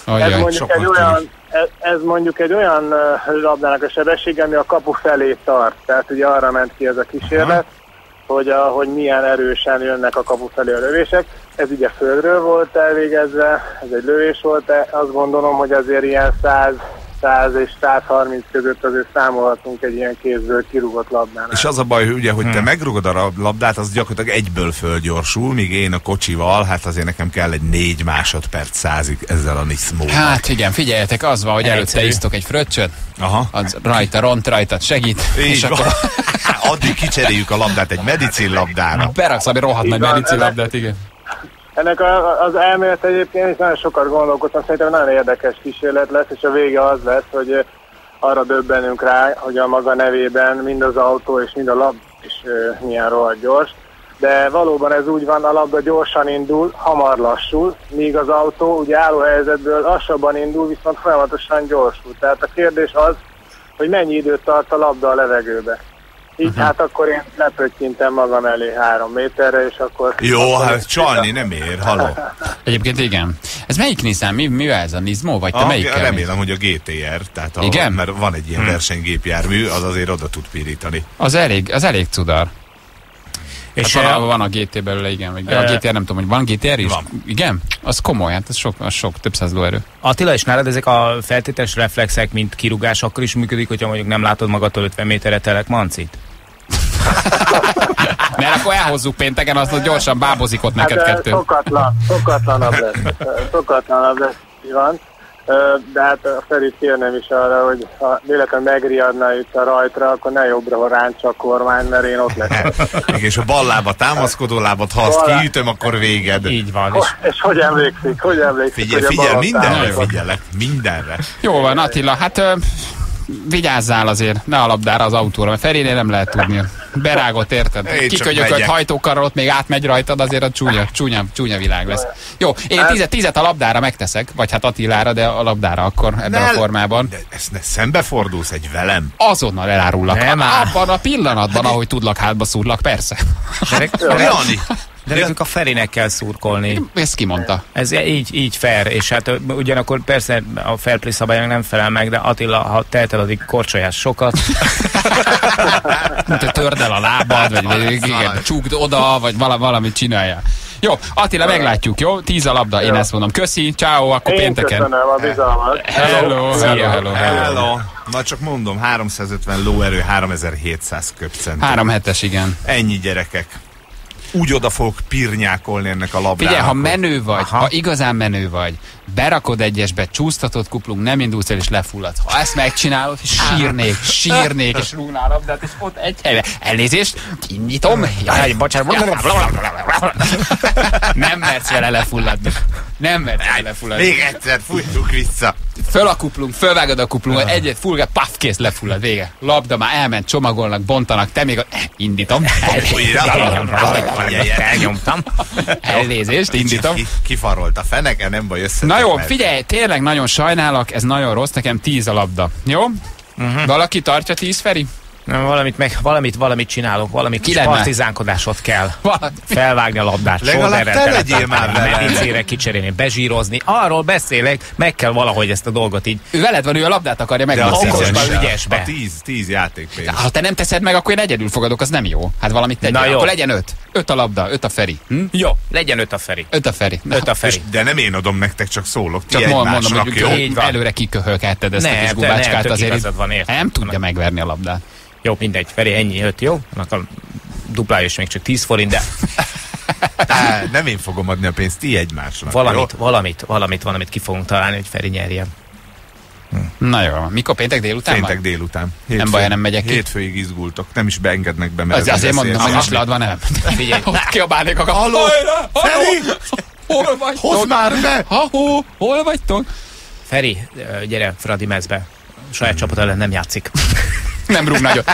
Ez mondjuk egy olyan labdának a sebessége, ami a kapu felé tart, tehát ugye arra ment ki ez a kísérlet, hogy milyen erősen jönnek a kapu felé a lövések. Ez ugye földről volt elvégezve, ez egy lövés volt, azt gondolom, hogy azért ilyen 100 és 130 között azért számolhatunk egy ilyen kézből kirúgott labdánál. És az a baj, ugye, hogy te megrugod a labdát, az gyakorlatilag egyből fölgyorsul, míg én a kocsival, hát azért nekem kell egy 4 másodperc 100-ig ezzel a Nismo-val. Hát igen, figyeljetek, az van, hogy előtte isztok egy fröccsöt, az rajta ront, rajtad segít, és akkor... Addig kicseréljük a labdát egy medicinlabdára. Beraksz, ami rohadt nagy medicinlabdát, igen. Ennek az elmélet egyébként is nagyon sokat gondolkoztam, szerintem nagyon érdekes kísérlet lesz, és a vége az lesz, hogy arra döbbenünk rá, hogy a maga nevében mind az autó és mind a labda is milyen rohadt gyors. De valóban ez úgy van, a labda gyorsan indul, hamar lassul, míg az autó ugye álló helyzetből lassabban indul, viszont folyamatosan gyorsul. Tehát a kérdés az, hogy mennyi időt tart a labda a levegőbe. Így hát akkor én lepöttyintem magam elé 3 méterre, és akkor... Jó, hát csalni nem ér, haló. Egyébként igen. Ez melyik Nissan? Mi ez a Nismo? Vagy te melyikkel? Remélem, hogy a GTR, tehát mert van egy ilyen versenygépjármű, az azért oda tud pirítani. Az elég cudar. És hát van a GT belőle, igen. Vagy a GTR nem tudom, hogy van GTR is? Van. Igen? Az komoly, hát az sok, több száz lóerő. Attila, és nálad ezek a feltételes reflexek, mint kirúgás, akkor is működik, hogyha mondjuk nem látod magadtól 50 méterre telek mancit? Mert akkor elhozzuk pénteken, azt gyorsan bábozik ott neked kettő. Szokatlanabb lesz, van. De hát a Ferit kérnem is arra, hogy ha véletlenül megriadna itt a rajtra, akkor ne jobbra ráncsa a kormány, mert én ott leszek. És a bal lába, támaszkodó lábat, ha azt kiütöm, akkor véged. Így van. És hogy emlékszik? Figyelj, mindenre. Jó van, Attila, hát vigyázzál azért, ne a labdára, az autóra, mert Ferinél nem lehet tudni. Berágott, érted? Kikönyökölt hajtókarral, ott még átmegy rajtad, azért a csúnya világ lesz. Jó, én 10-et a labdára megteszek, vagy hát Attilára, de a labdára akkor ebben a formában. De ezt szembefordulsz egy velem? Azonnal elárullak. Abban a pillanatban, ahogy tudlak, hátba szúrlak, persze. Jani, De nekünk a Ferinek kell szurkolni. Ezt kimondta. Ez így fair, és hát ugyanakkor persze a fair play szabálynak nem felel meg, de Attila, ha teheted, addig korcsolyás sokat. Te törd el a lábad, vagy csukd oda, vagy valamit csináljál. Jó, Attila, meglátjuk, jó? 10 a labda, én ezt mondom. Köszi, ciao, akkor pénteken. Én köszönöm a bizalmat. Hello. Na csak mondom, 350 lóerő, 3700 köbcent. 3-7-es, igen. Ennyi, gyerekek. Úgy oda fogok pirnyákolni ennek a labdának. Figyelj, ha menő vagy, ha igazán menő vagy, berakod egyesbe, csúsztatod kuplunk, nem indulsz el és lefulladsz. Ha ezt megcsinálod, sírnék, és rúgnál a labdát, és ott egy helyben. Elnézést, kinyitom. Jaj, bocsánat. Nem mersz vele lefulladni. Még egyszer, fújtuk vissza. Föl a kuplunk, fölvágod a kuplunkat, egyet fulgát, paf, kész, lefullad, vége. Labda már elment, csomagolnak, bontanak, te még indítom. Elnyomtam. Elnézést, indítom. Kifarolt a feneke, nem baj, össze. Na jó, figyelj, tényleg nagyon sajnálok, ez nagyon rossz, nekem 10 a labda. Jó? Valaki tartja 10, Feri? Nem, valamit csinálok, valami kis partizánkodásot kell. Felvágni a labdát, legalább te legyél már vele. Medicére kicserélni, bezsírozni. Arról beszélek, meg kell valahogy ezt a dolgot így. Ő veled van, ő a labdát akarja meg. De okosba, ügyesbe. A 10 játékpénz. Ha te nem teszed meg, akkor én egyedül fogadok, az nem jó. Hát valamit tegyél. Akkor legyen 5. 5 a labda, 5 a Feri. Jó, legyen 5 a Feri. 5 a Feri. 5 a Feri. De nem én adom nektek, csak szólok. Csak mondom, hogy előre kiköhölkedted ezt a kis gubácskát azért. Nem tudja megverni a labdát. Jó, mindegy, Feri, ennyi 5, jó? Annak a duplája is még csak 10 forint, de... Nem én fogom adni a pénzt, ti egymásnak. Valamit ki fogunk találni, hogy Feri nyerjen. Na jó, mikor péntek délután? Péntek délután. Nem baj, nem megyek ki. Hétfőig izgultok, nem is beengednek be, mert azért mondom, hogy is leadva nem. Figyelj, ott kiabálnék a Halló, Feri! Hol vagytok? Hozd már be! Hol vagytok? Feri, gyere Fradi mezbe. Saját csapat ellen nem játszik. Nem rúg nagyot.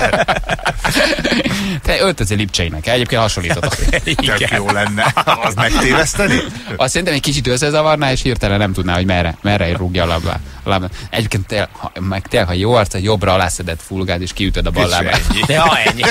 Te öltözél Lipcseinek, egyébként hasonlítotok. Tök jó lenne. Az megtéveszteni? Azt szerintem egy kicsit összezavarná, és hirtelen nem tudná, hogy merre rúgja a labdát. Egyébként ha jó arc, egy jobbra alászedett fullgád, és kiütöd a bal lábát. De ennyi.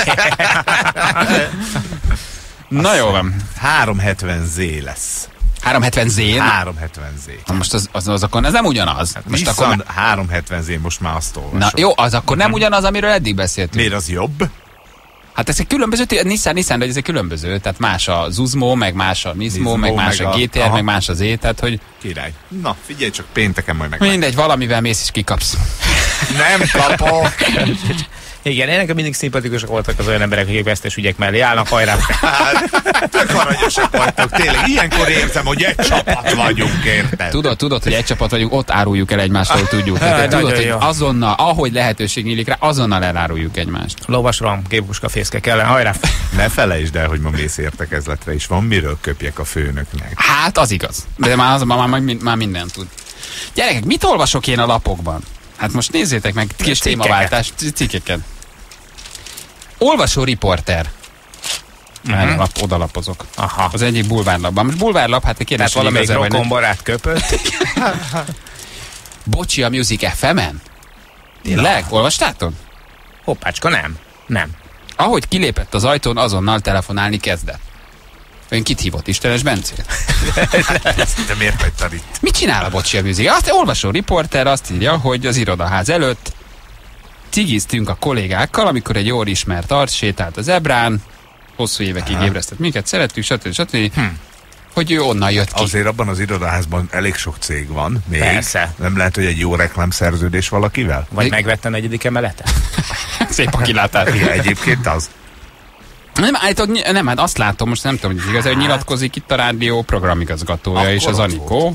Na jó van. 370 Z lesz. 370 Z? 370 Z. Na most az akkor ez nem ugyanaz. Hát most akkor 370 Z, most már azt olvasom. Na jó, az akkor nem ugyanaz, amiről eddig beszéltünk. Miért az jobb? Hát ez egy különböző, Nissan, de ez egy különböző, tehát más a Zuzmo, meg más a Nismo, meg más a GTR, meg más az tehát hogy... Király. Na, figyelj csak, pénteken majd meg. Mindegy, valamivel mész és kikapsz. Nem kapok! Igen, ennek mindig szimpatikusak voltak az olyan emberek, akik vesztes ügyek mellé állnak, hajrá! Tök aranyosak vagytok, tényleg. Ilyenkor érzem, hogy egy csapat vagyunk, érted? Tudod, hogy egy csapat vagyunk, ott áruljuk el egymást, ahol tudjuk. Tudod, hogy azonnal, ahogy lehetőség nyílik rá, azonnal eláruljuk egymást. Lovasram, géppuska fészkek ellen, hajrá! Ne felejtsd el, hogy ma mész értekezletre is. Van miről köpjek a főnöknek. Hát, az igaz. De már mindent tud. Gyerekek, mit olvasok én a lapokban? Hát most nézzétek meg, kis témaváltás, cikkeket. Olvasó riporter. Odalapozok. Aha. Az egyik bulvárlapban. Most bulvárlap, hát a kérdés, hogy valamelyik rokonbarát köpött. Bocsi a Music FM-en? Tényleg? Olvastátok? Hoppácska, nem. Ahogy kilépett az ajtón, azonnal telefonálni kezdett. Ön kit hívott? Istenes Bencét? De miért vagy itt? Mit csinál a Bocsi a Music? Azt olvasó riporter azt írja, hogy az irodaház előtt cigiztünk a kollégákkal, amikor egy jól ismert arc sétált az Ebrán, hosszú évekig ébresztett minket, szerettük, stb. Hogy ő onnan jött ki. Azért abban az irodaházban elég sok cég van. Még. Persze. Nem lehet, hogy egy jó reklámszerződés valakivel? Vagy megvette a negyedik emeletet? Szép a kilátás. Igen, egyébként az. Nem, hát azt látom, most nem tudom, hogy igaz, hogy nyilatkozik itt a rádió programigazgatója akkor és az Anikó,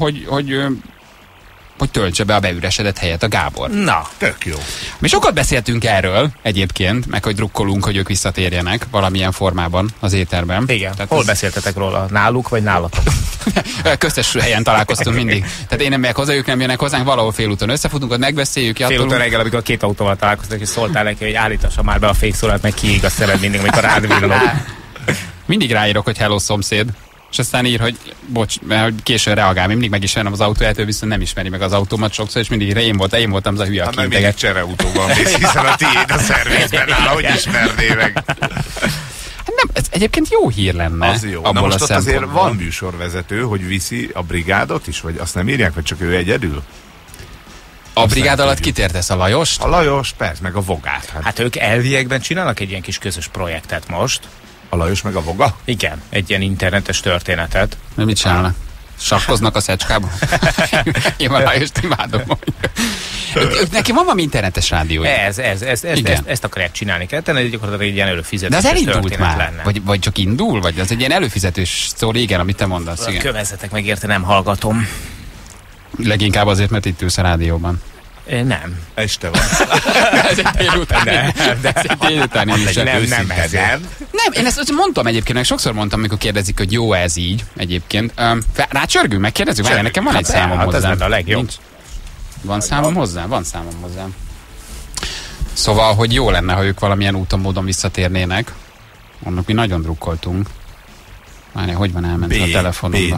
hogy töltse be a beüresedett helyet a Gábor. Na, tök jó. Mi sokat beszéltünk erről egyébként, meg hogy drukkolunk, hogy ők visszatérjenek valamilyen formában az éterben. Igen. Tehát hol beszéltetek róla? Náluk vagy nálatok? Köztes helyen találkoztunk mindig. Tehát én nem megyek hozzá, ők nem jönnek hozzánk, valahol félúton összefutunk, ott megbeszéljük. Félúton reggel, amikor két autóval találkoztak, és szóltál neki, hogy állítassa már be a fékszólat, meg kiég a szemed mindig, amikor rád villog. Mindig ráírok, hogy hello szomszéd. És aztán ír, hogy bocs, mert hogy későn reagál, mindig megismerem az autóját, ő viszont nem ismeri meg az autómat sokszor, és mindig én voltam az a hülye, aki integet. Nem, csereautóban mész, hiszen a tiéd a szervizben áll, hogy ismerné meg. Nem, egyébként jó hír lenne. Az jó. Na most ott azért van műsorvezető, hogy viszi a brigádot is, vagy azt nem írják, vagy csak ő egyedül? A brigád alatt kit értesz, a Lajost? A Lajos, persze, meg a Vogát. Hát ők elviekben csinálnak egy ilyen kis közös projektet most. A Lajos meg a Voga? Igen, egy ilyen internetes történetet. De mit csinálnak? Sakkoznak a Szecskában? Én a Lajost imádom. Neki van valami internetes rádiója. Ezt akarják csinálni. Egy gyakorlatilag egy ilyen előfizetős történet. De az elindult már? Lenne. Vagy csak indul? Vagy az egy ilyen előfizetős szó, igen, amit te mondasz? Kövezzetek meg érte, nem hallgatom. Leginkább azért, mert itt ülsz a rádióban. Nem. Este van. Ez egy délutáni. Ez egy délutáni műsor. Nem, én ezt mondtam egyébként, meg sokszor mondtam, amikor kérdezik, hogy jó ez így egyébként. Rácsörgünk, megkérdezzük? Várj, nekem van egy számom hozzá. Ez a legjobb. Van számom hozzá? Van számom hozzá. Szóval, hogy jó lenne, ha ők valamilyen úton, módon visszatérnének. Annak mi nagyon drukkoltunk. Várj, hogy van elment a telefonomba?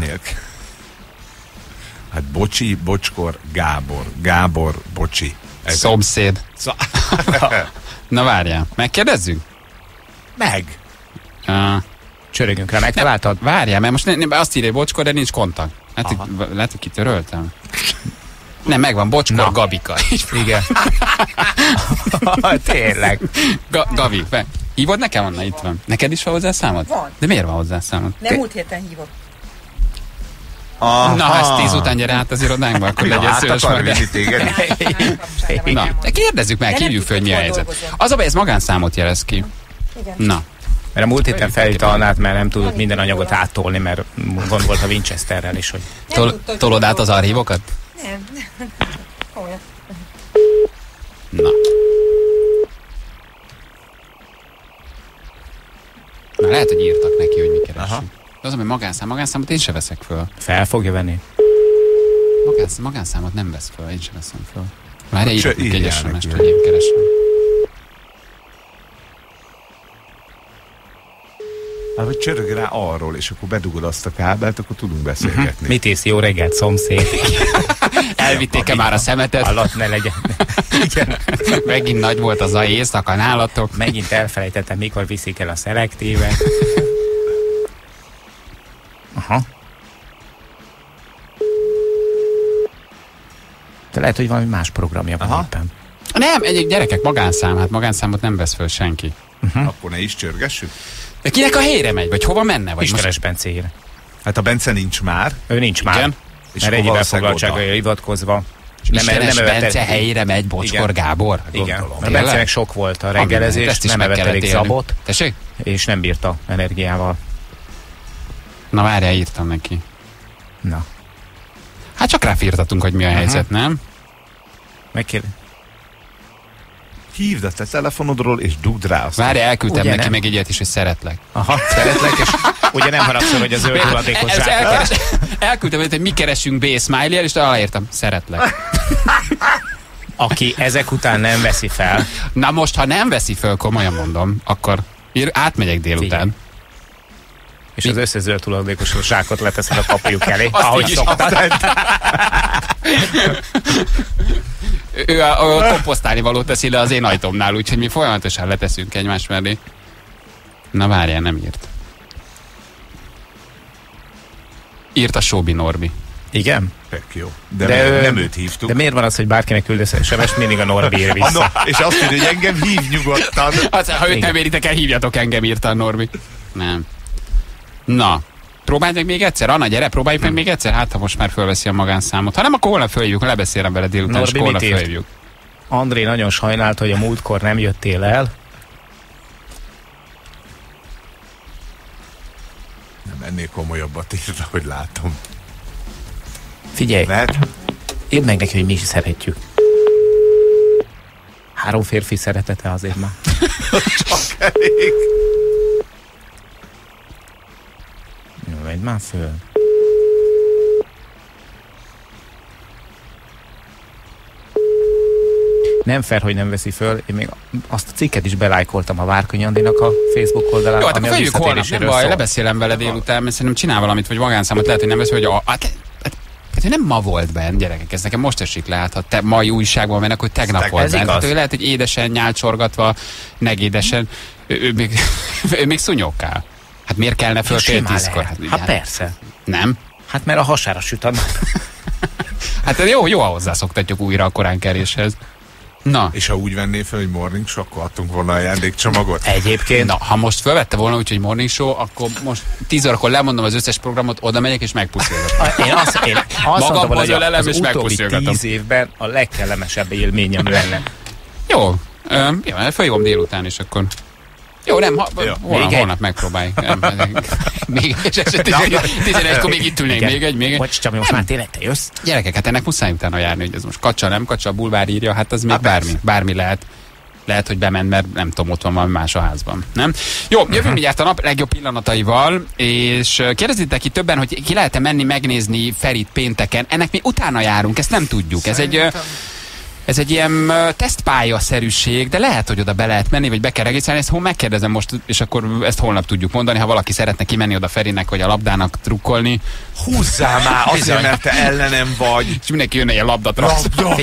Hát Bocsi, Bocskor, Gábor, Bocsi. Szomszéd. Na várjál, megkérdezzük? Meg. Csörögjünk rá, megtaláltad? Várjál, mert most azt írja, hogy Bocskor, de nincs kontakt. Lehet, hogy kitöröltem. Nem, megvan, Bocskor, Gabika. Igen. Tényleg. Gabi, hívod nekem, Anna? Itt van. Neked is van hozzá számod? Van. De miért van hozzá számod? Nem múlt héten hívott. Na, ha ezt 10 után gyere át az irodánkba, akkor legyen szíves meg. Na, kérdezzük meg, hívjuk föl, hogy mi a helyzet. Az a baj, ez magánszámot jelez ki. Igen. Na. Mert a múlt héten felhívta Annát, mert nem tudott minden anyagot áttolni, mert gond volt a Winchesterrel is, hogy... Tolod át az archívokat? Nem. Na. Na, lehet, hogy írtak neki, hogy mi keressünk. De az, hogy magánszámot én se veszek föl. Fel fogja venni? Magánszámot nem vesz föl, én se veszem föl. Várj, írjuk egy SMS-t, hogy én keresem. Hát, hogy csörög rá arról, és akkor bedugod azt a kábelt, akkor tudunk beszélgetni. Mit ész, jó reggelt, szomszéd? Elvitték-e már a szemetet? Alatt ne legyen. Igen. Megint nagy volt az a éjszaka nálatok. Megint elfelejtettem, mikor viszik el a szelektívet. Aha. De lehet, hogy valami más programja van éppen. Nem, gyerekek, magánszám, hát magánszámot nem vesz föl senki. Akkor ne is csörgessük? De kinek a helyre megy, vagy hova menne? Vagy Istenes Bencéjére. Hát a Bence nincs már. Ő nincs már. Igen. És mert egyéb elfoglaltságaira hivatkozva. Istenes Bence helyére megy Bocskor Gábor? Igen. A Bencenek sok volt a reggelezés, nem evett elég zabot. Tessék? És nem bírta energiával. Na várjál, írtam neki. Na. Hát csak ráfírtatunk, hogy mi a helyzet, nem? Megkérdez. Hívd a te telefonodról, és dugd rá azt. Várj, elküldtem ugye neki nem? Meg egy ilyet is, hogy szeretlek. Aha, szeretlek, és ugye nem haragszol, hogy a zöld hulladékos elküldtem, hogy mi keresünk B. Smiley-el, és aláírtam, szeretlek. Aki ezek után nem veszi fel. Na most, ha nem veszi fel, komolyan mondom, akkor átmegyek délután. És az összes zöld hulladékos zsákot leteszed a papírjuk elé, ahogy szoktad. Ő a komposztálni valót teszi le az én ajtómnál, úgyhogy mi folyamatosan leteszünk egymás mellé. Na várjál, nem írt. Írt a Sóbi Norbi. Igen? Tök jó. De nem őt hívtuk. De miért van az, hogy bárkinek küldesz SMS, mindig a Norbi ír vissza? És azt mondja, hogy engem hív nyugodtan. Ha őt nem éritek el, hívjatok engem, írta a Norbi. Nem. Na, próbálj meg még egyszer. Anna, gyere, próbáljuk meg még egyszer. Hát, ha most már fölveszi a magánszámot. Ha nem, akkor holnap följövjük, lebeszélem vele délután, és holnap följövjük. André nagyon sajnált, hogy a múltkor nem jöttél el. Nem, ennél komolyabbat írta, hogy látom. Figyelj, írd meg neki, hogy mi is szeretjük. 3 férfi szeretete azért már. Csak elég. Jó, megy már föl. Nem fair, hogy nem veszi föl. Én még azt a cikket is belájkoltam a Várkonyi Andinak a Facebook oldalán. Jó, hát akkor följük holnap, nem baj, lebeszélem vele délután, mert szerintem csinál valamit, vagy magánszámot, lehet, hogy nem vesz, hogy nem ma volt benne, gyerekek, ez nekem most esik le, ha te mai újságban mennek, hogy tegnap volt benne. Hát ő lehet, hogy édesen nyálcsorgatva, negédesen, ő még szunyokkál. Hát miért kellene föl fél 10-kor? Hát persze. Nem? Hát mert a hasára süt a nap. Hát jó hozzászoktatjuk újra a koránkeléshez. Na. És ha úgy venné fel, hogy morning show, akkor adtunk volna ajándékcsomagot? Egyébként. Na, ha most felvette volna úgy, hogy morning show, akkor most 10 órakor lemondom az összes programot, oda megyek és megpuszilgatom. Én azt mondtam volna, hogy az utóbbi 10 évben a legkellemesebb élményem lenne. Jó, fölhívom délután is akkor. Jó, nem, holnap megpróbáljuk. Még 11-kor még itt ülnék, még egy. Bocs, Csami, most már tényleg te jössz? Gyerekek, hát ennek muszáj utána járni, hogy ez most kacsa, nem kacsa, a bulvár írja, hát az még bármi lehet. Lehet, hogy bement, mert nem tudom, ott van valami más a házban. Nem? Jó, jövünk mindjárt a nap legjobb pillanataival, és kérdezitek itt többen, hogy ki lehet-e menni megnézni Ferit pénteken. Ennek mi utána járunk, ezt nem tudjuk. Ez egy ilyen tesztpályaszerűség, de lehet, hogy oda be lehet menni, vagy be kell regisztrálni. Ezt megkérdezem most, és akkor ezt holnap tudjuk mondani, ha valaki szeretne kimenni oda Ferinek, vagy a labdának trukkolni. Húzzál már, azért, mert te ellenem vagy. És mindenki jönne ilyen labdat rá.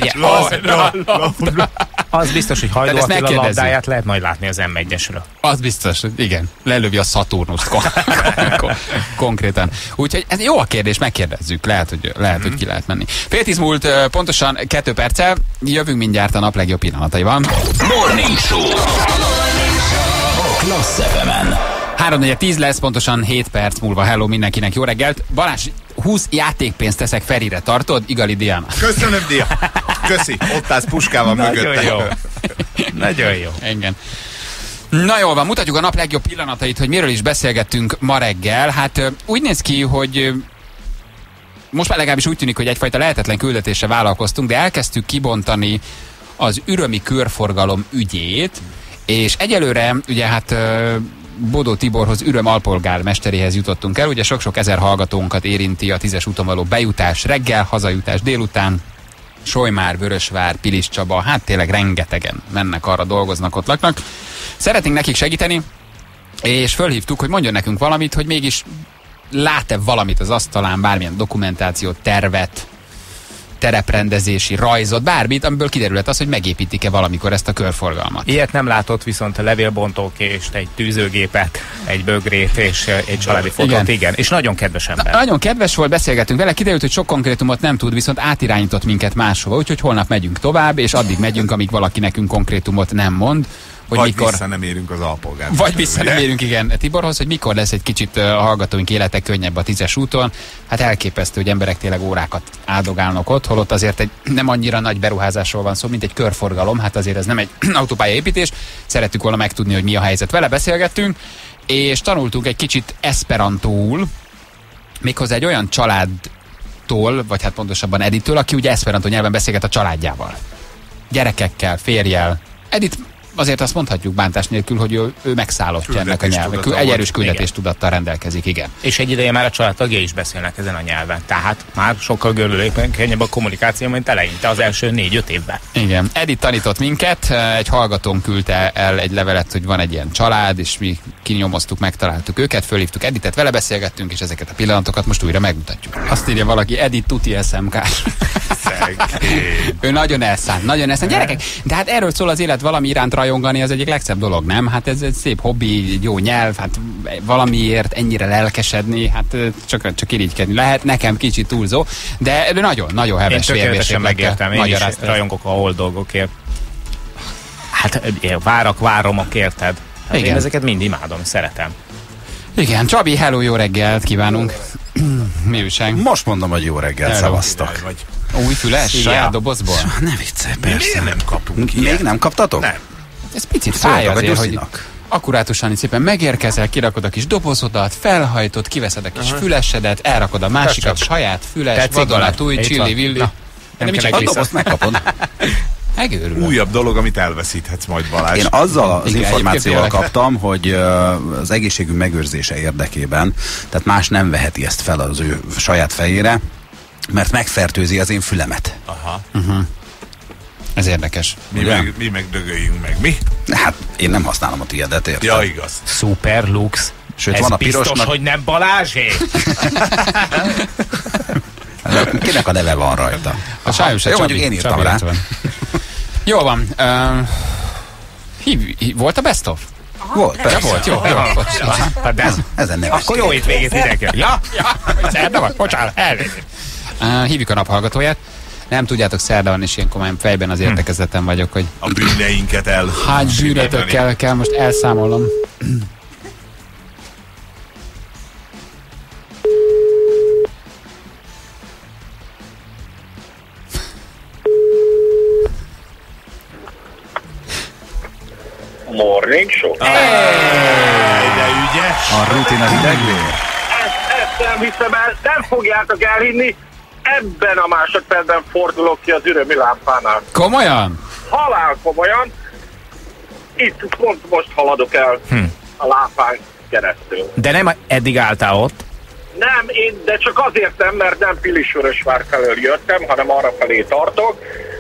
Az biztos, hogy Hajdó Attila labdáját lehet majd látni az M1-esről. Az biztos, igen. Lelövi a Szaturnust konkrétan. Úgyhogy ez jó a kérdés, megkérdezzük. Lehet, hogy ki lehet menni. 9:10 múlt, pontosan 2 perccel. Jövünk mindjárt a nap legjobb pillanataival. Morning Show. A Klassz FM-en. 3:10 lesz, pontosan 7 perc múlva. Hello mindenkinek, jó reggelt. Balázs, 20 játékpénzt teszek Ferire, tartod? Igali Diana. Köszönöm, Dia. Köszi, ott állsz puskával mögöttem. Nagyon jó. Nagyon jó. Igen. Na jól van, mutatjuk a nap legjobb pillanatait, hogy miről is beszélgettünk ma reggel. Hát úgy néz ki, hogy most már legalábbis úgy tűnik, hogy egyfajta lehetetlen küldetésre vállalkoztunk, de elkezdtük kibontani az ürömi körforgalom ügyét, és egyelőre ugye hát Bodó Tiborhoz, Üröm alpolgármesteréhez jutottunk el. Ugye sok-sok ezer hallgatónkat érinti a 10-es úton való bejutás reggel, hazajutás délután. Solymár, Vörösvár, Pilis Csaba, hát tényleg rengetegen mennek arra, dolgoznak, ott laknak. Szeretnénk nekik segíteni, és fölhívtuk, hogy mondjon nekünk valamit, hogy mégis lát-e valamit az asztalán, bármilyen dokumentációt, tervet, tereprendezési rajzot, bármit, amiből kiderülhet az, hogy megépítik-e valamikor ezt a körforgalmat. Ilyet nem látott, viszont a levélbontókést, egy tűzőgépet, egy bögrét és egy családi fotót, igen. És nagyon kedves ember. Nagyon kedves volt, beszélgettünk vele, kiderült, hogy sok konkrétumot nem tud, viszont átirányított minket máshova, úgyhogy holnap megyünk tovább, és addig megyünk, amíg valaki nekünk konkrétumot nem mond. Hogy vagy mikor vissza nem érünk az alpolgármesterhez. Vagy vissza nem érünk, igen, Tiborhoz, hogy mikor lesz egy kicsit a hallgatóink élete könnyebb a 10-es úton. Hát elképesztő, hogy emberek tényleg órákat áldogálnak ott, holott azért egy nem annyira nagy beruházásról van szó, mint egy körforgalom, hát azért ez nem egy autópályaépítés. Szerettük volna megtudni, hogy mi a helyzet. Vele beszélgettünk, és tanultunk egy kicsit esperantóul, méghozzá egy olyan családtól, vagy hát pontosabban Edittől, aki ugye esperantó nyelven beszélget a családjával. Gyerekekkel, férjel. Edit azért azt mondhatjuk bántás nélkül, hogy ő megszállottja ennek a nyelven. Egy erős küldetéstudattal rendelkezik, igen. És egy ideje már a családtagjai is beszélnek ezen a nyelven. Tehát már sokkal gördülékenyebb a kommunikáció, mint eleinte az első 4-5 évben. Igen. Edith tanított minket, egy hallgatón küldte el egy levelet, hogy van egy ilyen család, és mi kinyomoztuk, megtaláltuk őket, fölhívtuk Edithet, vele beszélgettünk, és ezeket a pillanatokat most újra megmutatjuk. Azt írja valaki, Edith tuti SMK-s. Ő nagyon elszánt, nagyon elszánt. Gyerekek, de hát erről szól az élet, valami iránt rajongani, az egyik legszebb dolog, nem? Hát ez egy szép hobbi, egy jó nyelv, hát valamiért ennyire lelkesedni, hát csak irigykedni lehet, nekem kicsit túlzó, de nagyon heves vérvérségekkel megértem, én is rajongok a hol dolgokért. Hát váromok, érted? Hát én ezeket mind imádom, szeretem. Igen, Csabi, hello, jó reggelt kívánunk. Mi újság? Most mondom, hogy jó reggelt, szavaztak. Új füles? Saját dobozból? Ne viccelj, persze. Miért nem kapunk Még nem kaptatok? Nem. Ez picit fáj azért, hogy akkurátusan itt szépen megérkezel, kirakod a kis dobozodat, felhajtod, kiveszed a kis fülesedet, elrakod a másikat, saját füles, vadonatúj, csilli-villi. Nem kell egy dobozt megkapod. Megőrülök. Újabb dolog, amit elveszíthetsz majd, Balázs. Én azzal az információval kaptam, hogy az egészségünk megőrzése érdekében, tehát más nem veheti ezt fel az ő saját fejére, mert megfertőzi az én fülemet. Aha. Ez érdekes. Mi meg dögöljünk meg. Mi? Hát én nem használom a tiédet, érted? Ja, igaz. Super lux. Sőt, ez van a biztos, pirosnak... hogy nem Balázsé? Kinek a neve van rajta? A Sájus, jó, mondjuk én írtam rá. Jó van. Volt a best of? Volt, persze. Volt, jó. Hát de ezen nem. Akkor jó hétvégét mindenki. Ja, szerda van, bocsánat, elnézést. Hívjuk a naphallgatóját. Nem tudjátok, szerda van, és ilyenkor már fejben az értekezleten vagyok, hogy a bűneinket hány bűnötökkel kell most elszámolnom. Morning Show. De ügyes. A rutin az idegvér. Ezt nem hiszem el, nem fogjátok elhinni, ebben a másodpercben fordulok ki az ürömi lámpánál. Komolyan? Halál komolyan. Itt pont most haladok el a lámpán keresztül. De nem eddig álltál ott? Nem, de csak azért nem, mert nem Pilisvörösvár felől jöttem, hanem arra felé tartok.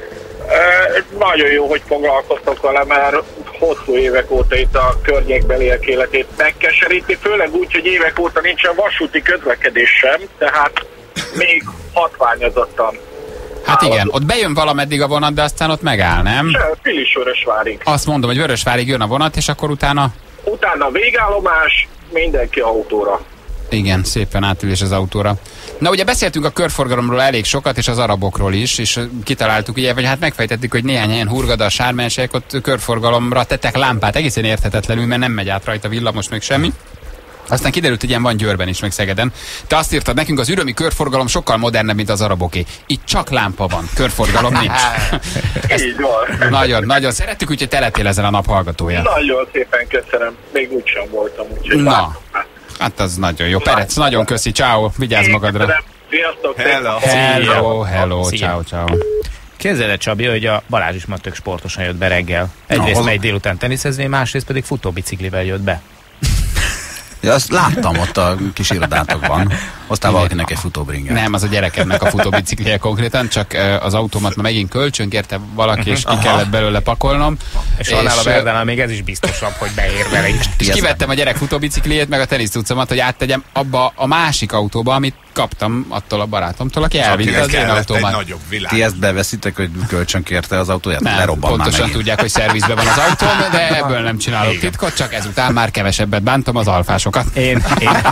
Nagyon jó, hogy foglalkoztok vele, mert hosszú évek óta itt a környékbeli életét megkeseríti, főleg úgy, hogy évek óta nincsen vasúti közlekedés sem, tehát még hatványozottan. Hát igen, ott bejön valameddig a vonat, de aztán ott megáll, nem? Pilisvörösvárig. Azt mondom, hogy Vörösvárig jön a vonat, és akkor utána... Utána végállomás, mindenki autóra. Igen, szépen átülés az autóra. Na ugye beszéltünk a körforgalomról elég sokat, és az arabokról is, és kitaláltuk, ugye, vagy hát megfejtettük, hogy néhány helyen Hurgada, Sármensek ott körforgalomra tettek lámpát, egészen érthetetlenül, mert nem megy át rajta villamos, meg semmi. Aztán kiderült, hogy ilyen van Győrben is, meg Szegeden. Te azt írtad nekünk, az ürömi körforgalom sokkal modernebb, mint az araboké. Itt csak lámpa van, körforgalom nincs. Így van. Nagyon, nagyon szerettük, úgyhogy te lettél ezen a nap hallgatója. Nagyon szépen köszönöm, még úgysem voltam, úgyhogy na, hát az nagyon jó. Perec, nagyon köszi, ciao, vigyázz magadra. Sziasztok! Hello, ciao. Képzeld el, Csabi, hogy a Balázs is ma tök sportosan jött be reggel. Egyrészt megy délután teniszezni, másrészt pedig futóbiciklivel jött be. Ja, azt láttam ott a kis irodátokban. Hoztál valakinek egy futóbringet. Nem, az a gyerekemnek a futóbiciklije konkrétan, csak az autómat megint kölcsön kérte valaki, és ki kellett belőle pakolnom. És annál a Verdánál még ez is biztosabb, hogy beér vele is. És kivettem a gyerek futóbicikliét, meg a tenisztucomat, hogy áttegyem abba a másik autóba, amit kaptam attól a barátomtól, aki elvitte az én autómat. Ti ezt beveszitek, hogy kölcsön kérte az autóját? Nem, pontosan tudják, hogy szervizben van az autóm, de ebből nem csinálok titkot, csak ezután már kevesebbet bántom az alfásokat. Én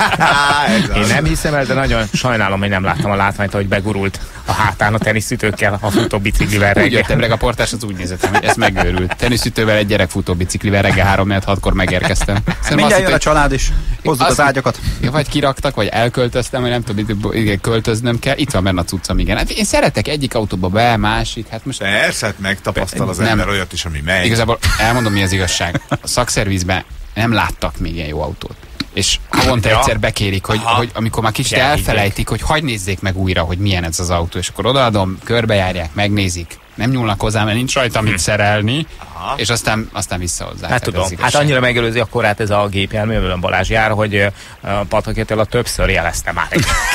nem hiszem el, de nagyon sajnálom, hogy nem láttam a látványt, hogy begurult a hátán a teniszütőkkel, a futóbiciklivel reggel. Úgy jöttem reggel, a portás az úgy nézett, hogy ez megőrült. Teniszütővel egy gyerek futóbiciklivel reggel 3-4-6-kor megérkeztem. Mindjárt jön a család is, hozzuk az ágyakat. Vagy kiraktak, vagy elköltöztem, vagy nem tudom, igen, költöznöm kell. Itt van benne a cuccom, igen. Hát én szeretek egyik autóba be, másik. Hát most... Persze, hát megtapasztal az ember olyat is, ami megy. Igazából elmondom, mi az igazság. A szakszervizben nem láttak még ilyen jó autót. És havonta egyszer bekérik, hogy amikor már kicsit elfelejtik, hogy hadd nézzék meg újra, hogy milyen ez az autó, és akkor odaadom, körbejárják, megnézik, nem nyúlnak hozzá, mert nincs rajta mit szerelni, és aztán visszahozzák. Hát tudom, hát annyira megelőzi a korát ez a gépjármű, amivel Balázs jár, hogy Patakétől többször jelezte már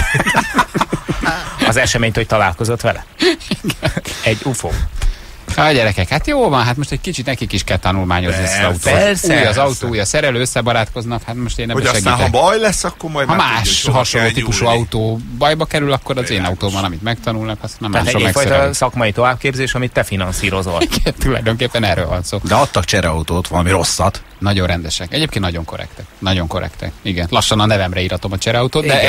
az eseményt, hogy találkozott vele. Egy UFO. A gyerekek, hát jó van, hát most egy kicsit nekik is kell tanulmányozni ezt az autót. Persze. Új az autó, új a szerelő, összebarátkoznak, hát most én ebben segítek. Hogy aztán, ha baj lesz, akkor majd ha más hasonló típusú autó bajba kerül, akkor az én autóm van, amit megtanulnak, azt nem másról megszerelni. Tehát egyfajta szakmai továbbképzés, amit te finanszírozol. Igen, tulajdonképpen erről van szó. De adtak csereautót, valami rosszat. Nagyon rendesek. Egyébként nagyon korrektek. Nagyon korrektek. Igen. Lassan a nevemre íratom a csereautót, de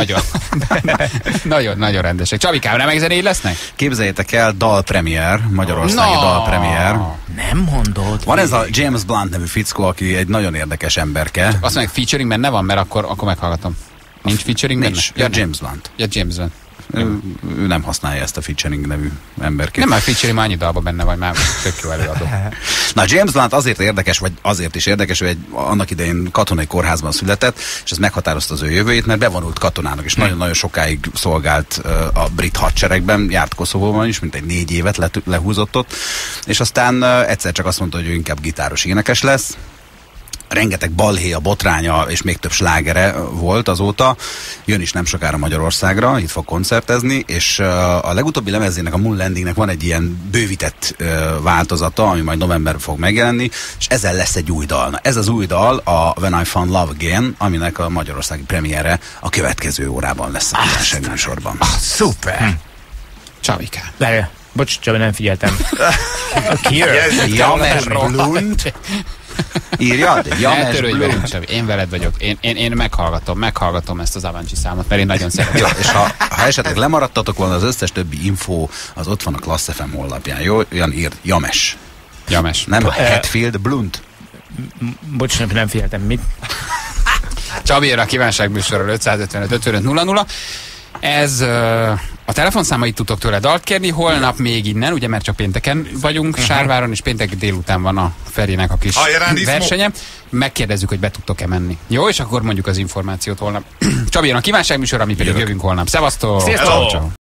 nagyon rendesek. Csabikám, remek zenéid lesznek? Képzeljétek el, dalpremier, magyarországi dalpremier. Nem mondod. Van ez a James Blunt nevű fickó, aki egy nagyon érdekes emberke. Csak azt mondják, featuring benne van, mert akkor meghallgatom. Nincs featuring benne? Ja, James Blunt. Ja, James Blunt. Ő nem használja ezt a featuring nevű emberkét. Nem, már featuring annyi dalban benne vagy, már tök jó előadó. Na, James Blunt azért érdekes, vagy azért is érdekes, hogy annak idején katonai kórházban született, és ez meghatározta az ő jövőjét, mert bevonult katonának, és nagyon-nagyon sokáig szolgált a brit hadseregben, járt Koszovóban is, mint egy 4 évet lehúzott ott, és aztán egyszer csak azt mondta, hogy ő inkább gitáros énekes lesz. Rengeteg balhéja, botránya és még több slágere volt azóta. Jön is nem sokára Magyarországra, itt fog koncertezni, és a legutóbbi lemezének, a Moon Landingnek van egy ilyen bővített változata, ami majd novemberben fog megjelenni, és ezzel lesz egy új dal. Na, ez az új dal a When I Found Love Again, aminek a magyarországi premiere a következő órában lesz a kívánság műsorban. Szuper! Csabikám. Bocs, Csabi, nem figyeltem. Ki jön? Ja, mert Blunt. Írja, de James Blunt. Én veled vagyok. Én meghallgatom ezt az Avanci számot, mert én nagyon szeretem. Jó, és ha esetleg lemaradtatok volna, az összes többi info az ott van a Class FM honlapján. Jó, olyan írt, James. Nem Hetfield, Blunt. Bocs, nem figyeltem, mit? Csabi a kívánságműsorról 555 55 00. Ez a telefonszámait tudtok tőle dalt kérni, holnap még innen, ugye, mert csak pénteken vagyunk Sárváron, és péntek délután van a Ferinek a kis versenye. Megkérdezzük, hogy be tudtok-e menni. Jó, és akkor mondjuk az információt holnap. Csabi a kívánságműsor, ami pedig jövünk holnap. Szevasztok! Sziasztok!